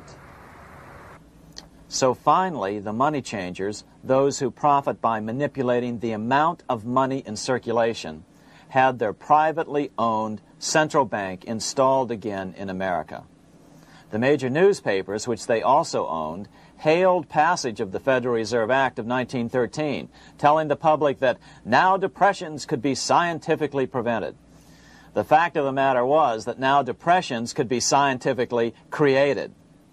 So finally, the money changers, those who profit by manipulating the amount of money in circulation, had their privately owned central bank installed again in America. The major newspapers, which they also owned, hailed passage of the Federal Reserve Act of nineteen thirteen, telling the public that now depressions could be scientifically prevented. The fact of the matter was that now depressions could be scientifically created.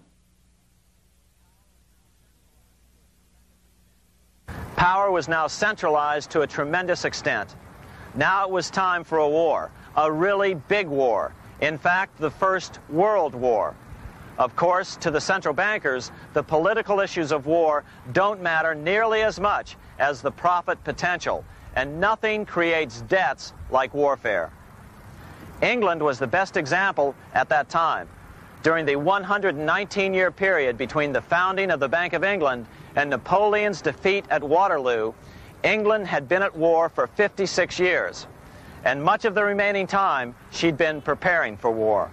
Power was now centralized to a tremendous extent. Now it was time for a war, a really big war. In fact, the First World War. Of course, to the central bankers, the political issues of war don't matter nearly as much as the profit potential, and nothing creates debts like warfare. England was the best example at that time. During the one hundred nineteen year period between the founding of the Bank of England and Napoleon's defeat at Waterloo, England had been at war for fifty-six years, and much of the remaining time she'd been preparing for war.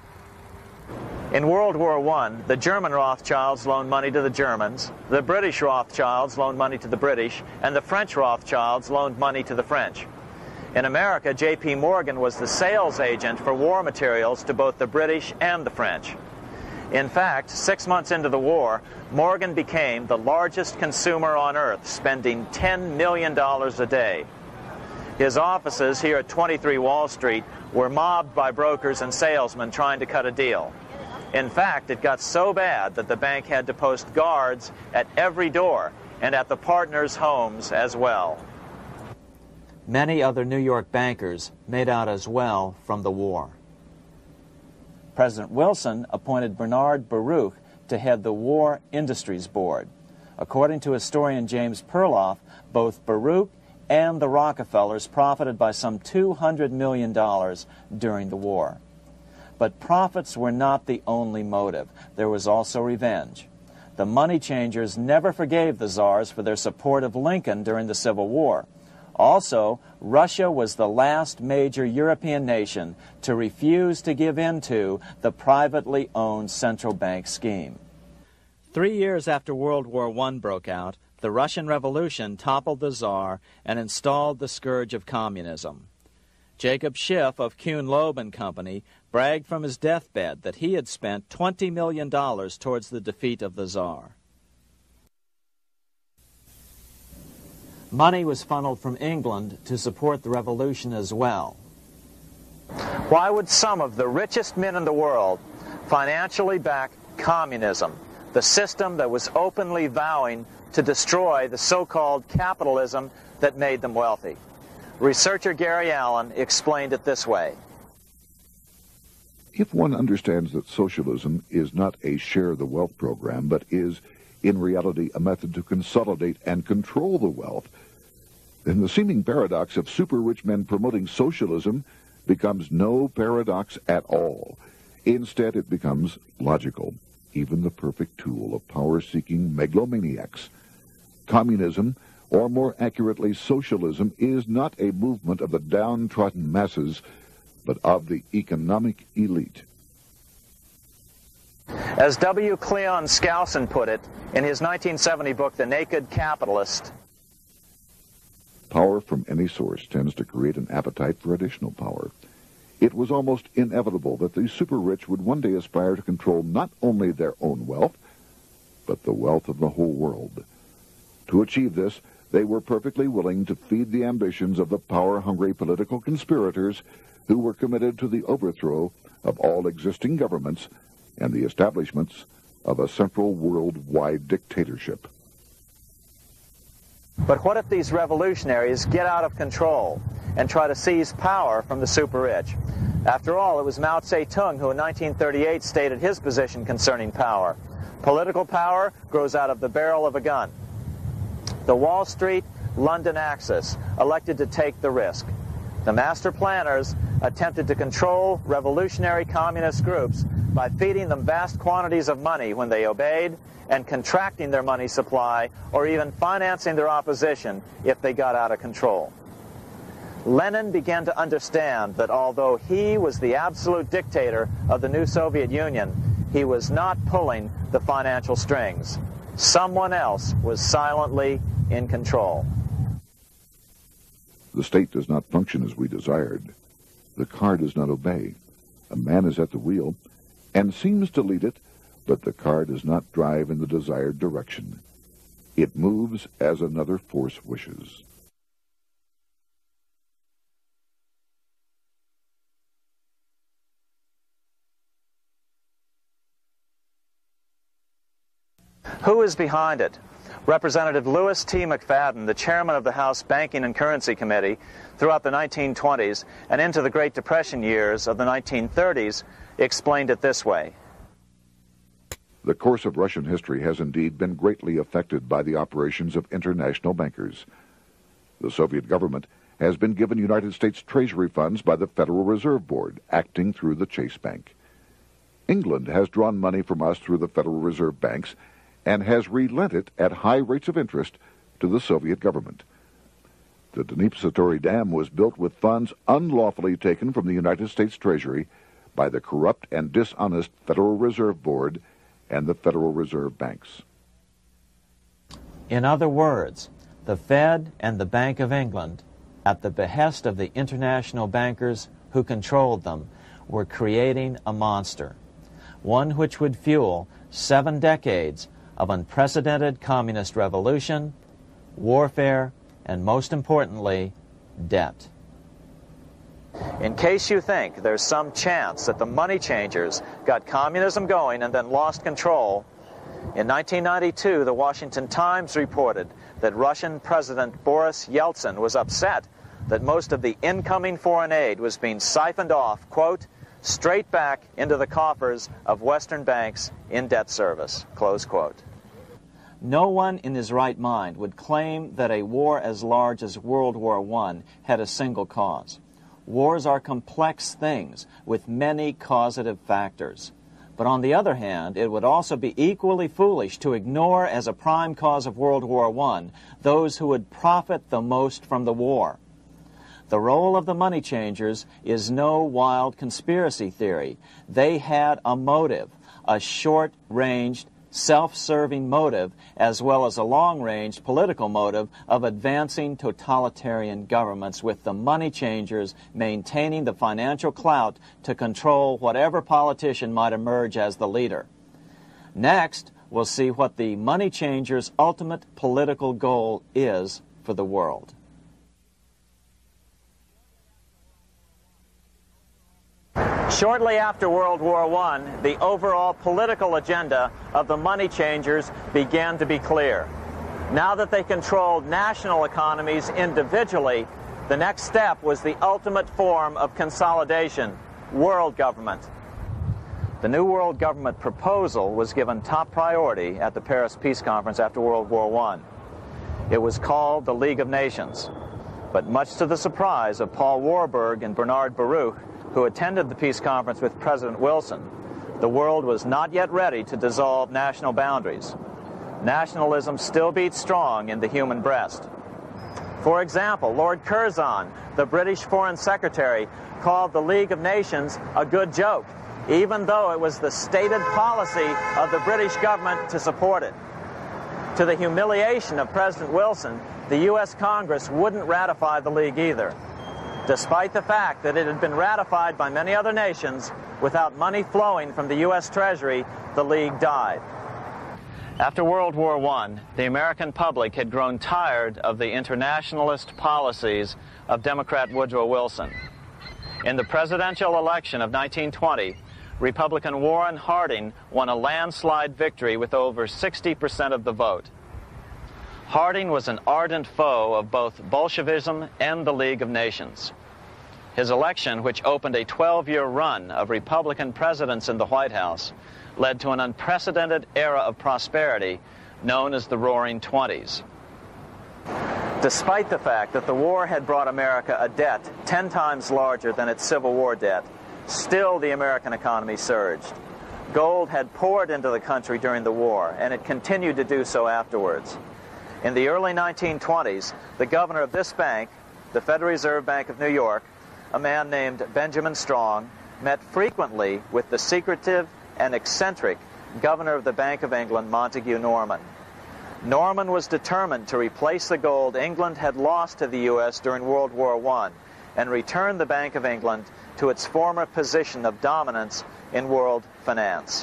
In World War One, the German Rothschilds loaned money to the Germans, the British Rothschilds loaned money to the British, and the French Rothschilds loaned money to the French. In America, J P Morgan was the sales agent for war materials to both the British and the French. In fact, six months into the war, Morgan became the largest consumer on earth, spending ten million dollars a day. His offices here at twenty-three Wall Street were mobbed by brokers and salesmen trying to cut a deal. In fact, it got so bad that the bank had to post guards at every door and at the partners' homes as well. Many other New York bankers made out as well from the war. President Wilson appointed Bernard Baruch to head the War Industries Board. According to historian James Perloff, both Baruch and the Rockefellers profited by some two hundred million dollars during the war. But profits were not the only motive. There was also revenge. The money changers never forgave the czars for their support of Lincoln during the Civil War. Also, Russia was the last major European nation to refuse to give in to the privately owned central bank scheme. Three years after World War One broke out, the Russian Revolution toppled the Tsar and installed the scourge of communism. Jacob Schiff of Kuhn Loeb and Company bragged from his deathbed that he had spent twenty million dollars towards the defeat of the Tsar. Money was funneled from England to support the revolution as well. Why would some of the richest men in the world financially back communism, the system that was openly vowing to destroy the so-called capitalism that made them wealthy? Researcher Gary Allen explained it this way. If one understands that socialism is not a share the wealth program, but is, in reality, a method to consolidate and control the wealth, then the seeming paradox of super-rich men promoting socialism becomes no paradox at all. Instead, it becomes logical, even the perfect tool of power-seeking megalomaniacs. Communism, or more accurately socialism, is not a movement of the downtrodden masses, but of the economic elite. As W. Cleon Skousen put it in his nineteen seventy book, The Naked Capitalist, power from any source tends to create an appetite for additional power. It was almost inevitable that the super-rich would one day aspire to control not only their own wealth, but the wealth of the whole world. To achieve this, they were perfectly willing to feed the ambitions of the power-hungry political conspirators who were committed to the overthrow of all existing governments and the establishments of a central worldwide dictatorship. But what if these revolutionaries get out of control and try to seize power from the super-rich? After all, it was Mao Zedong who in nineteen thirty-eight stated his position concerning power. Political power grows out of the barrel of a gun. The Wall Street, London axis elected to take the risk. The master planners attempted to control revolutionary communist groups by feeding them vast quantities of money when they obeyed and contracting their money supply or even financing their opposition if they got out of control. Lenin began to understand that although he was the absolute dictator of the new Soviet Union, he was not pulling the financial strings. Someone else was silently in control. The state does not function as we desired. The car does not obey. A man is at the wheel and seems to lead it, but the car does not drive in the desired direction. It moves as another force wishes. Who is behind it? Representative Louis T. McFadden, the chairman of the House Banking and Currency Committee throughout the nineteen twenties and into the Great Depression years of the nineteen thirties, explained it this way. The course of Russian history has indeed been greatly affected by the operations of international bankers. The Soviet government has been given United States Treasury funds by the Federal Reserve Board, acting through the Chase Bank. England has drawn money from us through the Federal Reserve banks and has relent it at high rates of interest to the Soviet government. The Dnipro Dam was built with funds unlawfully taken from the United States Treasury by the corrupt and dishonest Federal Reserve Board and the Federal Reserve banks. In other words, the Fed and the Bank of England, at the behest of the international bankers who controlled them, were creating a monster, one which would fuel seven decades of unprecedented communist revolution, warfare, and most importantly, debt. In case you think there's some chance that the money changers got communism going and then lost control, in nineteen ninety-two, the Washington Times reported that Russian President Boris Yeltsin was upset that most of the incoming foreign aid was being siphoned off, quote, straight back into the coffers of Western banks in debt service, close quote. No one in his right mind would claim that a war as large as World War One had a single cause. Wars are complex things with many causative factors. But on the other hand, it would also be equally foolish to ignore as a prime cause of World War One those who would profit the most from the war. The role of the money changers is no wild conspiracy theory. They had a motive, a short-ranged, self-serving motive, as well as a long-range political motive of advancing totalitarian governments, with the money changers maintaining the financial clout to control whatever politician might emerge as the leader. Next, we'll see what the money changers' ultimate political goal is for the world. Shortly after World War One, the overall political agenda of the money changers began to be clear. Now that they controlled national economies individually, the next step was the ultimate form of consolidation, world government. The new world government proposal was given top priority at the Paris Peace Conference after World War One. It was called the League of Nations, but much to the surprise of Paul Warburg and Bernard Baruch, who attended the peace conference with President Wilson, the world was not yet ready to dissolve national boundaries. Nationalism still beats strong in the human breast. For example, Lord Curzon, the British Foreign Secretary, called the League of Nations a good joke even though it was the stated policy of the British government to support it. To the humiliation of President Wilson, the U S Congress wouldn't ratify the League either, despite the fact that it had been ratified by many other nations. Without money flowing from the U S Treasury, the League died. After World War One, the American public had grown tired of the internationalist policies of Democrat Woodrow Wilson. In the presidential election of nineteen twenty, Republican Warren Harding won a landslide victory with over sixty percent of the vote. Harding was an ardent foe of both Bolshevism and the League of Nations. His election, which opened a twelve-year run of Republican presidents in the White House, led to an unprecedented era of prosperity known as the Roaring Twenties. Despite the fact that the war had brought America a debt ten times larger than its Civil War debt, still the American economy surged. Gold had poured into the country during the war, and it continued to do so afterwards. In the early nineteen twenties, the governor of this bank, the Federal Reserve Bank of New York, a man named Benjamin Strong, met frequently with the secretive and eccentric governor of the Bank of England, Montague Norman. Norman was determined to replace the gold England had lost to the U S during World War One and return the Bank of England to its former position of dominance in world finance.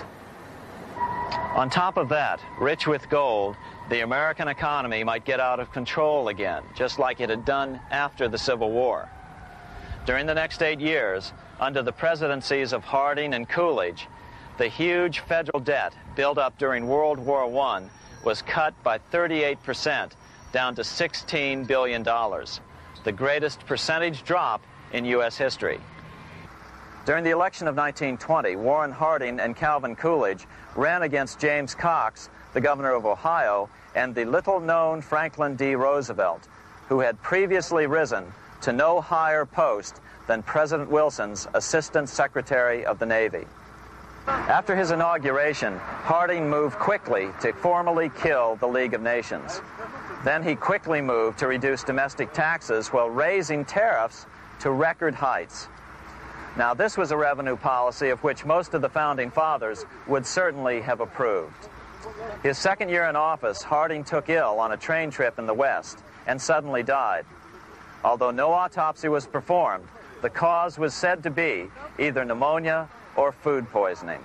On top of that, rich with gold, the American economy might get out of control again, just like it had done after the Civil War. During the next eight years, under the presidencies of Harding and Coolidge, the huge federal debt built up during World War One was cut by thirty-eight percent, down to sixteen billion dollars, the greatest percentage drop in U S history. During the election of nineteen twenty, Warren Harding and Calvin Coolidge ran against James Cox, the governor of Ohio, and the little-known Franklin D. Roosevelt, who had previously risen to no higher post than President Wilson's Assistant Secretary of the Navy. After his inauguration, Harding moved quickly to formally kill the League of Nations. Then he quickly moved to reduce domestic taxes while raising tariffs to record heights. Now, this was a revenue policy of which most of the Founding Fathers would certainly have approved. His second year in office, Harding took ill on a train trip in the West and suddenly died. Although no autopsy was performed, the cause was said to be either pneumonia or food poisoning.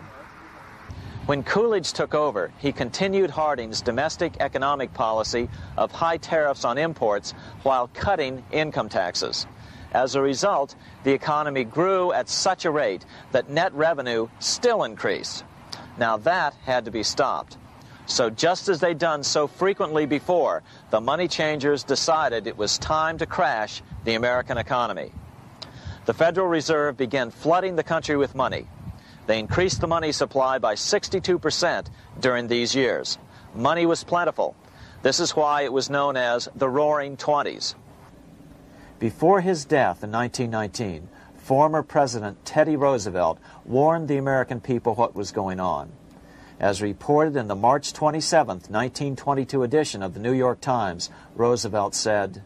When Coolidge took over, he continued Harding's domestic economic policy of high tariffs on imports while cutting income taxes. As a result, the economy grew at such a rate that net revenue still increased. Now that had to be stopped. So just as they'd done so frequently before, the money changers decided it was time to crash the American economy. The Federal Reserve began flooding the country with money. They increased the money supply by sixty-two percent during these years. Money was plentiful. This is why it was known as the Roaring Twenties. Before his death in nineteen nineteen, former President Teddy Roosevelt warned the American people what was going on. As reported in the March twenty-seventh, nineteen twenty-two edition of the New York Times, Roosevelt said,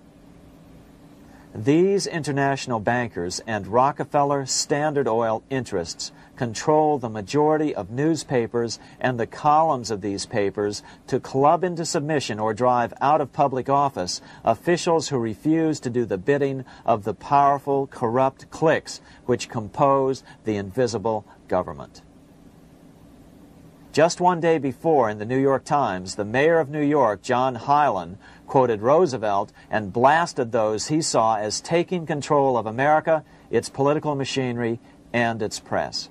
"These international bankers and Rockefeller Standard Oil interests control the majority of newspapers and the columns of these papers to club into submission or drive out of public office officials who refuse to do the bidding of the powerful, corrupt cliques which compose the invisible government." Just one day before, in the New York Times, the mayor of New York, John Hylan, quoted Roosevelt and blasted those he saw as taking control of America, its political machinery, and its press.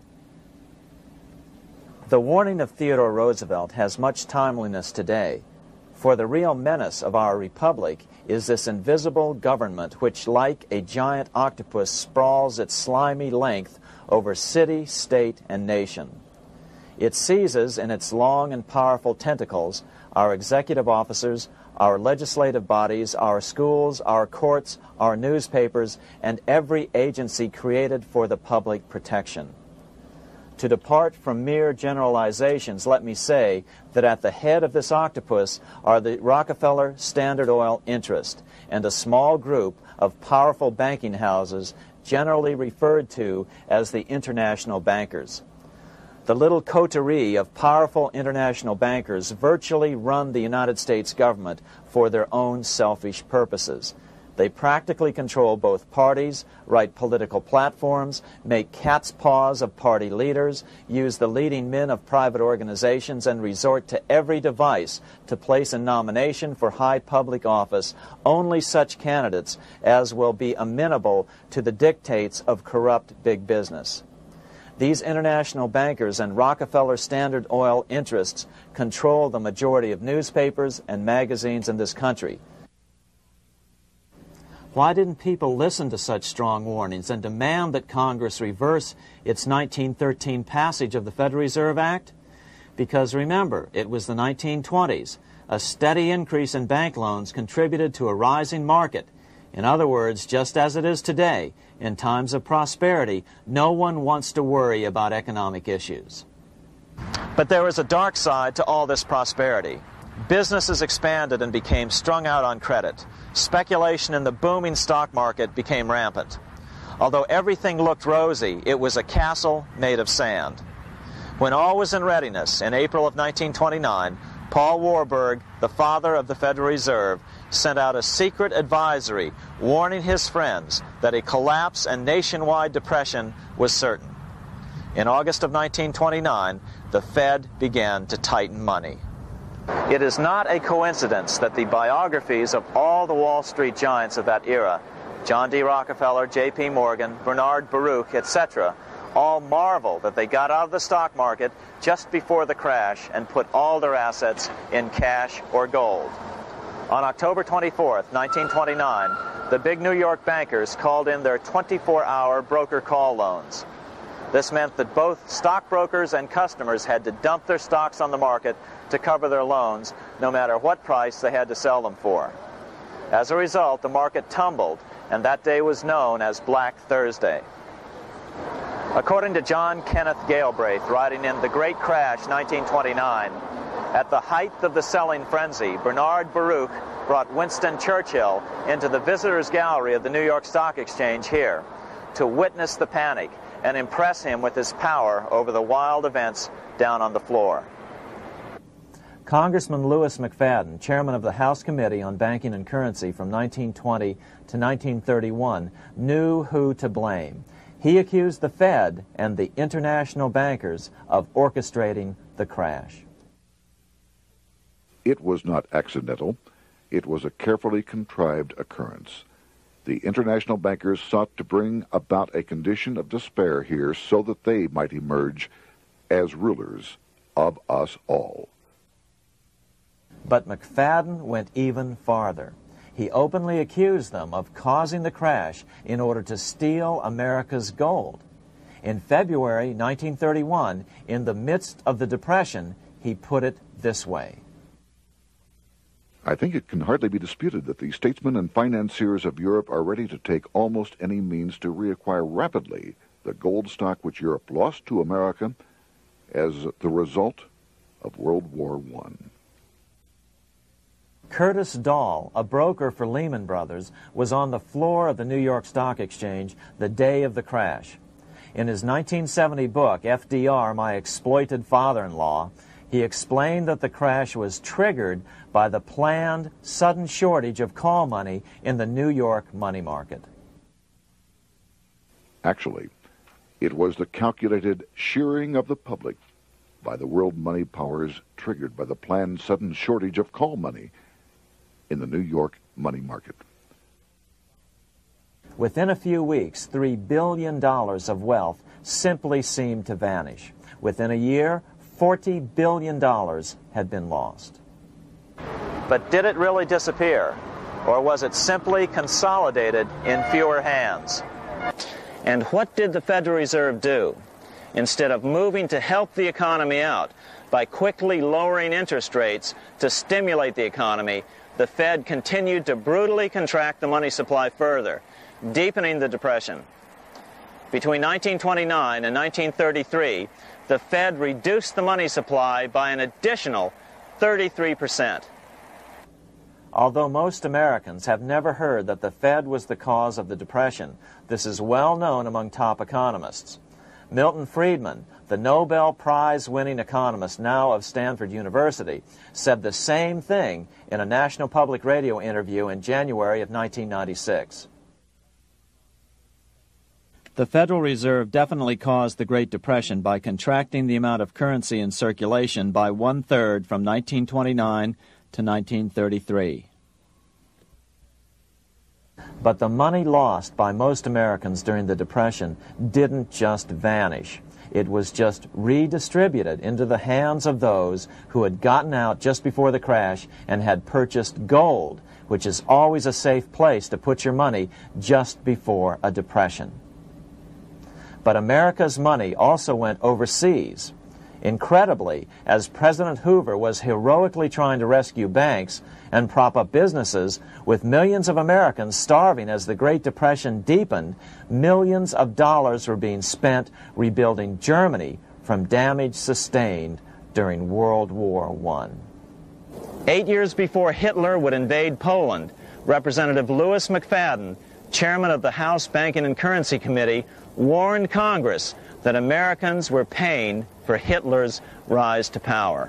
The warning of Theodore Roosevelt has much timeliness today, for the real menace of our republic is this invisible government which, like a giant octopus, sprawls its slimy length over city, state, and nation. It seizes in its long and powerful tentacles our executive officers, our legislative bodies, our schools, our courts, our newspapers, and every agency created for the public protection. To depart from mere generalizations, let me say that at the head of this octopus are the Rockefeller Standard Oil interest and a small group of powerful banking houses generally referred to as the international bankers. The little coterie of powerful international bankers virtually run the United States government for their own selfish purposes. They practically control both parties, write political platforms, make cat's paws of party leaders, use the leading men of private organizations, and resort to every device to place a nomination for high public office only such candidates as will be amenable to the dictates of corrupt big business. These international bankers and Rockefeller Standard Oil interests control the majority of newspapers and magazines in this country. Why didn't people listen to such strong warnings and demand that Congress reverse its nineteen thirteen passage of the Federal Reserve Act? Because remember, it was the nineteen twenties. A steady increase in bank loans contributed to a rising market. In other words, just as it is today, in times of prosperity, no one wants to worry about economic issues. But there was a dark side to all this prosperity. Businesses expanded and became strung out on credit. Speculation in the booming stock market became rampant. Although everything looked rosy, it was a castle made of sand. When all was in readiness, in April of nineteen twenty-nine, Paul Warburg, the father of the Federal Reserve, sent out a secret advisory warning his friends that a collapse and nationwide depression was certain. In August of nineteen twenty-nine, the Fed began to tighten money. It is not a coincidence that the biographies of all the Wall Street giants of that era, John D. Rockefeller, J P Morgan, Bernard Baruch, et cetera, all marvel that they got out of the stock market just before the crash and put all their assets in cash or gold. On October twenty-fourth, nineteen twenty-nine, the big New York bankers called in their twenty-four hour broker call loans. This meant that both stockbrokers and customers had to dump their stocks on the market to cover their loans, no matter what price they had to sell them for. As a result, the market tumbled, and that day was known as Black Thursday. According to John Kenneth Galbraith, writing in The Great Crash, nineteen twenty-nine, at the height of the selling frenzy, Bernard Baruch brought Winston Churchill into the visitors' gallery of the New York Stock Exchange here to witness the panic and impress him with his power over the wild events down on the floor. Congressman Louis McFadden, chairman of the House Committee on Banking and Currency from nineteen twenty to nineteen thirty-one, knew who to blame. He accused the Fed and the international bankers of orchestrating the crash. It was not accidental. It was a carefully contrived occurrence. The international bankers sought to bring about a condition of despair here so that they might emerge as rulers of us all. But McFadden went even farther. He openly accused them of causing the crash in order to steal America's gold. In February nineteen thirty-one, in the midst of the Depression, he put it this way. I think it can hardly be disputed that the statesmen and financiers of Europe are ready to take almost any means to reacquire rapidly the gold stock which Europe lost to America as the result of World War One. Curtis Dahl, a broker for Lehman Brothers, was on the floor of the New York Stock Exchange the day of the crash. In his nineteen seventy book, F D R, My Exploited Father-in-Law, he explained that the crash was triggered by the planned sudden shortage of call money in the New York money market. Actually, it was the calculated shearing of the public by the world money powers triggered by the planned sudden shortage of call money in the New York money market. Within a few weeks, three billion dollars of wealth simply seemed to vanish. Within a year, forty billion dollars had been lost. But did it really disappear? Or was it simply consolidated in fewer hands? And what did the Federal Reserve do? Instead of moving to help the economy out by quickly lowering interest rates to stimulate the economy, the Fed continued to brutally contract the money supply further, deepening the Depression. Between nineteen twenty-nine and nineteen thirty-three, the Fed reduced the money supply by an additional thirty-three percent. Although most Americans have never heard that the Fed was the cause of the Depression, this is well known among top economists. Milton Friedman, the Nobel Prize-winning economist, now of Stanford University, said the same thing in a National Public Radio interview in January of nineteen ninety-six. The Federal Reserve definitely caused the Great Depression by contracting the amount of currency in circulation by one-third from nineteen twenty-nine to nineteen thirty-three. But the money lost by most Americans during the Depression didn't just vanish. It was just redistributed into the hands of those who had gotten out just before the crash and had purchased gold, which is always a safe place to put your money just before a depression. But America's money also went overseas. Incredibly, as President Hoover was heroically trying to rescue banks and prop up businesses, with millions of Americans starving as the Great Depression deepened, millions of dollars were being spent rebuilding Germany from damage sustained during World War One. Eight years before Hitler would invade Poland, Representative Louis McFadden, chairman of the House Banking and Currency Committee, warned Congress that Americans were paying for Hitler's rise to power.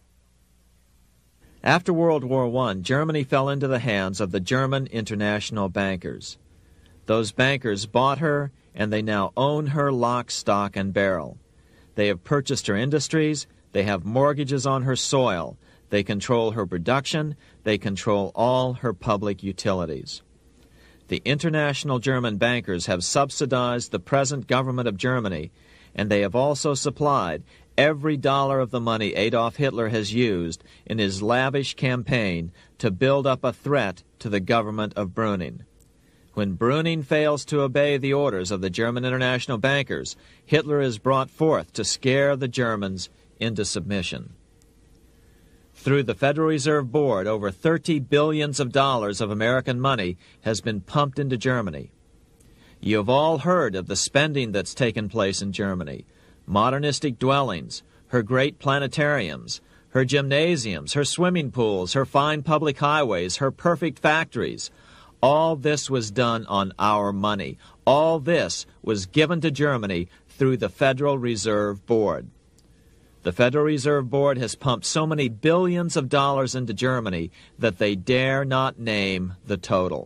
After World War One, Germany fell into the hands of the German international bankers. Those bankers bought her, and they now own her lock, stock, and barrel. They have purchased her industries, they have mortgages on her soil, they control her production, they control all her public utilities. The international German bankers have subsidized the present government of Germany, and they have also supplied every dollar of the money Adolf Hitler has used in his lavish campaign to build up a threat to the government of Brüning. When Brüning fails to obey the orders of the German international bankers, Hitler is brought forth to scare the Germans into submission. Through the Federal Reserve Board, over thirty billions of dollars of American money has been pumped into Germany. You have all heard of the spending that's taken place in Germany. Modernistic dwellings, her great planetariums, her gymnasiums, her swimming pools, her fine public highways, her perfect factories. All this was done on our money. All this was given to Germany through the Federal Reserve Board. The Federal Reserve Board has pumped so many billions of dollars into Germany that they dare not name the total.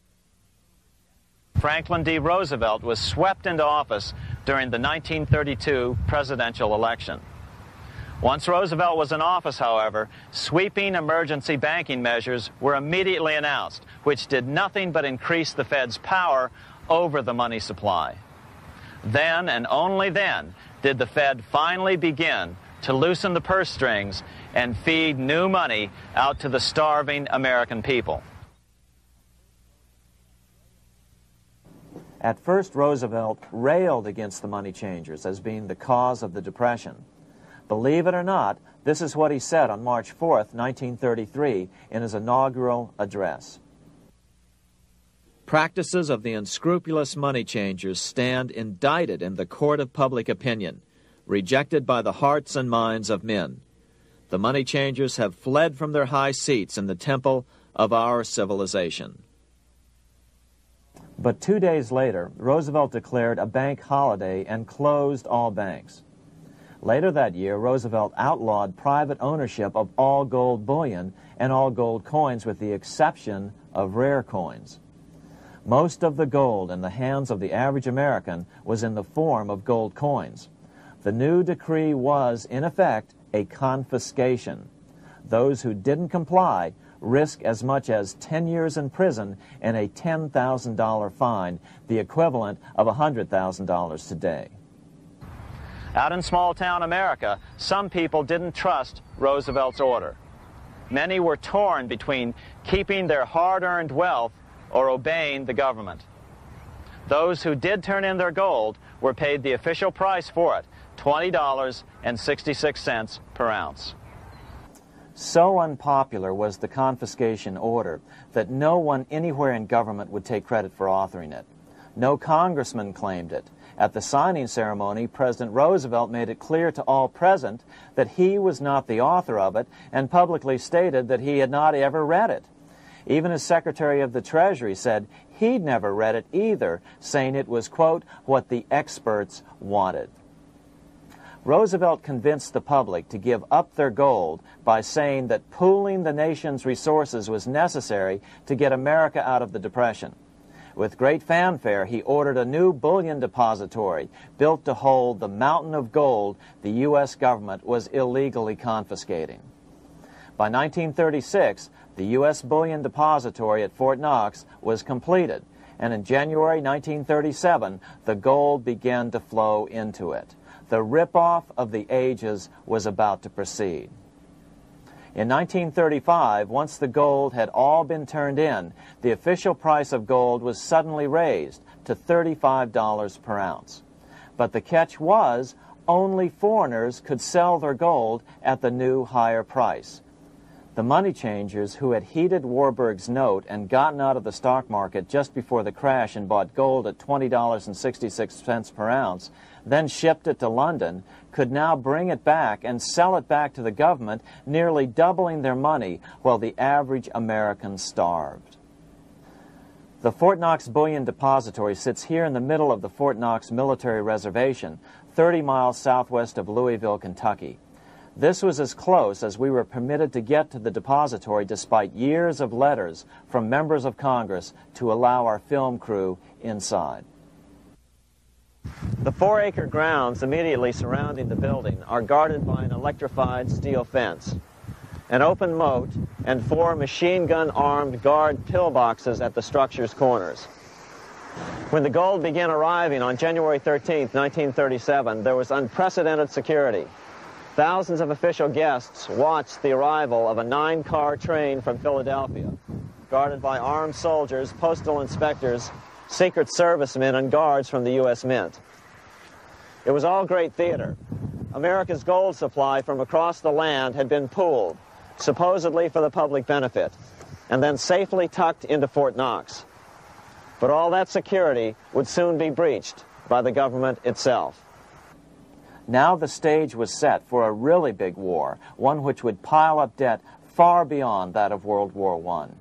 Franklin D. Roosevelt was swept into office during the nineteen thirty-two presidential election. Once Roosevelt was in office, however, sweeping emergency banking measures were immediately announced, which did nothing but increase the Fed's power over the money supply. Then, and only then, did the Fed finally begin to loosen the purse strings and feed new money out to the starving American people. At first, Roosevelt railed against the money changers as being the cause of the Depression. Believe it or not, this is what he said on March fourth, nineteen thirty-three, in his inaugural address. Practices of the unscrupulous money changers stand indicted in the court of public opinion, rejected by the hearts and minds of men. The money changers have fled from their high seats in the temple of our civilization. But two days later, Roosevelt declared a bank holiday and closed all banks. Later that year, Roosevelt outlawed private ownership of all gold bullion and all gold coins with the exception of rare coins. Most of the gold in the hands of the average American was in the form of gold coins. The new decree was, in effect, a confiscation. Those who didn't comply risk as much as ten years in prison and a ten thousand dollar fine, the equivalent of one hundred thousand dollars today. Out in small-town America, some people didn't trust Roosevelt's order. Many were torn between keeping their hard-earned wealth or obeying the government. Those who did turn in their gold were paid the official price for it, twenty dollars and sixty-six cents per ounce. So unpopular was the confiscation order that no one anywhere in government would take credit for authoring it. No congressman claimed it. At the signing ceremony, President Roosevelt made it clear to all present that he was not the author of it and publicly stated that he had not ever read it. Even his Secretary of the Treasury said he'd never read it either, saying it was, quote, what the experts wanted. Roosevelt convinced the public to give up their gold by saying that pooling the nation's resources was necessary to get America out of the Depression. With great fanfare, he ordered a new bullion depository built to hold the mountain of gold the U S government was illegally confiscating. By nineteen thirty-six, the U S Bullion Depository at Fort Knox was completed, and in January nineteen thirty-seven, the gold began to flow into it. The rip-off of the ages was about to proceed. In nineteen thirty-five, once the gold had all been turned in, the official price of gold was suddenly raised to thirty-five dollars per ounce. But the catch was, only foreigners could sell their gold at the new higher price. The money changers who had heeded Warburg's note and gotten out of the stock market just before the crash and bought gold at twenty dollars and sixty-six cents per ounce, then shipped it to London, could now bring it back and sell it back to the government, nearly doubling their money while the average American starved. The Fort Knox Bullion Depository sits here in the middle of the Fort Knox Military Reservation, thirty miles southwest of Louisville, Kentucky. This was as close as we were permitted to get to the depository despite years of letters from members of Congress to allow our film crew inside. The four-acre grounds immediately surrounding the building are guarded by an electrified steel fence, an open moat, and four machine-gun-armed guard pillboxes at the structure's corners. When the gold began arriving on January thirteenth, nineteen thirty-seven, there was unprecedented security. Thousands of official guests watched the arrival of a nine-car train from Philadelphia, guarded by armed soldiers, postal inspectors, Secret Servicemen, and guards from the U S Mint. It was all great theater. America's gold supply from across the land had been pooled, supposedly for the public benefit, and then safely tucked into Fort Knox. But all that security would soon be breached by the government itself. Now the stage was set for a really big war, one which would pile up debt far beyond that of World War One.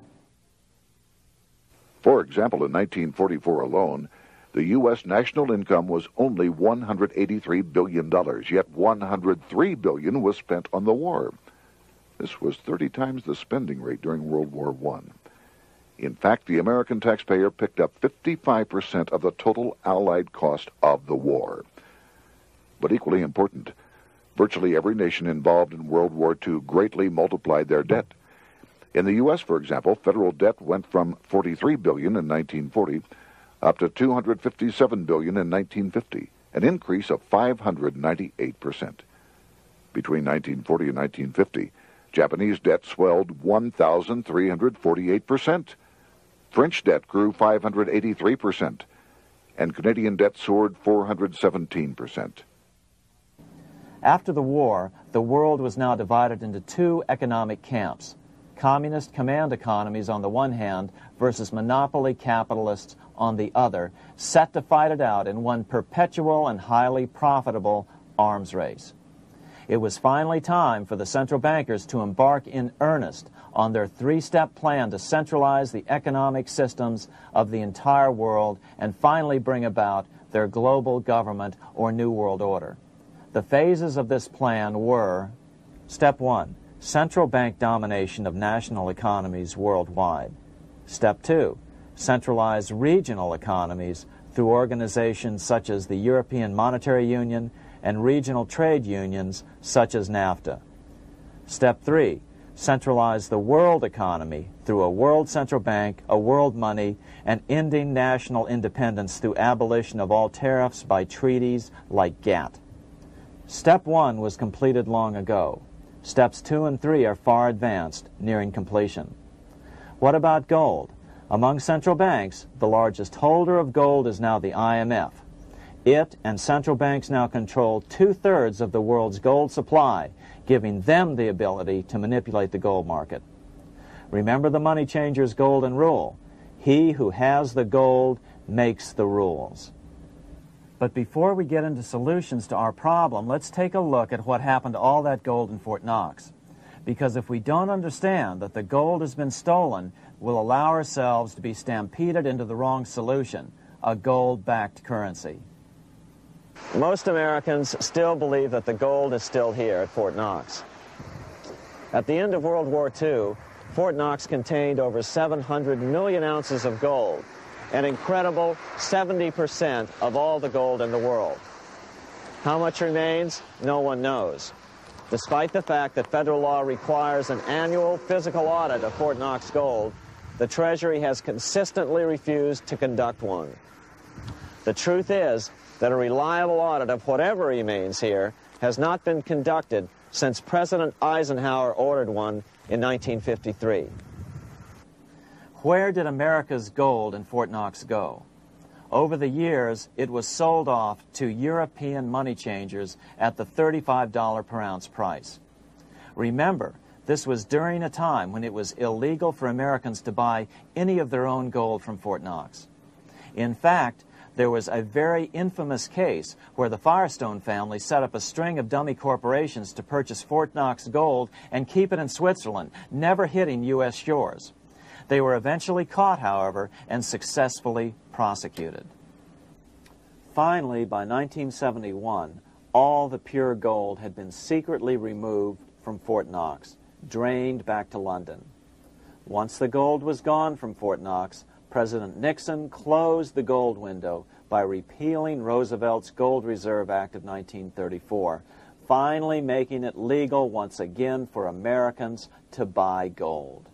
For example, in nineteen forty-four alone, the U S national income was only one hundred eighty-three billion dollars, yet one hundred three billion dollars was spent on the war. This was thirty times the spending rate during World War One. In fact, the American taxpayer picked up fifty-five percent of the total Allied cost of the war. But equally important, virtually every nation involved in World War Two greatly multiplied their debt. In the U S, for example, federal debt went from forty-three billion dollars in nineteen forty up to two hundred fifty-seven billion dollars in nineteen fifty, an increase of five hundred ninety-eight percent. Between nineteen forty and nineteen fifty, Japanese debt swelled one thousand three hundred forty-eight percent. French debt grew five hundred eighty-three percent, and Canadian debt soared four hundred seventeen percent. After the war, the world was now divided into two economic camps: communist command economies on the one hand versus monopoly capitalists on the other, set to fight it out in one perpetual and highly profitable arms race. It was finally time for the central bankers to embark in earnest on their three-step plan to centralize the economic systems of the entire world and finally bring about their global government or New World Order. The phases of this plan were: Step one, central bank domination of national economies worldwide. Step two, centralize regional economies through organizations such as the European Monetary Union and regional trade unions such as NAFTA. Step three, centralize the world economy through a world central bank, a world money, and ending national independence through abolition of all tariffs by treaties like GATT. Step one was completed long ago. Steps two and three are far advanced, nearing completion. What about gold? Among central banks, the largest holder of gold is now the I M F. It and central banks now control two-thirds of the world's gold supply, giving them the ability to manipulate the gold market. Remember the money changer's golden rule: he who has the gold makes the rules. But before we get into solutions to our problem, let's take a look at what happened to all that gold in Fort Knox. Because if we don't understand that the gold has been stolen, we'll allow ourselves to be stampeded into the wrong solution: a gold-backed currency. Most Americans still believe that the gold is still here at Fort Knox. At the end of World War Two, Fort Knox contained over seven hundred million ounces of gold, an incredible seventy percent of all the gold in the world. How much remains? No one knows. Despite the fact that federal law requires an annual physical audit of Fort Knox gold, the Treasury has consistently refused to conduct one. The truth is that a reliable audit of whatever remains here has not been conducted since President Eisenhower ordered one in nineteen fifty-three. Where did America's gold in Fort Knox go? Over the years, it was sold off to European money changers at the thirty-five dollars per ounce price. Remember, this was during a time when it was illegal for Americans to buy any of their own gold from Fort Knox. In fact, there was a very infamous case where the Firestone family set up a string of dummy corporations to purchase Fort Knox gold and keep it in Switzerland, never hitting U S shores. They were eventually caught, however, and successfully prosecuted. Finally, by nineteen seventy-one, all the pure gold had been secretly removed from Fort Knox, drained back to London. Once the gold was gone from Fort Knox, President Nixon closed the gold window by repealing Roosevelt's Gold Reserve Act of nineteen thirty-four, finally making it legal once again for Americans to buy gold.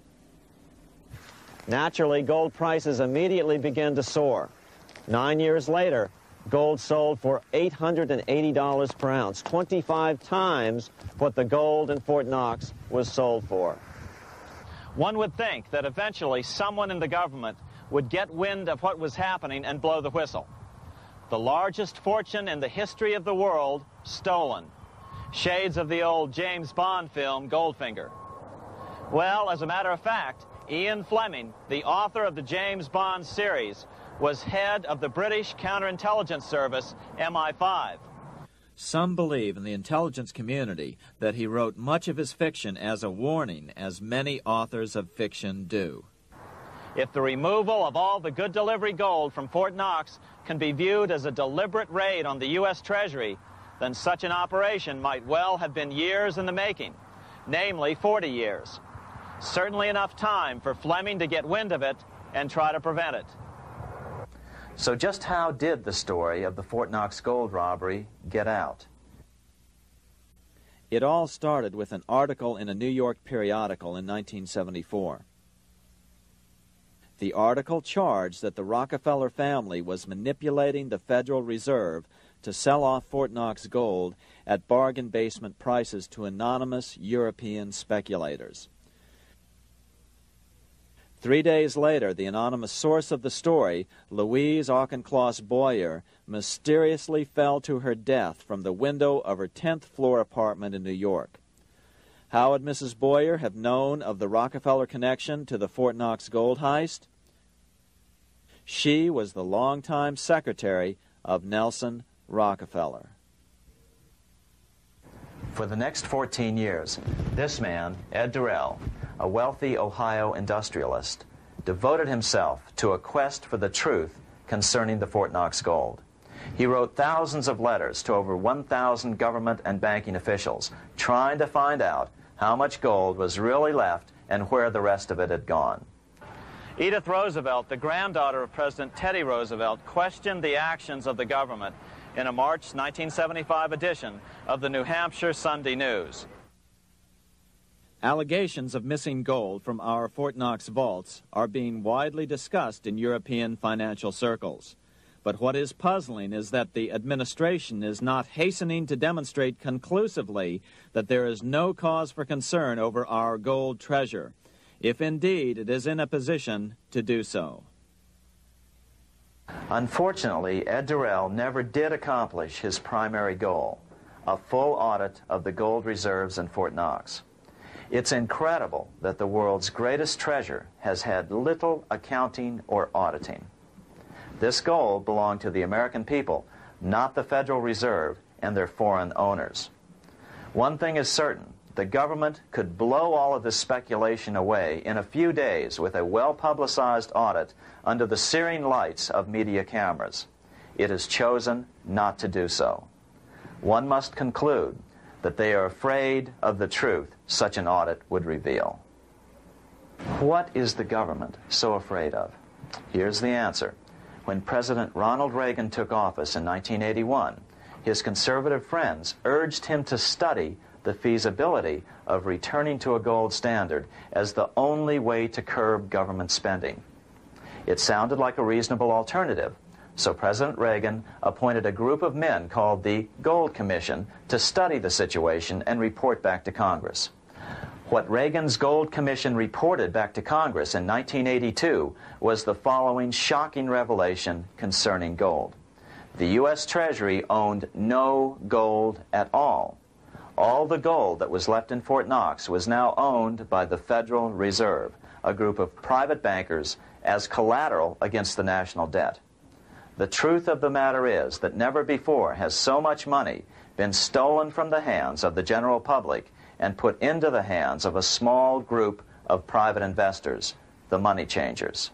Naturally, gold prices immediately began to soar. Nine years later, gold sold for eight hundred eighty dollars per ounce, twenty-five times what the gold in Fort Knox was sold for. One would think that eventually someone in the government would get wind of what was happening and blow the whistle. The largest fortune in the history of the world stolen. Shades of the old James Bond film, Goldfinger. Well, as a matter of fact, Ian Fleming, the author of the James Bond series, was head of the British counterintelligence service, M I five. Some believe in the intelligence community that he wrote much of his fiction as a warning, as many authors of fiction do. If the removal of all the good delivery gold from Fort Knox can be viewed as a deliberate raid on the U S Treasury, then such an operation might well have been years in the making, namely forty years. Certainly enough time for Fleming to get wind of it and try to prevent it. So just how did the story of the Fort Knox gold robbery get out? It all started with an article in a New York periodical in nineteen seventy-four. The article charged that the Rockefeller family was manipulating the Federal Reserve to sell off Fort Knox gold at bargain basement prices to anonymous European speculators. Three days later, the anonymous source of the story, Louise Auchincloss Boyer, mysteriously fell to her death from the window of her tenth floor apartment in New York. How would Missus Boyer have known of the Rockefeller connection to the Fort Knox gold heist? She was the longtime secretary of Nelson Rockefeller. For the next fourteen years, this man, Ed Durrell, a wealthy Ohio industrialist, devoted himself to a quest for the truth concerning the Fort Knox gold. He wrote thousands of letters to over one thousand government and banking officials, trying to find out how much gold was really left and where the rest of it had gone. Edith Roosevelt, the granddaughter of President Teddy Roosevelt, questioned the actions of the government in a March nineteen seventy-five edition of the New Hampshire Sunday News. Allegations of missing gold from our Fort Knox vaults are being widely discussed in European financial circles. But what is puzzling is that the administration is not hastening to demonstrate conclusively that there is no cause for concern over our gold treasure, if indeed it is in a position to do so. Unfortunately, Ed Durrell never did accomplish his primary goal, a full audit of the gold reserves in Fort Knox. It's incredible that the world's greatest treasure has had little accounting or auditing. This gold belonged to the American people, not the Federal Reserve and their foreign owners. One thing is certain, the government could blow all of this speculation away in a few days with a well-publicized audit under the searing lights of media cameras. it has chosen not to do so. One must conclude that they are afraid of the truth such an audit would reveal. What is the government so afraid of? Here's the answer. When President Ronald Reagan took office in nineteen eighty-one, his conservative friends urged him to study the feasibility of returning to a gold standard as the only way to curb government spending. It sounded like a reasonable alternative, so President Reagan appointed a group of men called the Gold Commission to study the situation and report back to Congress. What Reagan's Gold Commission reported back to Congress in nineteen eighty-two was the following shocking revelation concerning gold. The U S Treasury owned no gold at all. All the gold that was left in Fort Knox was now owned by the Federal Reserve, a group of private bankers, as collateral against the national debt. The truth of the matter is that never before has so much money been stolen from the hands of the general public and put into the hands of a small group of private investors, the money changers.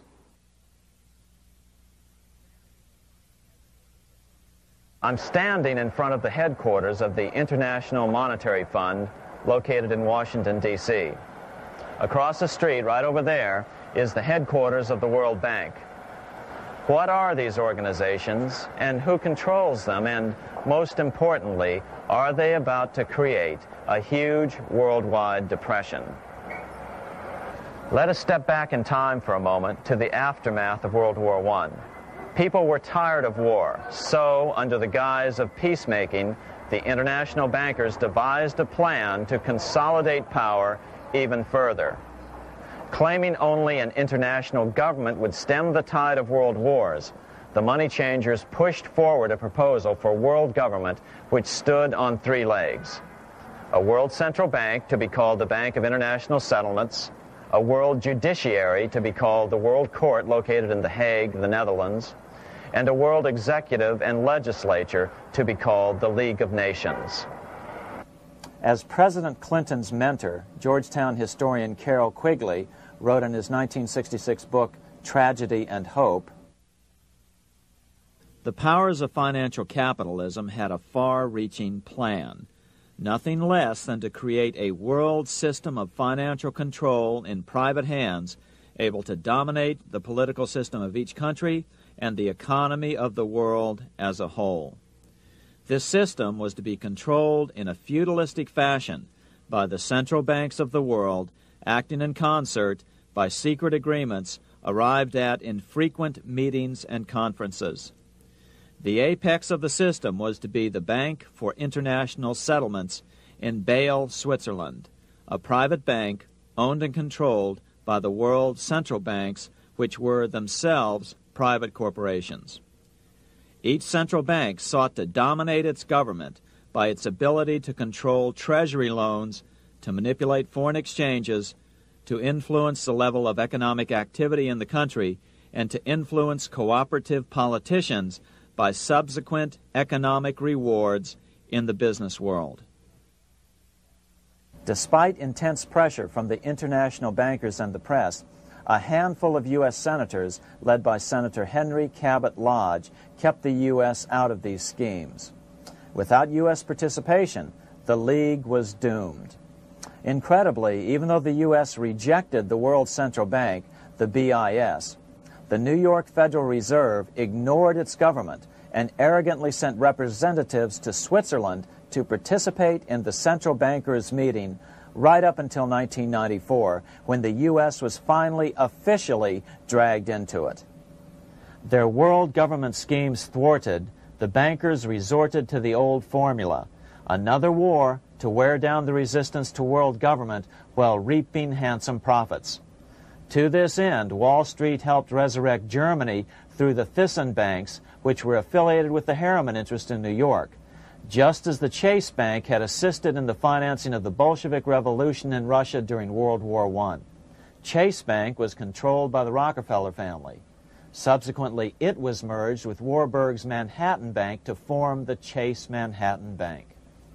I'm standing in front of the headquarters of the International Monetary Fund located in Washington, D C Across the street, right over there, is the headquarters of the World Bank. What are these organizations, and who controls them, and most importantly, are they about to create a huge worldwide depression? Let us step back in time for a moment to the aftermath of World War One. People were tired of war, so under the guise of peacemaking, the international bankers devised a plan to consolidate power even further. Claiming only an international government would stem the tide of world wars, the money changers pushed forward a proposal for world government which stood on three legs. A world central bank to be called the Bank of International Settlements, a world judiciary to be called the World Court located in The Hague, the Netherlands, and a world executive and legislature to be called the League of Nations. As President Clinton's mentor, Georgetown historian Carroll Quigley wrote in his nineteen sixty-six book, Tragedy and Hope, the powers of financial capitalism had a far-reaching plan, nothing less than to create a world system of financial control in private hands, able to dominate the political system of each country and the economy of the world as a whole. This system was to be controlled in a feudalistic fashion by the central banks of the world, acting in concert by secret agreements arrived at in frequent meetings and conferences. The apex of the system was to be the Bank for International Settlements in Bâle, Switzerland, a private bank owned and controlled by the world central banks, which were themselves private corporations. Each central bank sought to dominate its government by its ability to control treasury loans, to manipulate foreign exchanges, to influence the level of economic activity in the country, and to influence cooperative politicians by subsequent economic rewards in the business world. Despite intense pressure from the international bankers and the press, a handful of U S senators, led by Senator Henry Cabot Lodge, kept the U S out of these schemes. Without U S participation, the League was doomed. Incredibly, even though the U S rejected the World Central Bank, the B I S, the New York Federal Reserve ignored its government and arrogantly sent representatives to Switzerland to participate in the central bankers' meeting right up until nineteen ninety-four, when the U S was finally officially dragged into it. Their world government schemes thwarted, the bankers resorted to the old formula, another war to wear down the resistance to world government while reaping handsome profits. To this end, Wall Street helped resurrect Germany through the Thyssen banks, which were affiliated with the Harriman interest in New York, just as the Chase Bank had assisted in the financing of the Bolshevik Revolution in Russia during World War One. Chase Bank was controlled by the Rockefeller family. Subsequently, it was merged with Warburg's Manhattan Bank to form the Chase Manhattan Bank.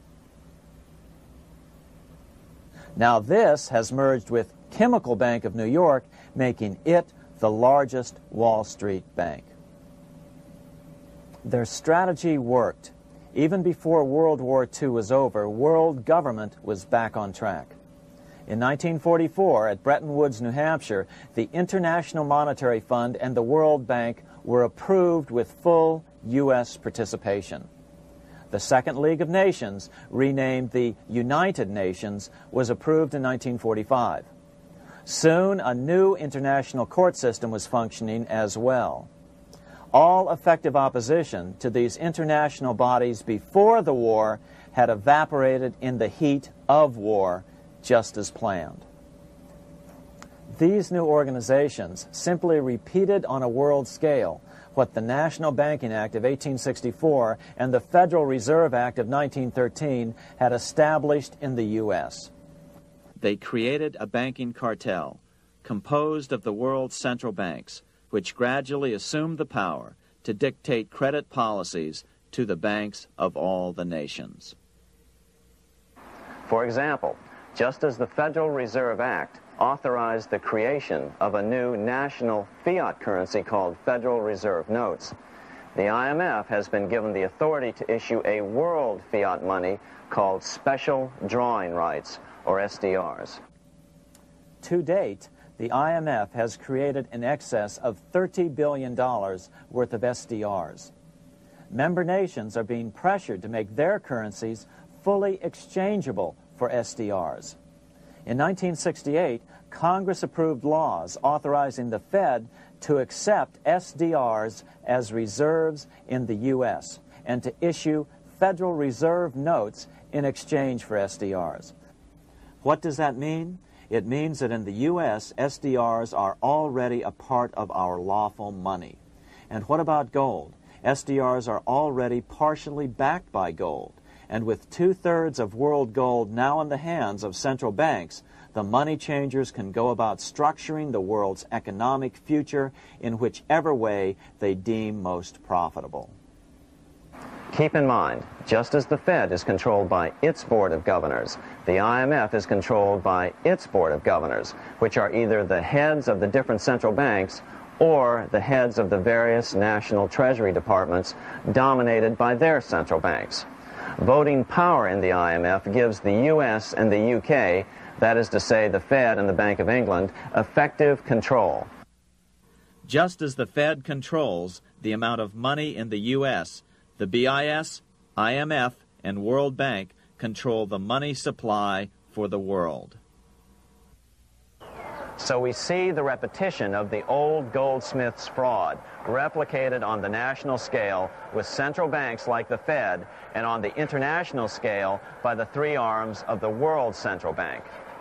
Now this has merged with Chemical Bank of New York, making it the largest Wall Street bank. Their strategy worked. Even before World War Two was over, world government was back on track. In nineteen forty-four, at Bretton Woods, New Hampshire, the International Monetary Fund and the World Bank were approved with full U S participation. The Second League of Nations, renamed the United Nations, was approved in nineteen forty-five. Soon, a new international court system was functioning as well. All effective opposition to these international bodies before the war had evaporated in the heat of war, just as planned. These new organizations simply repeated on a world scale what the National Banking Act of eighteen sixty-four and the Federal Reserve Act of nineteen thirteen had established in the U S They created a banking cartel composed of the world's central banks, which gradually assumed the power to dictate credit policies to the banks of all the nations. For example, just as the Federal Reserve Act authorized the creation of a new national fiat currency called Federal Reserve Notes, the I M F has been given the authority to issue a world fiat money called Special Drawing Rights, or S D Rs. To date, the I M F has created in excess of thirty billion dollars worth of S D Rs. Member nations are being pressured to make their currencies fully exchangeable for S D Rs. In nineteen sixty-eight, Congress approved laws authorizing the Fed to accept S D Rs as reserves in the U S and to issue Federal Reserve notes in exchange for S D Rs. What does that mean? It means that in the U S, S D Rs are already a part of our lawful money. And what about gold? S D Rs are already partially backed by gold. And with two-thirds of world gold now in the hands of central banks, the money changers can go about structuring the world's economic future in whichever way they deem most profitable. Keep in mind, just as the Fed is controlled by its Board of Governors, the I M F is controlled by its Board of Governors, which are either the heads of the different central banks or the heads of the various national treasury departments dominated by their central banks. Voting power in the I M F gives the U S and the U K, that is to say the Fed and the Bank of England, effective control. Just as the Fed controls the amount of money in the U S, the B I S, I M F, and World Bank control the money supply for the world. So we see the repetition of the old Goldsmiths fraud replicated on the national scale with central banks like the Fed and on the international scale by the three arms of the world central bank.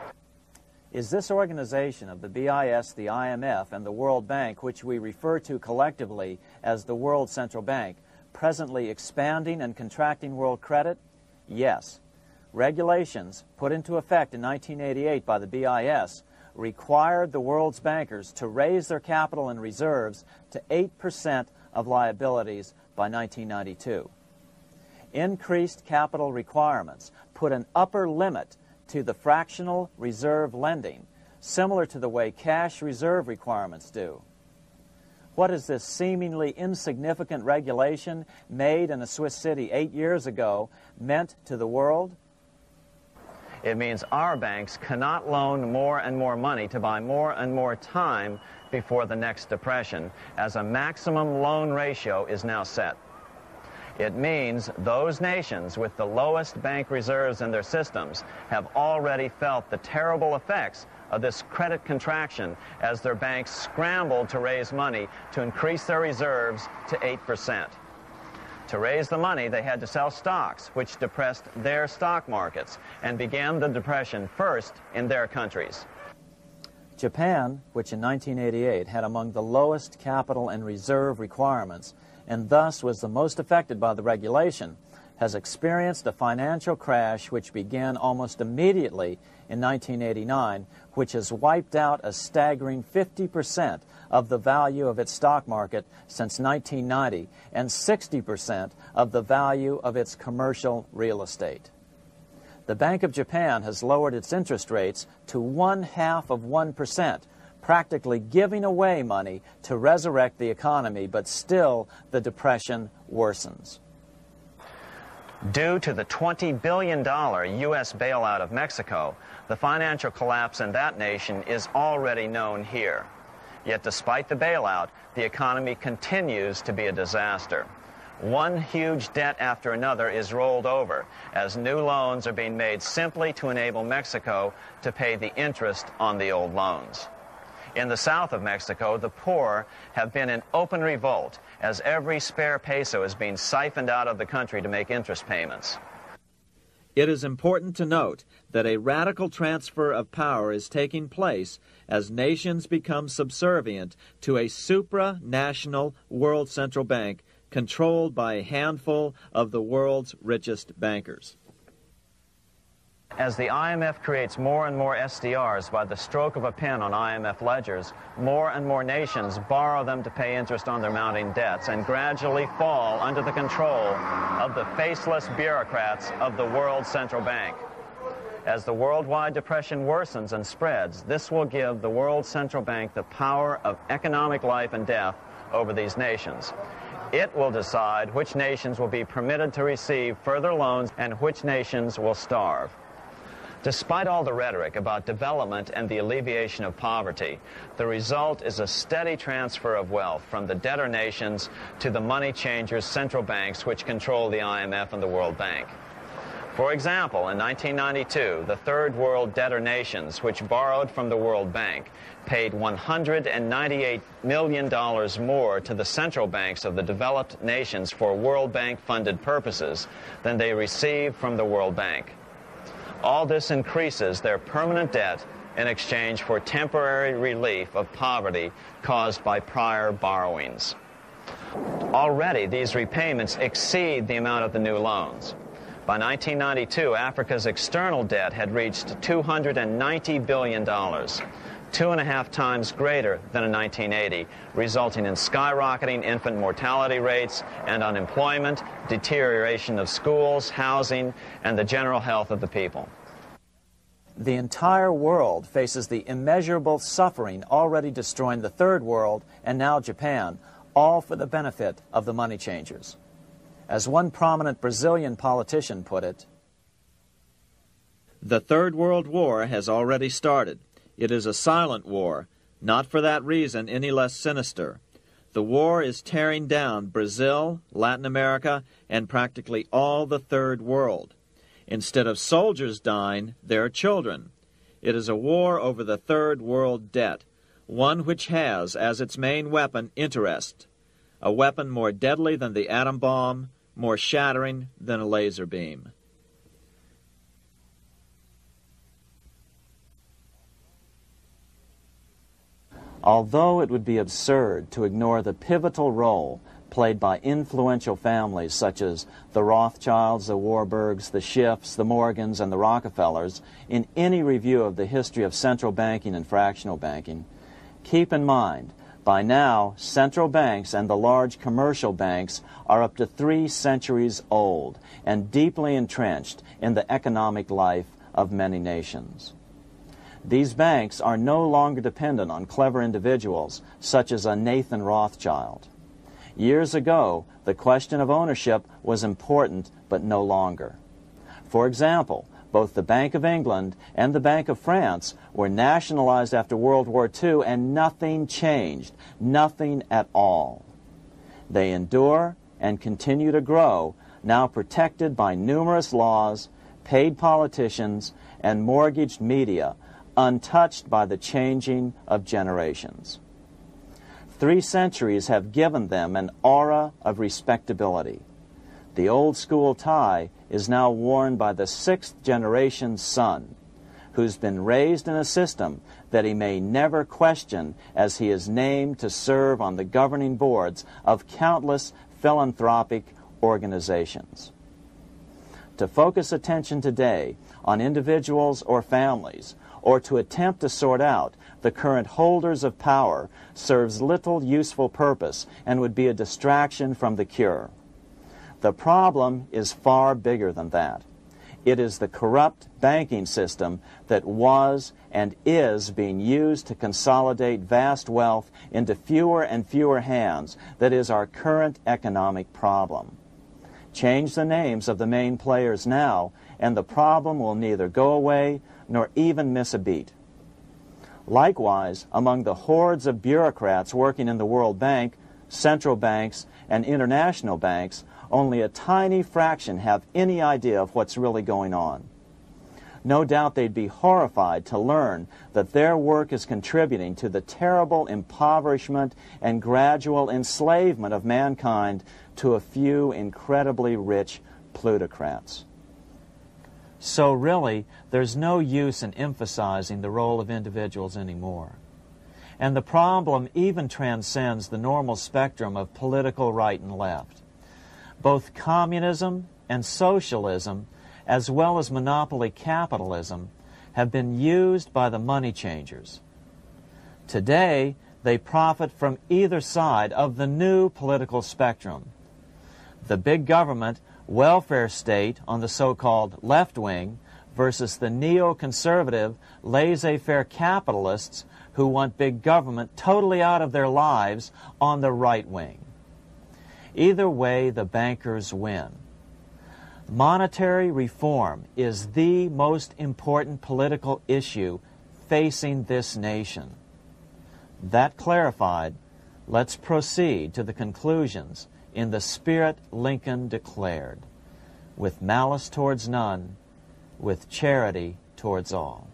Is this organization of the B I S, the I M F, and the World Bank, which we refer to collectively as the World Central Bank, presently expanding and contracting world credit? Yes. Regulations put into effect in nineteen eighty-eight by the B I S required the world's bankers to raise their capital and reserves to eight percent of liabilities by nineteen ninety-two. Increased capital requirements put an upper limit to the fractional reserve lending, similar to the way cash reserve requirements do. What has this seemingly insignificant regulation made in a Swiss city eight years ago meant to the world? It means our banks cannot loan more and more money to buy more and more time before the next depression, as a maximum loan ratio is now set. It means those nations with the lowest bank reserves in their systems have already felt the terrible effects of this credit contraction as their banks scrambled to raise money to increase their reserves to eight percent. To raise the money, they had to sell stocks, which depressed their stock markets and began the depression first in their countries. Japan, which in nineteen eighty-eight had among the lowest capital and reserve requirements and thus was the most affected by the regulation, has experienced a financial crash which began almost immediately in nineteen eighty-nine, which has wiped out a staggering fifty percent of the value of its stock market since nineteen ninety and sixty percent of the value of its commercial real estate. The Bank of Japan has lowered its interest rates to one half of one percent, practically giving away money to resurrect the economy, but still the depression worsens. Due to the twenty billion dollar U S bailout of Mexico, the financial collapse in that nation is already known here. Yet despite the bailout, the economy continues to be a disaster. One huge debt after another is rolled over as new loans are being made simply to enable Mexico to pay the interest on the old loans. In the south of Mexico, the poor have been in open revolt as every spare peso is being siphoned out of the country to make interest payments. It is important to note that a radical transfer of power is taking place as nations become subservient to a supranational world central bank controlled by a handful of the world's richest bankers. As the I M F creates more and more S D Rs by the stroke of a pen on I M F ledgers, more and more nations borrow them to pay interest on their mounting debts and gradually fall under the control of the faceless bureaucrats of the World Central Bank. As the worldwide depression worsens and spreads, this will give the World Central Bank the power of economic life and death over these nations. It will decide which nations will be permitted to receive further loans and which nations will starve. Despite all the rhetoric about development and the alleviation of poverty, the result is a steady transfer of wealth from the debtor nations to the money changers' central banks which control the I M F and the World Bank. For example, in nineteen ninety-two, the Third World debtor nations, which borrowed from the World Bank, paid one hundred ninety-eight million dollars more to the central banks of the developed nations for World Bank-funded purposes than they received from the World Bank. All this increases their permanent debt in exchange for temporary relief of poverty caused by prior borrowings. Already, these repayments exceed the amount of the new loans. By nineteen ninety-two, Africa's external debt had reached two hundred ninety billion dollars, two and a half times greater than in nineteen eighty, resulting in skyrocketing infant mortality rates and unemployment, deterioration of schools, housing, and the general health of the people. The entire world faces the immeasurable suffering already destroying the Third World and now Japan, all for the benefit of the money changers. As one prominent Brazilian politician put it, "The Third World War has already started. It is a silent war, not for that reason any less sinister. The war is tearing down Brazil, Latin America, and practically all the Third World. Instead of soldiers dying, there are children. It is a war over the Third World debt, one which has as its main weapon interest, a weapon more deadly than the atom bomb, more shattering than a laser beam." Although it would be absurd to ignore the pivotal role played by influential families such as the Rothschilds, the Warburgs, the Schiffs, the Morgans, and the Rockefellers in any review of the history of central banking and fractional banking, keep in mind, by now, central banks and the large commercial banks are up to three centuries old and deeply entrenched in the economic life of many nations. These banks are no longer dependent on clever individuals such as a Nathan Rothschild. Years ago, the question of ownership was important, but no longer. For example, both the Bank of England and the Bank of France were nationalized after World War Two, and nothing changed, nothing at all. They endure and continue to grow, now protected by numerous laws, paid politicians, and mortgaged media, untouched by the changing of generations. Three centuries have given them an aura of respectability. The old school tie is now worn by the sixth generation son, who's been raised in a system that he may never question as he is named to serve on the governing boards of countless philanthropic organizations. To focus attention today on individuals or families, or to attempt to sort out the current holders of power, serves little useful purpose and would be a distraction from the cure. The problem is far bigger than that. It is the corrupt banking system that was and is being used to consolidate vast wealth into fewer and fewer hands that is our current economic problem. Change the names of the main players now, and the problem will neither go away nor even miss a beat. Likewise, among the hordes of bureaucrats working in the World Bank, central banks, and international banks, only a tiny fraction have any idea of what's really going on. No doubt they'd be horrified to learn that their work is contributing to the terrible impoverishment and gradual enslavement of mankind to a few incredibly rich plutocrats. So really, there's no use in emphasizing the role of individuals anymore. And the problem even transcends the normal spectrum of political right and left. Both communism and socialism, as well as monopoly capitalism, have been used by the money changers. Today, they profit from either side of the new political spectrum. The big government welfare state on the so-called left wing versus the neoconservative laissez-faire capitalists who want big government totally out of their lives on the right wing. Either way, the bankers win. Monetary reform is the most important political issue facing this nation. That clarified, let's proceed to the conclusions in the spirit Lincoln declared, with malice towards none, with charity towards all.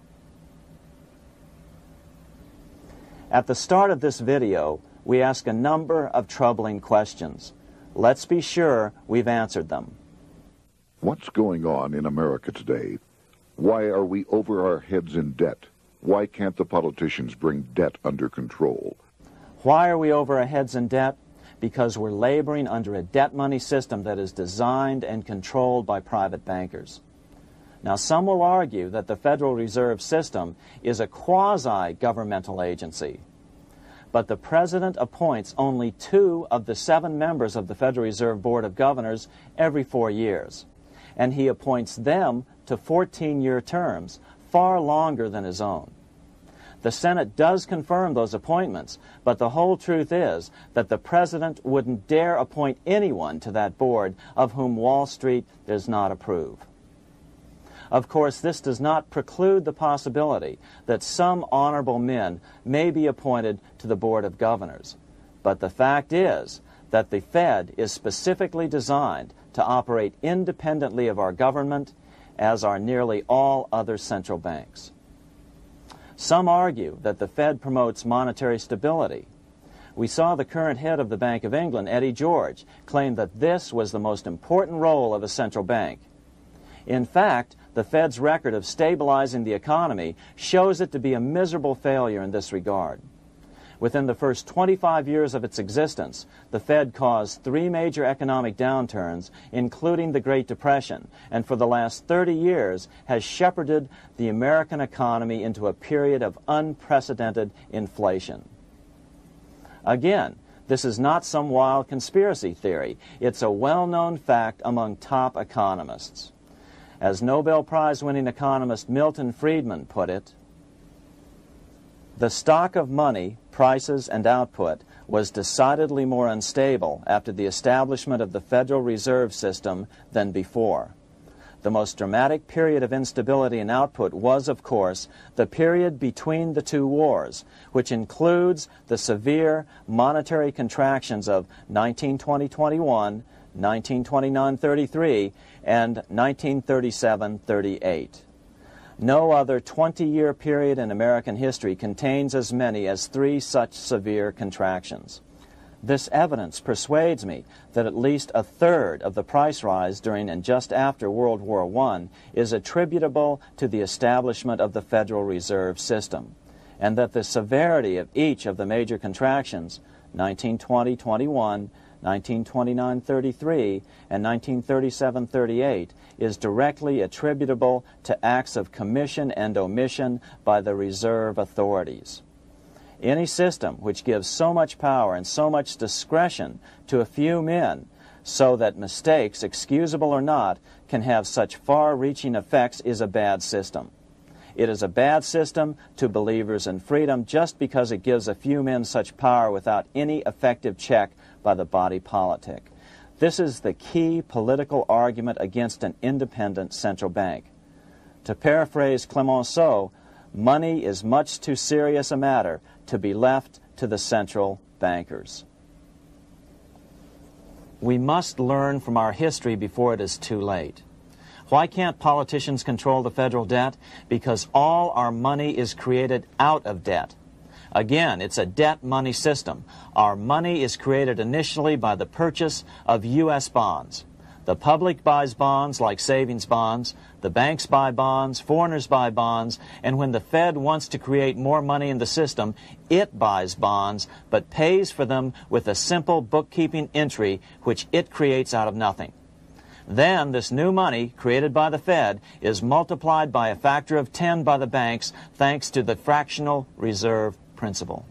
At the start of this video, we ask a number of troubling questions. Let's be sure we've answered them. What's going on in America today? Why are we over our heads in debt? Why can't the politicians bring debt under control? Why are we over our heads in debt? Because we're laboring under a debt money system that is designed and controlled by private bankers. Now, some will argue that the Federal Reserve System is a quasi-governmental agency. But the President appoints only two of the seven members of the Federal Reserve Board of Governors every four years. And he appoints them to fourteen-year terms, far longer than his own. The Senate does confirm those appointments, but the whole truth is that the President wouldn't dare appoint anyone to that board of whom Wall Street does not approve. Of course, this does not preclude the possibility that some honorable men may be appointed to the Board of Governors. But the fact is that the Fed is specifically designed to operate independently of our government, as are nearly all other central banks. Some argue that the Fed promotes monetary stability. We saw the current head of the Bank of England, Eddie George, claim that this was the most important role of a central bank. In fact, the Fed's record of stabilizing the economy shows it to be a miserable failure in this regard. Within the first twenty-five years of its existence, the Fed caused three major economic downturns, including the Great Depression, and for the last thirty years has shepherded the American economy into a period of unprecedented inflation. Again, this is not some wild conspiracy theory. It's a well-known fact among top economists. As Nobel Prize-winning economist Milton Friedman put it, the stock of money, prices, and output was decidedly more unstable after the establishment of the Federal Reserve System than before. The most dramatic period of instability in output was, of course, the period between the two wars, which includes the severe monetary contractions of nineteen twenty twenty-one, nineteen twenty-nine thirty-three, and nineteen thirty-seven thirty-eight. No other twenty-year period in American history contains as many as three such severe contractions. This evidence persuades me that at least a third of the price rise during and just after World War One is attributable to the establishment of the Federal Reserve System, and that the severity of each of the major contractions, nineteen twenty twenty-one, nineteen twenty-nine thirty-three, and nineteen thirty-seven thirty-eight, is directly attributable to acts of commission and omission by the reserve authorities. Any system which gives so much power and so much discretion to a few men so that mistakes, excusable or not, can have such far-reaching effects is a bad system. It is a bad system to believers in freedom just because it gives a few men such power without any effective check by the body politic. This is the key political argument against an independent central bank. To paraphrase Clemenceau, money is much too serious a matter to be left to the central bankers. We must learn from our history before it is too late. Why can't politicians control the federal debt? Because all our money is created out of debt. Again, it's a debt money system. Our money is created initially by the purchase of U S bonds. The public buys bonds like savings bonds, the banks buy bonds, foreigners buy bonds, and when the Fed wants to create more money in the system, it buys bonds, but pays for them with a simple bookkeeping entry which it creates out of nothing. Then this new money, created by the Fed, is multiplied by a factor of ten by the banks thanks to the fractional reserve principle.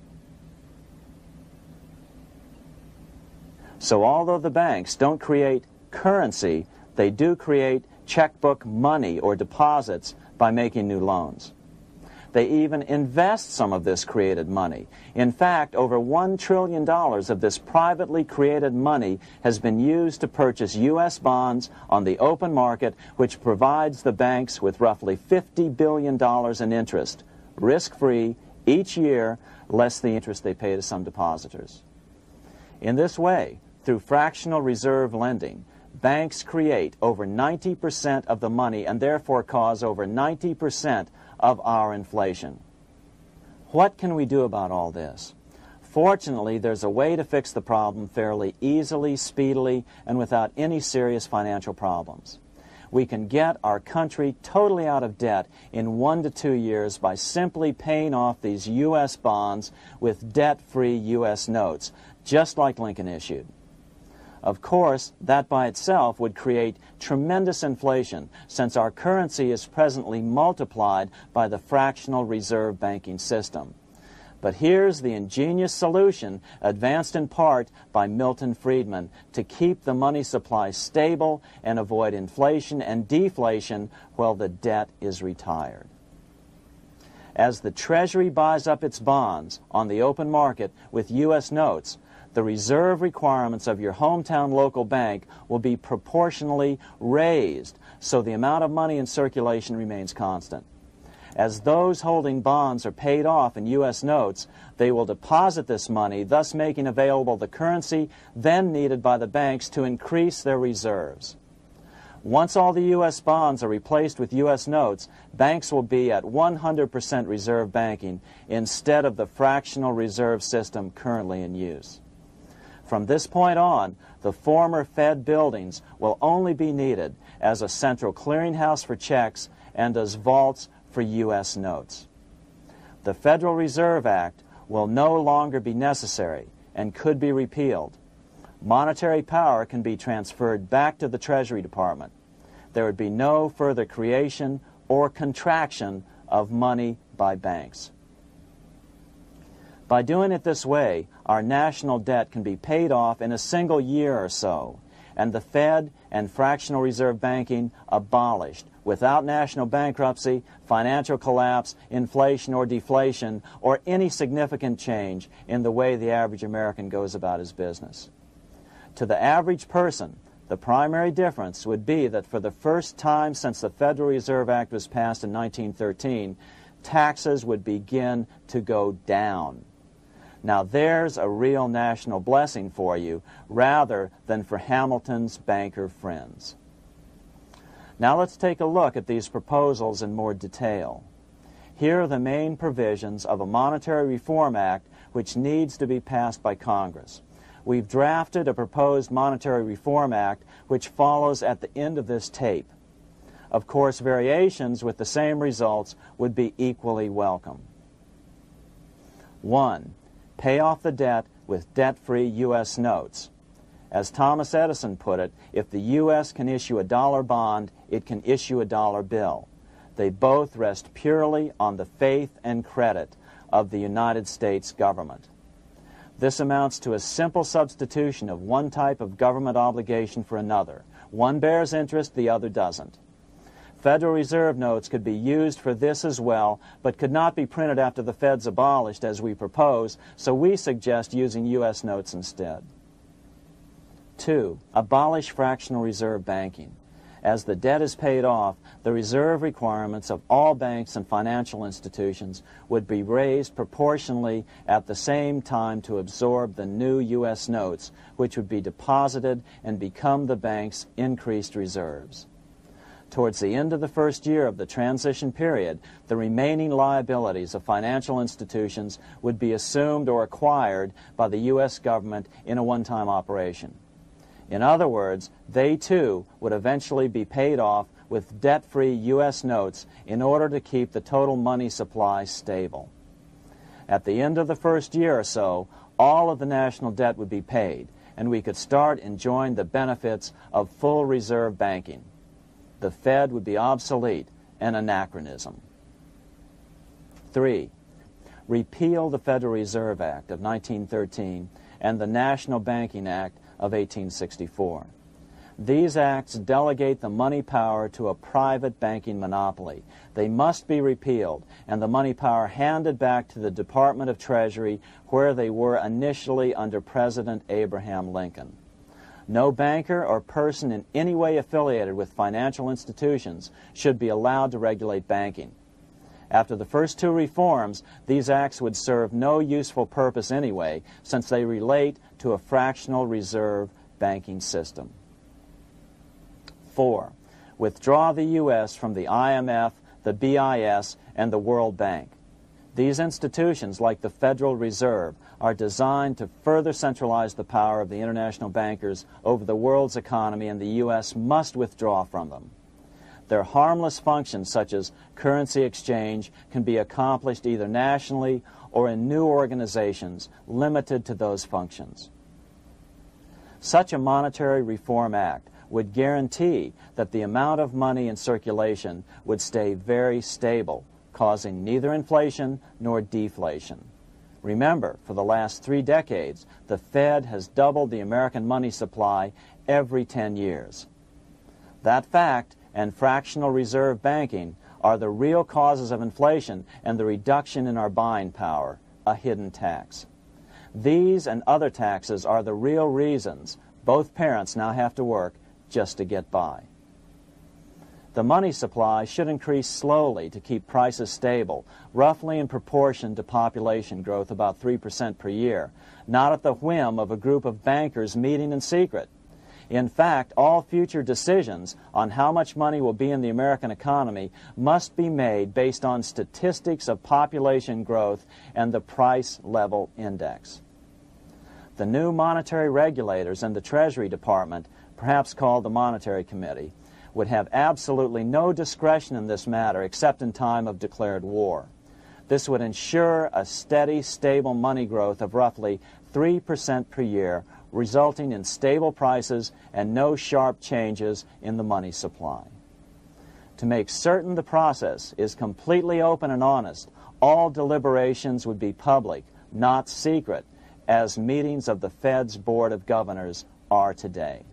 So although the banks don't create currency, they do create checkbook money or deposits by making new loans. They even invest some of this created money. In fact, over one trillion dollars of this privately created money has been used to purchase U S bonds on the open market, which provides the banks with roughly fifty billion dollars in interest, risk-free, each year, less the interest they pay to some depositors. In this way, through fractional reserve lending, banks create over ninety percent of the money and therefore cause over ninety percent of our inflation. What can we do about all this? Fortunately, there's a way to fix the problem fairly easily, speedily, and without any serious financial problems. We can get our country totally out of debt in one to two years by simply paying off these U S bonds with debt-free U S notes, just like Lincoln issued. Of course, that by itself would create tremendous inflation, since our currency is presently multiplied by the fractional reserve banking system. But here's the ingenious solution, advanced in part by Milton Friedman, to keep the money supply stable and avoid inflation and deflation while the debt is retired. As the Treasury buys up its bonds on the open market with U S notes, the reserve requirements of your hometown local bank will be proportionally raised, so the amount of money in circulation remains constant. As those holding bonds are paid off in U S notes, they will deposit this money, thus making available the currency then needed by the banks to increase their reserves. Once all the U S bonds are replaced with U S notes, banks will be at one hundred percent reserve banking instead of the fractional reserve system currently in use. From this point on, the former Fed buildings will only be needed as a central clearinghouse for checks and as vaults for U S notes. The Federal Reserve Act will no longer be necessary and could be repealed. Monetary power can be transferred back to the Treasury Department. There would be no further creation or contraction of money by banks. By doing it this way, our national debt can be paid off in a single year or so, and the Fed and fractional reserve banking abolished without national bankruptcy, financial collapse, inflation or deflation, or any significant change in the way the average American goes about his business. To the average person, the primary difference would be that for the first time since the Federal Reserve Act was passed in nineteen thirteen, taxes would begin to go down. Now there's a real national blessing for you, rather than for Hamilton's banker friends. Now let's take a look at these proposals in more detail. Here are the main provisions of a Monetary Reform Act which needs to be passed by Congress. We've drafted a proposed Monetary Reform Act which follows at the end of this tape. Of course, variations with the same results would be equally welcome. One. Pay off the debt with debt-free U S notes. As Thomas Edison put it, if the U S can issue a dollar bond, it can issue a dollar bill. They both rest purely on the faith and credit of the United States government. This amounts to a simple substitution of one type of government obligation for another. One bears interest, the other doesn't. Federal Reserve notes could be used for this as well, but could not be printed after the Fed's abolished as we propose, so we suggest using U S notes instead. Two, abolish fractional reserve banking. As the debt is paid off, the reserve requirements of all banks and financial institutions would be raised proportionally at the same time to absorb the new U S notes, which would be deposited and become the bank's increased reserves. Towards the end of the first year of the transition period, the remaining liabilities of financial institutions would be assumed or acquired by the U S government in a one-time operation. In other words, they too would eventually be paid off with debt-free U S notes in order to keep the total money supply stable. At the end of the first year or so, all of the national debt would be paid, and we could start enjoying the benefits of full reserve banking. The Fed would be obsolete, an anachronism. Three, repeal the Federal Reserve Act of nineteen thirteen and the National Banking Act of eighteen sixty-four. These acts delegate the money power to a private banking monopoly. They must be repealed, and the money power handed back to the Department of Treasury, where they were initially under President Abraham Lincoln. No banker or person in any way affiliated with financial institutions should be allowed to regulate banking. After the first two reforms, these acts would serve no useful purpose anyway, since they relate to a fractional reserve banking system. Four, withdraw the U S from the I M F, the B I S, and the World Bank. These institutions, like the Federal Reserve, are designed to further centralize the power of the international bankers over the world's economy, and the U S must withdraw from them. Their harmless functions, such as currency exchange, can be accomplished either nationally or in new organizations limited to those functions. Such a monetary reform act would guarantee that the amount of money in circulation would stay very stable, causing neither inflation nor deflation. Remember, for the last three decades, the Fed has doubled the American money supply every ten years. That fact and fractional reserve banking are the real causes of inflation and the reduction in our buying power, a hidden tax. These and other taxes are the real reasons both parents now have to work just to get by. The money supply should increase slowly to keep prices stable, roughly in proportion to population growth, about three percent per year, not at the whim of a group of bankers meeting in secret. In fact, all future decisions on how much money will be in the American economy must be made based on statistics of population growth and the price level index. The new monetary regulators and the Treasury Department, perhaps called the Monetary Committee, would have absolutely no discretion in this matter except in time of declared war. This would ensure a steady, stable money growth of roughly three percent per year, resulting in stable prices and no sharp changes in the money supply. To make certain the process is completely open and honest, all deliberations would be public, not secret, as meetings of the Fed's Board of Governors are today.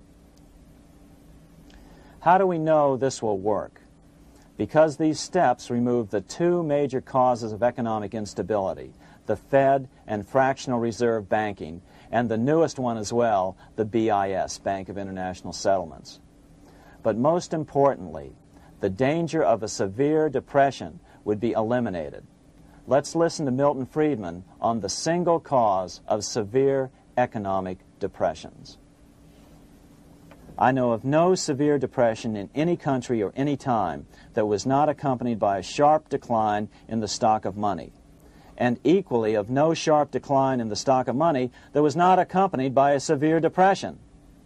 How do we know this will work? Because these steps remove the two major causes of economic instability, the Fed and fractional reserve banking, and the newest one as well, the B I S, Bank of International Settlements. But most importantly, the danger of a severe depression would be eliminated. Let's listen to Milton Friedman on the single cause of severe economic depressions. I know of no severe depression in any country or any time that was not accompanied by a sharp decline in the stock of money, and equally of no sharp decline in the stock of money that was not accompanied by a severe depression.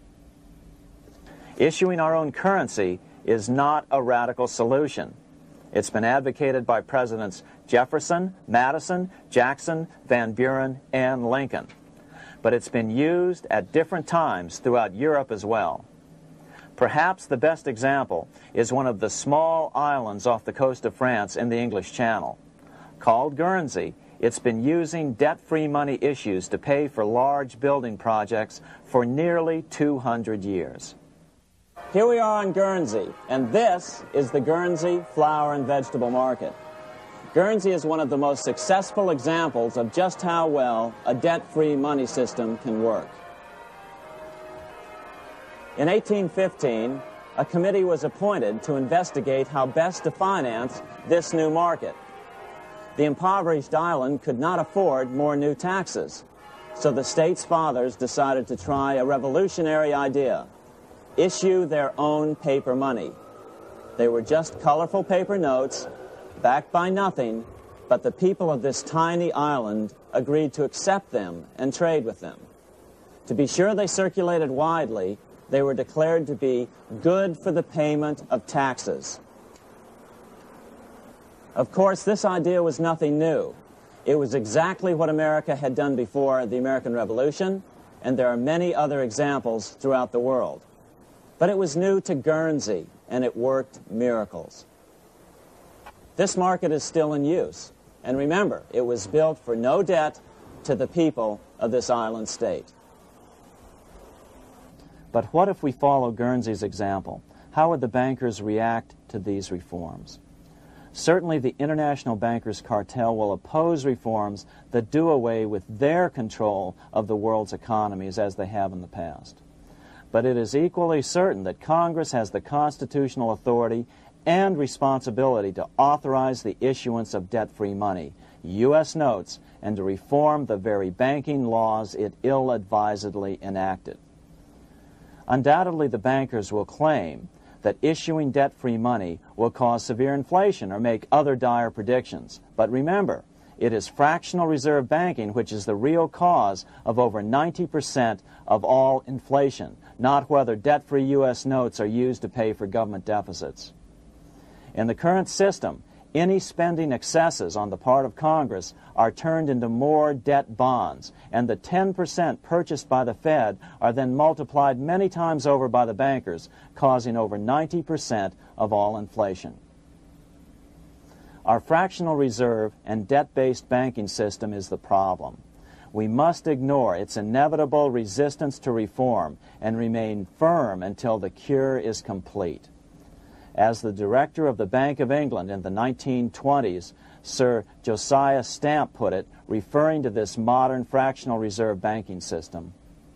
Issuing our own currency is not a radical solution. It's been advocated by Presidents Jefferson, Madison, Jackson, Van Buren, and Lincoln. But it's been used at different times throughout Europe as well. Perhaps the best example is one of the small islands off the coast of France in the English Channel. Called Guernsey, It's been using debt-free money issues to pay for large building projects for nearly two hundred years. Here we are on Guernsey, and this is the Guernsey flower and vegetable market. Guernsey is one of the most successful examples of just how well a debt-free money system can work. In eighteen fifteen, a committee was appointed to investigate how best to finance this new market. The impoverished island could not afford more new taxes, so the state's fathers decided to try a revolutionary idea: issue their own paper money. They were just colorful paper notes, backed by nothing, but the people of this tiny island agreed to accept them and trade with them. To be sure they circulated widely, they were declared to be good for the payment of taxes. Of course, this idea was nothing new. It was exactly what America had done before the American Revolution, and there are many other examples throughout the world. But it was new to Guernsey, and it worked miracles. This market is still in use, and remember, it was built for no debt to the people of this island state. But what if we follow Guernsey's example? How would the bankers react to these reforms? Certainly the international bankers cartel will oppose reforms that do away with their control of the world's economies as they have in the past. But it is equally certain that Congress has the constitutional authority and responsibility to authorize the issuance of debt-free money, U S notes, and to reform the very banking laws it ill-advisedly enacted. Undoubtedly, the bankers will claim that issuing debt-free money will cause severe inflation or make other dire predictions. But remember, it is fractional reserve banking which is the real cause of over ninety percent of all inflation, not whether debt-free U S notes are used to pay for government deficits. In the current system, any spending excesses on the part of Congress are turned into more debt bonds, and the ten percent purchased by the Fed are then multiplied many times over by the bankers, causing over ninety percent of all inflation. Our fractional reserve and debt-based banking system is the problem. We must ignore its inevitable resistance to reform and remain firm until the cure is complete. As the director of the Bank of England in the nineteen twenties, Sir Josiah Stamp put it, referring to this modern fractional reserve banking system,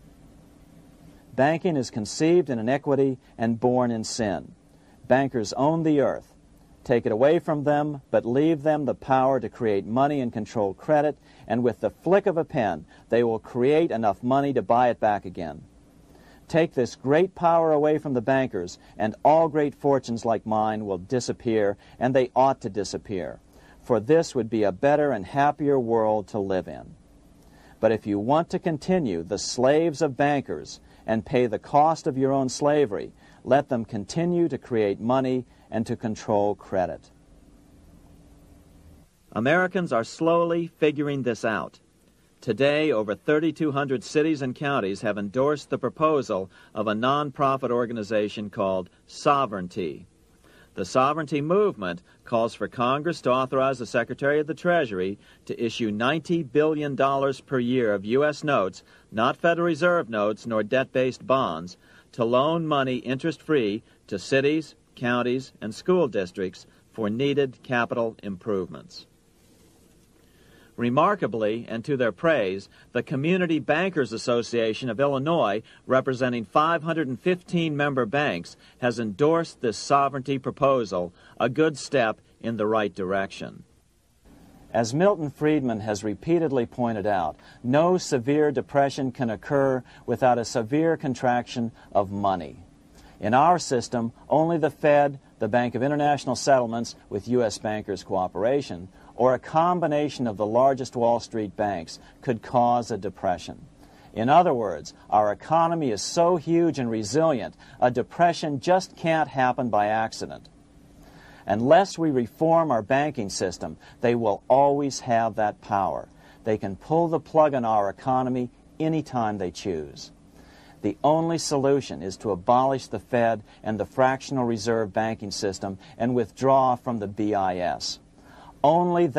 "Banking is conceived in iniquity and born in sin. Bankers own the earth. Take it away from them, but leave them the power to create money and control credit, and with the flick of a pen, they will create enough money to buy it back again. Take this great power away from the bankers, and all great fortunes like mine will disappear, and they ought to disappear, for this would be a better and happier world to live in. But if you want to continue the slaves of bankers and pay the cost of your own slavery, let them continue to create money and to control credit." Americans are slowly figuring this out. Today, over thirty-two hundred cities and counties have endorsed the proposal of a nonprofit organization called Sovereignty. The Sovereignty movement calls for Congress to authorize the Secretary of the Treasury to issue ninety billion dollars per year of U S notes, not Federal Reserve notes nor debt-based bonds, to loan money interest-free to cities, counties, and school districts for needed capital improvements. Remarkably, and to their praise, the Community Bankers Association of Illinois, representing five hundred fifteen member banks, has endorsed this sovereignty proposal, a good step in the right direction. As Milton Friedman has repeatedly pointed out, no severe depression can occur without a severe contraction of money. In our system, only the Fed, the Bank of International Settlements, with U S bankers' cooperation, or a combination of the largest Wall Street banks could cause a depression. In other words, our economy is so huge and resilient, a depression just can't happen by accident. Unless we reform our banking system, they will always have that power. They can pull the plug on our economy anytime they choose. The only solution is to abolish the Fed and the fractional reserve banking system and withdraw from the B I S. Only that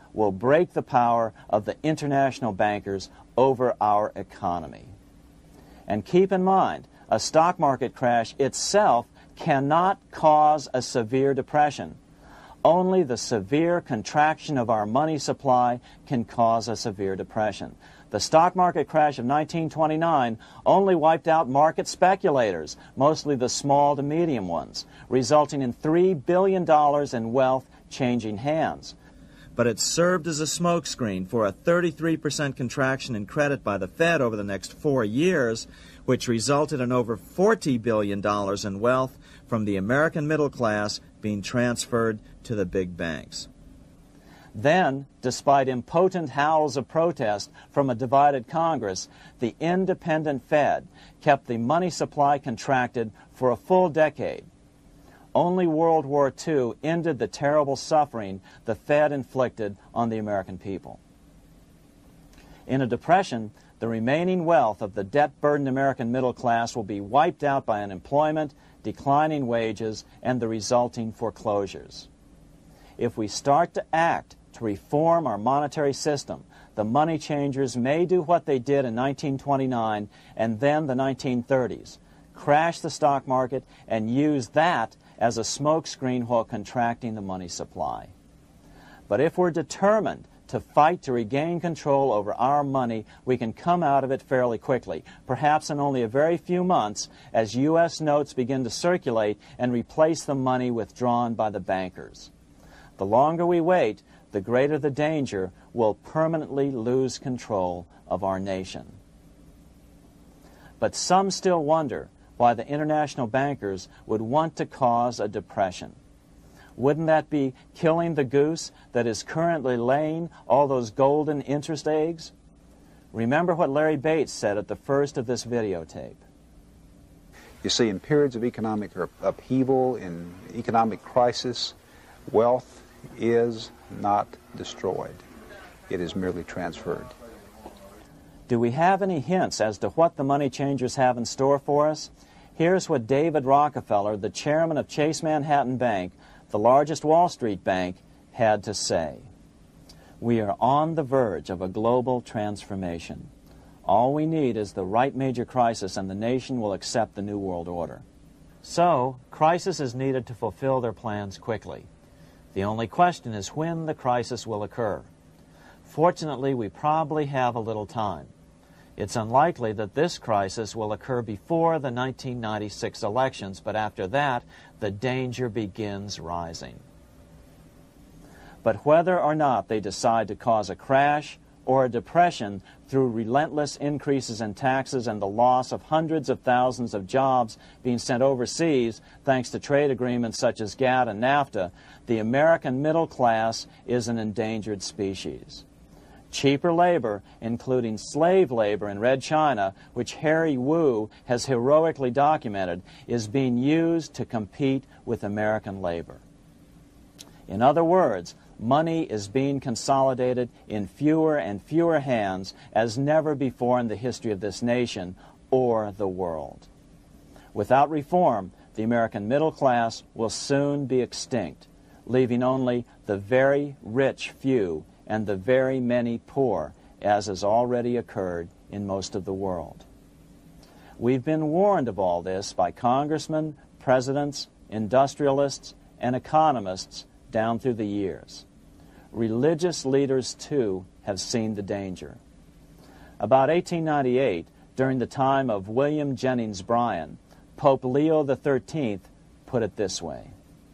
will break the power of the international bankers over our economy. And keep in mind, a stock market crash itself cannot cause a severe depression. Only the severe contraction of our money supply can cause a severe depression. The stock market crash of nineteen twenty-nine only wiped out market speculators, mostly the small to medium ones, resulting in three billion dollars in wealth changing hands. But it served as a smokescreen for a thirty-three percent contraction in credit by the Fed over the next four years, which resulted in over forty billion dollars in wealth from the American middle class being transferred to the big banks. Then, despite impotent howls of protest from a divided Congress, the independent Fed kept the money supply contracted for a full decade. Only World War Two ended the terrible suffering the Fed inflicted on the American people. In a depression, the remaining wealth of the debt-burdened American middle class will be wiped out by unemployment, declining wages, and the resulting foreclosures. If we start to act to reform our monetary system, the money changers may do what they did in nineteen twenty-nine and then the nineteen thirties, crash the stock market and use that as a smokescreen while contracting the money supply. But if we're determined to fight to regain control over our money, we can come out of it fairly quickly, perhaps in only a very few months, as U S notes begin to circulate and replace the money withdrawn by the bankers. The longer we wait, the greater the danger we'll permanently lose control of our nation. But some still wonder why the international bankers would want to cause a depression. Wouldn't that be killing the goose that is currently laying all those golden interest eggs? Remember what Larry Bates said at the first of this videotape. You see, in periods of economic upheaval, in economic crisis, wealth is not destroyed. It is merely transferred. Do we have any hints as to what the money changers have in store for us? Here's what David Rockefeller, the chairman of Chase Manhattan Bank, the largest Wall Street bank, had to say. We are on the verge of a global transformation. All we need is the right major crisis and the nation will accept the New World Order. So, crisis is needed to fulfill their plans quickly. The only question is when the crisis will occur. Fortunately, we probably have a little time. It's unlikely that this crisis will occur before the nineteen ninety-six elections, but after that, the danger begins rising. But whether or not they decide to cause a crash or a depression through relentless increases in taxes and the loss of hundreds of thousands of jobs being sent overseas thanks to trade agreements such as GATT and NAFTA, the American middle class is an endangered species. Cheaper labor, including slave labor in Red China, which Harry Wu has heroically documented, is being used to compete with American labor. In other words, money is being consolidated in fewer and fewer hands as never before in the history of this nation or the world. Without reform, the American middle class will soon be extinct, leaving only the very rich few and the very many poor, as has already occurred in most of the world. We've been warned of all this by congressmen, presidents, industrialists, and economists down through the years. Religious leaders, too, have seen the danger. About eighteen ninety-eight, during the time of William Jennings Bryan, Pope Leo the thirteenth put it this way.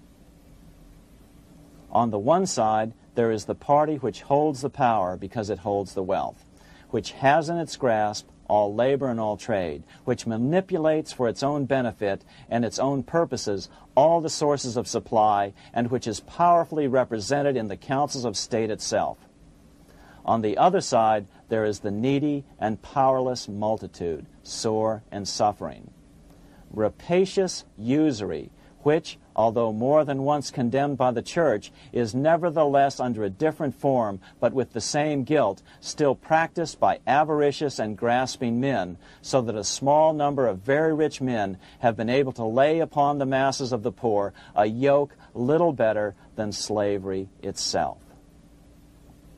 On the one side, there is the party which holds the power because it holds the wealth, which has in its grasp all labor and all trade, which manipulates for its own benefit and its own purposes all the sources of supply, and which is powerfully represented in the councils of state itself. On the other side, there is the needy and powerless multitude, sore and suffering. Rapacious usury, which, although more than once condemned by the Church, is nevertheless under a different form, but with the same guilt, still practiced by avaricious and grasping men, so that a small number of very rich men have been able to lay upon the masses of the poor a yoke little better than slavery itself.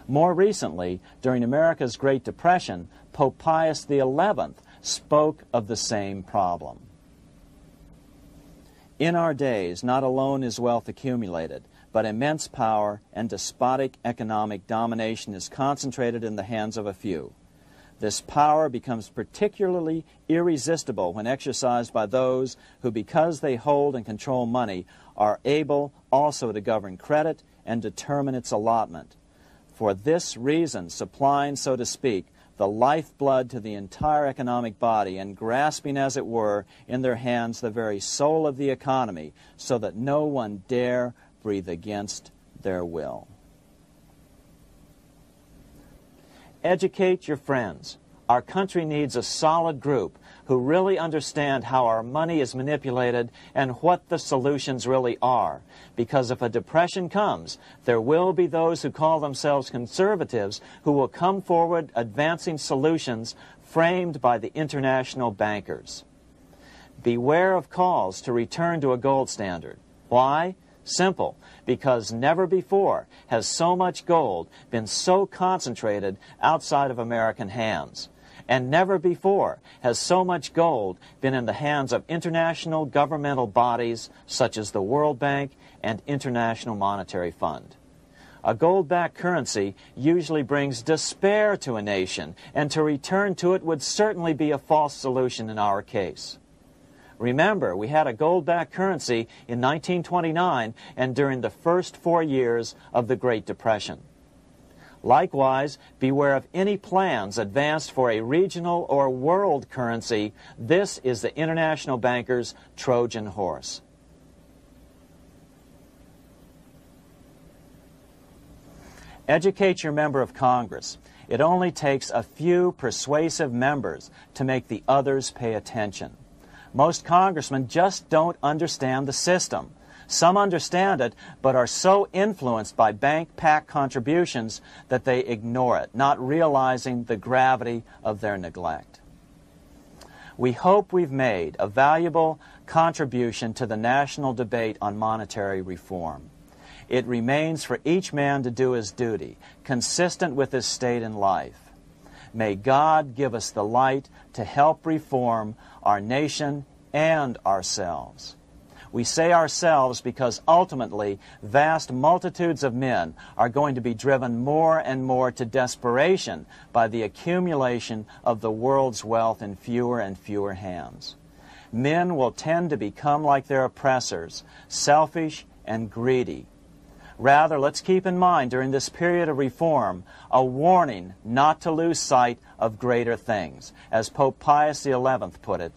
More recently, during America's Great Depression, Pope Pius the eleventh spoke of the same problem. In our days, not alone is wealth accumulated, but immense power and despotic economic domination is concentrated in the hands of a few. This power becomes particularly irresistible when exercised by those who, because they hold and control money, are able also to govern credit and determine its allotment. For this reason, supplying, so to speak, the lifeblood to the entire economic body and grasping, as it were, in their hands the very soul of the economy, so that no one dare breathe against their will. Educate your friends. Our country needs a solid group who really understand how our money is manipulated and what the solutions really are. Because if a depression comes, there will be those who call themselves conservatives who will come forward advancing solutions framed by the international bankers. Beware of calls to return to a gold standard. Why? Simple, because never before has so much gold been so concentrated outside of American hands. And never before has so much gold been in the hands of international governmental bodies such as the World Bank and International Monetary Fund. A gold-backed currency usually brings despair to a nation, and to return to it would certainly be a false solution in our case. Remember, we had a gold-backed currency in nineteen twenty-nine and during the first four years of the Great Depression. Likewise, beware of any plans advanced for a regional or world currency. This is the international bankers' Trojan horse. Educate your member of Congress. It only takes a few persuasive members to make the others pay attention. Most congressmen just don't understand the system. Some understand it, but are so influenced by bank PAC contributions that they ignore it, not realizing the gravity of their neglect. We hope we've made a valuable contribution to the national debate on monetary reform. It remains for each man to do his duty, consistent with his state in life. May God give us the light to help reform our nation and ourselves. We say ourselves because ultimately vast multitudes of men are going to be driven more and more to desperation by the accumulation of the world's wealth in fewer and fewer hands. Men will tend to become like their oppressors, selfish and greedy. Rather, let's keep in mind during this period of reform a warning not to lose sight of greater things, as Pope Pius the eleventh put it.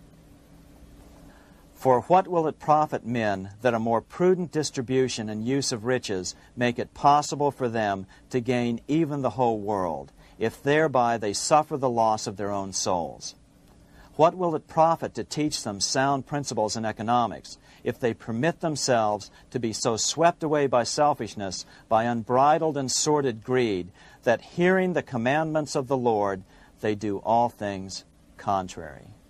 For what will it profit men that a more prudent distribution and use of riches make it possible for them to gain even the whole world, if thereby they suffer the loss of their own souls? What will it profit to teach them sound principles in economics, if they permit themselves to be so swept away by selfishness, by unbridled and sordid greed, that hearing the commandments of the Lord, they do all things contrary?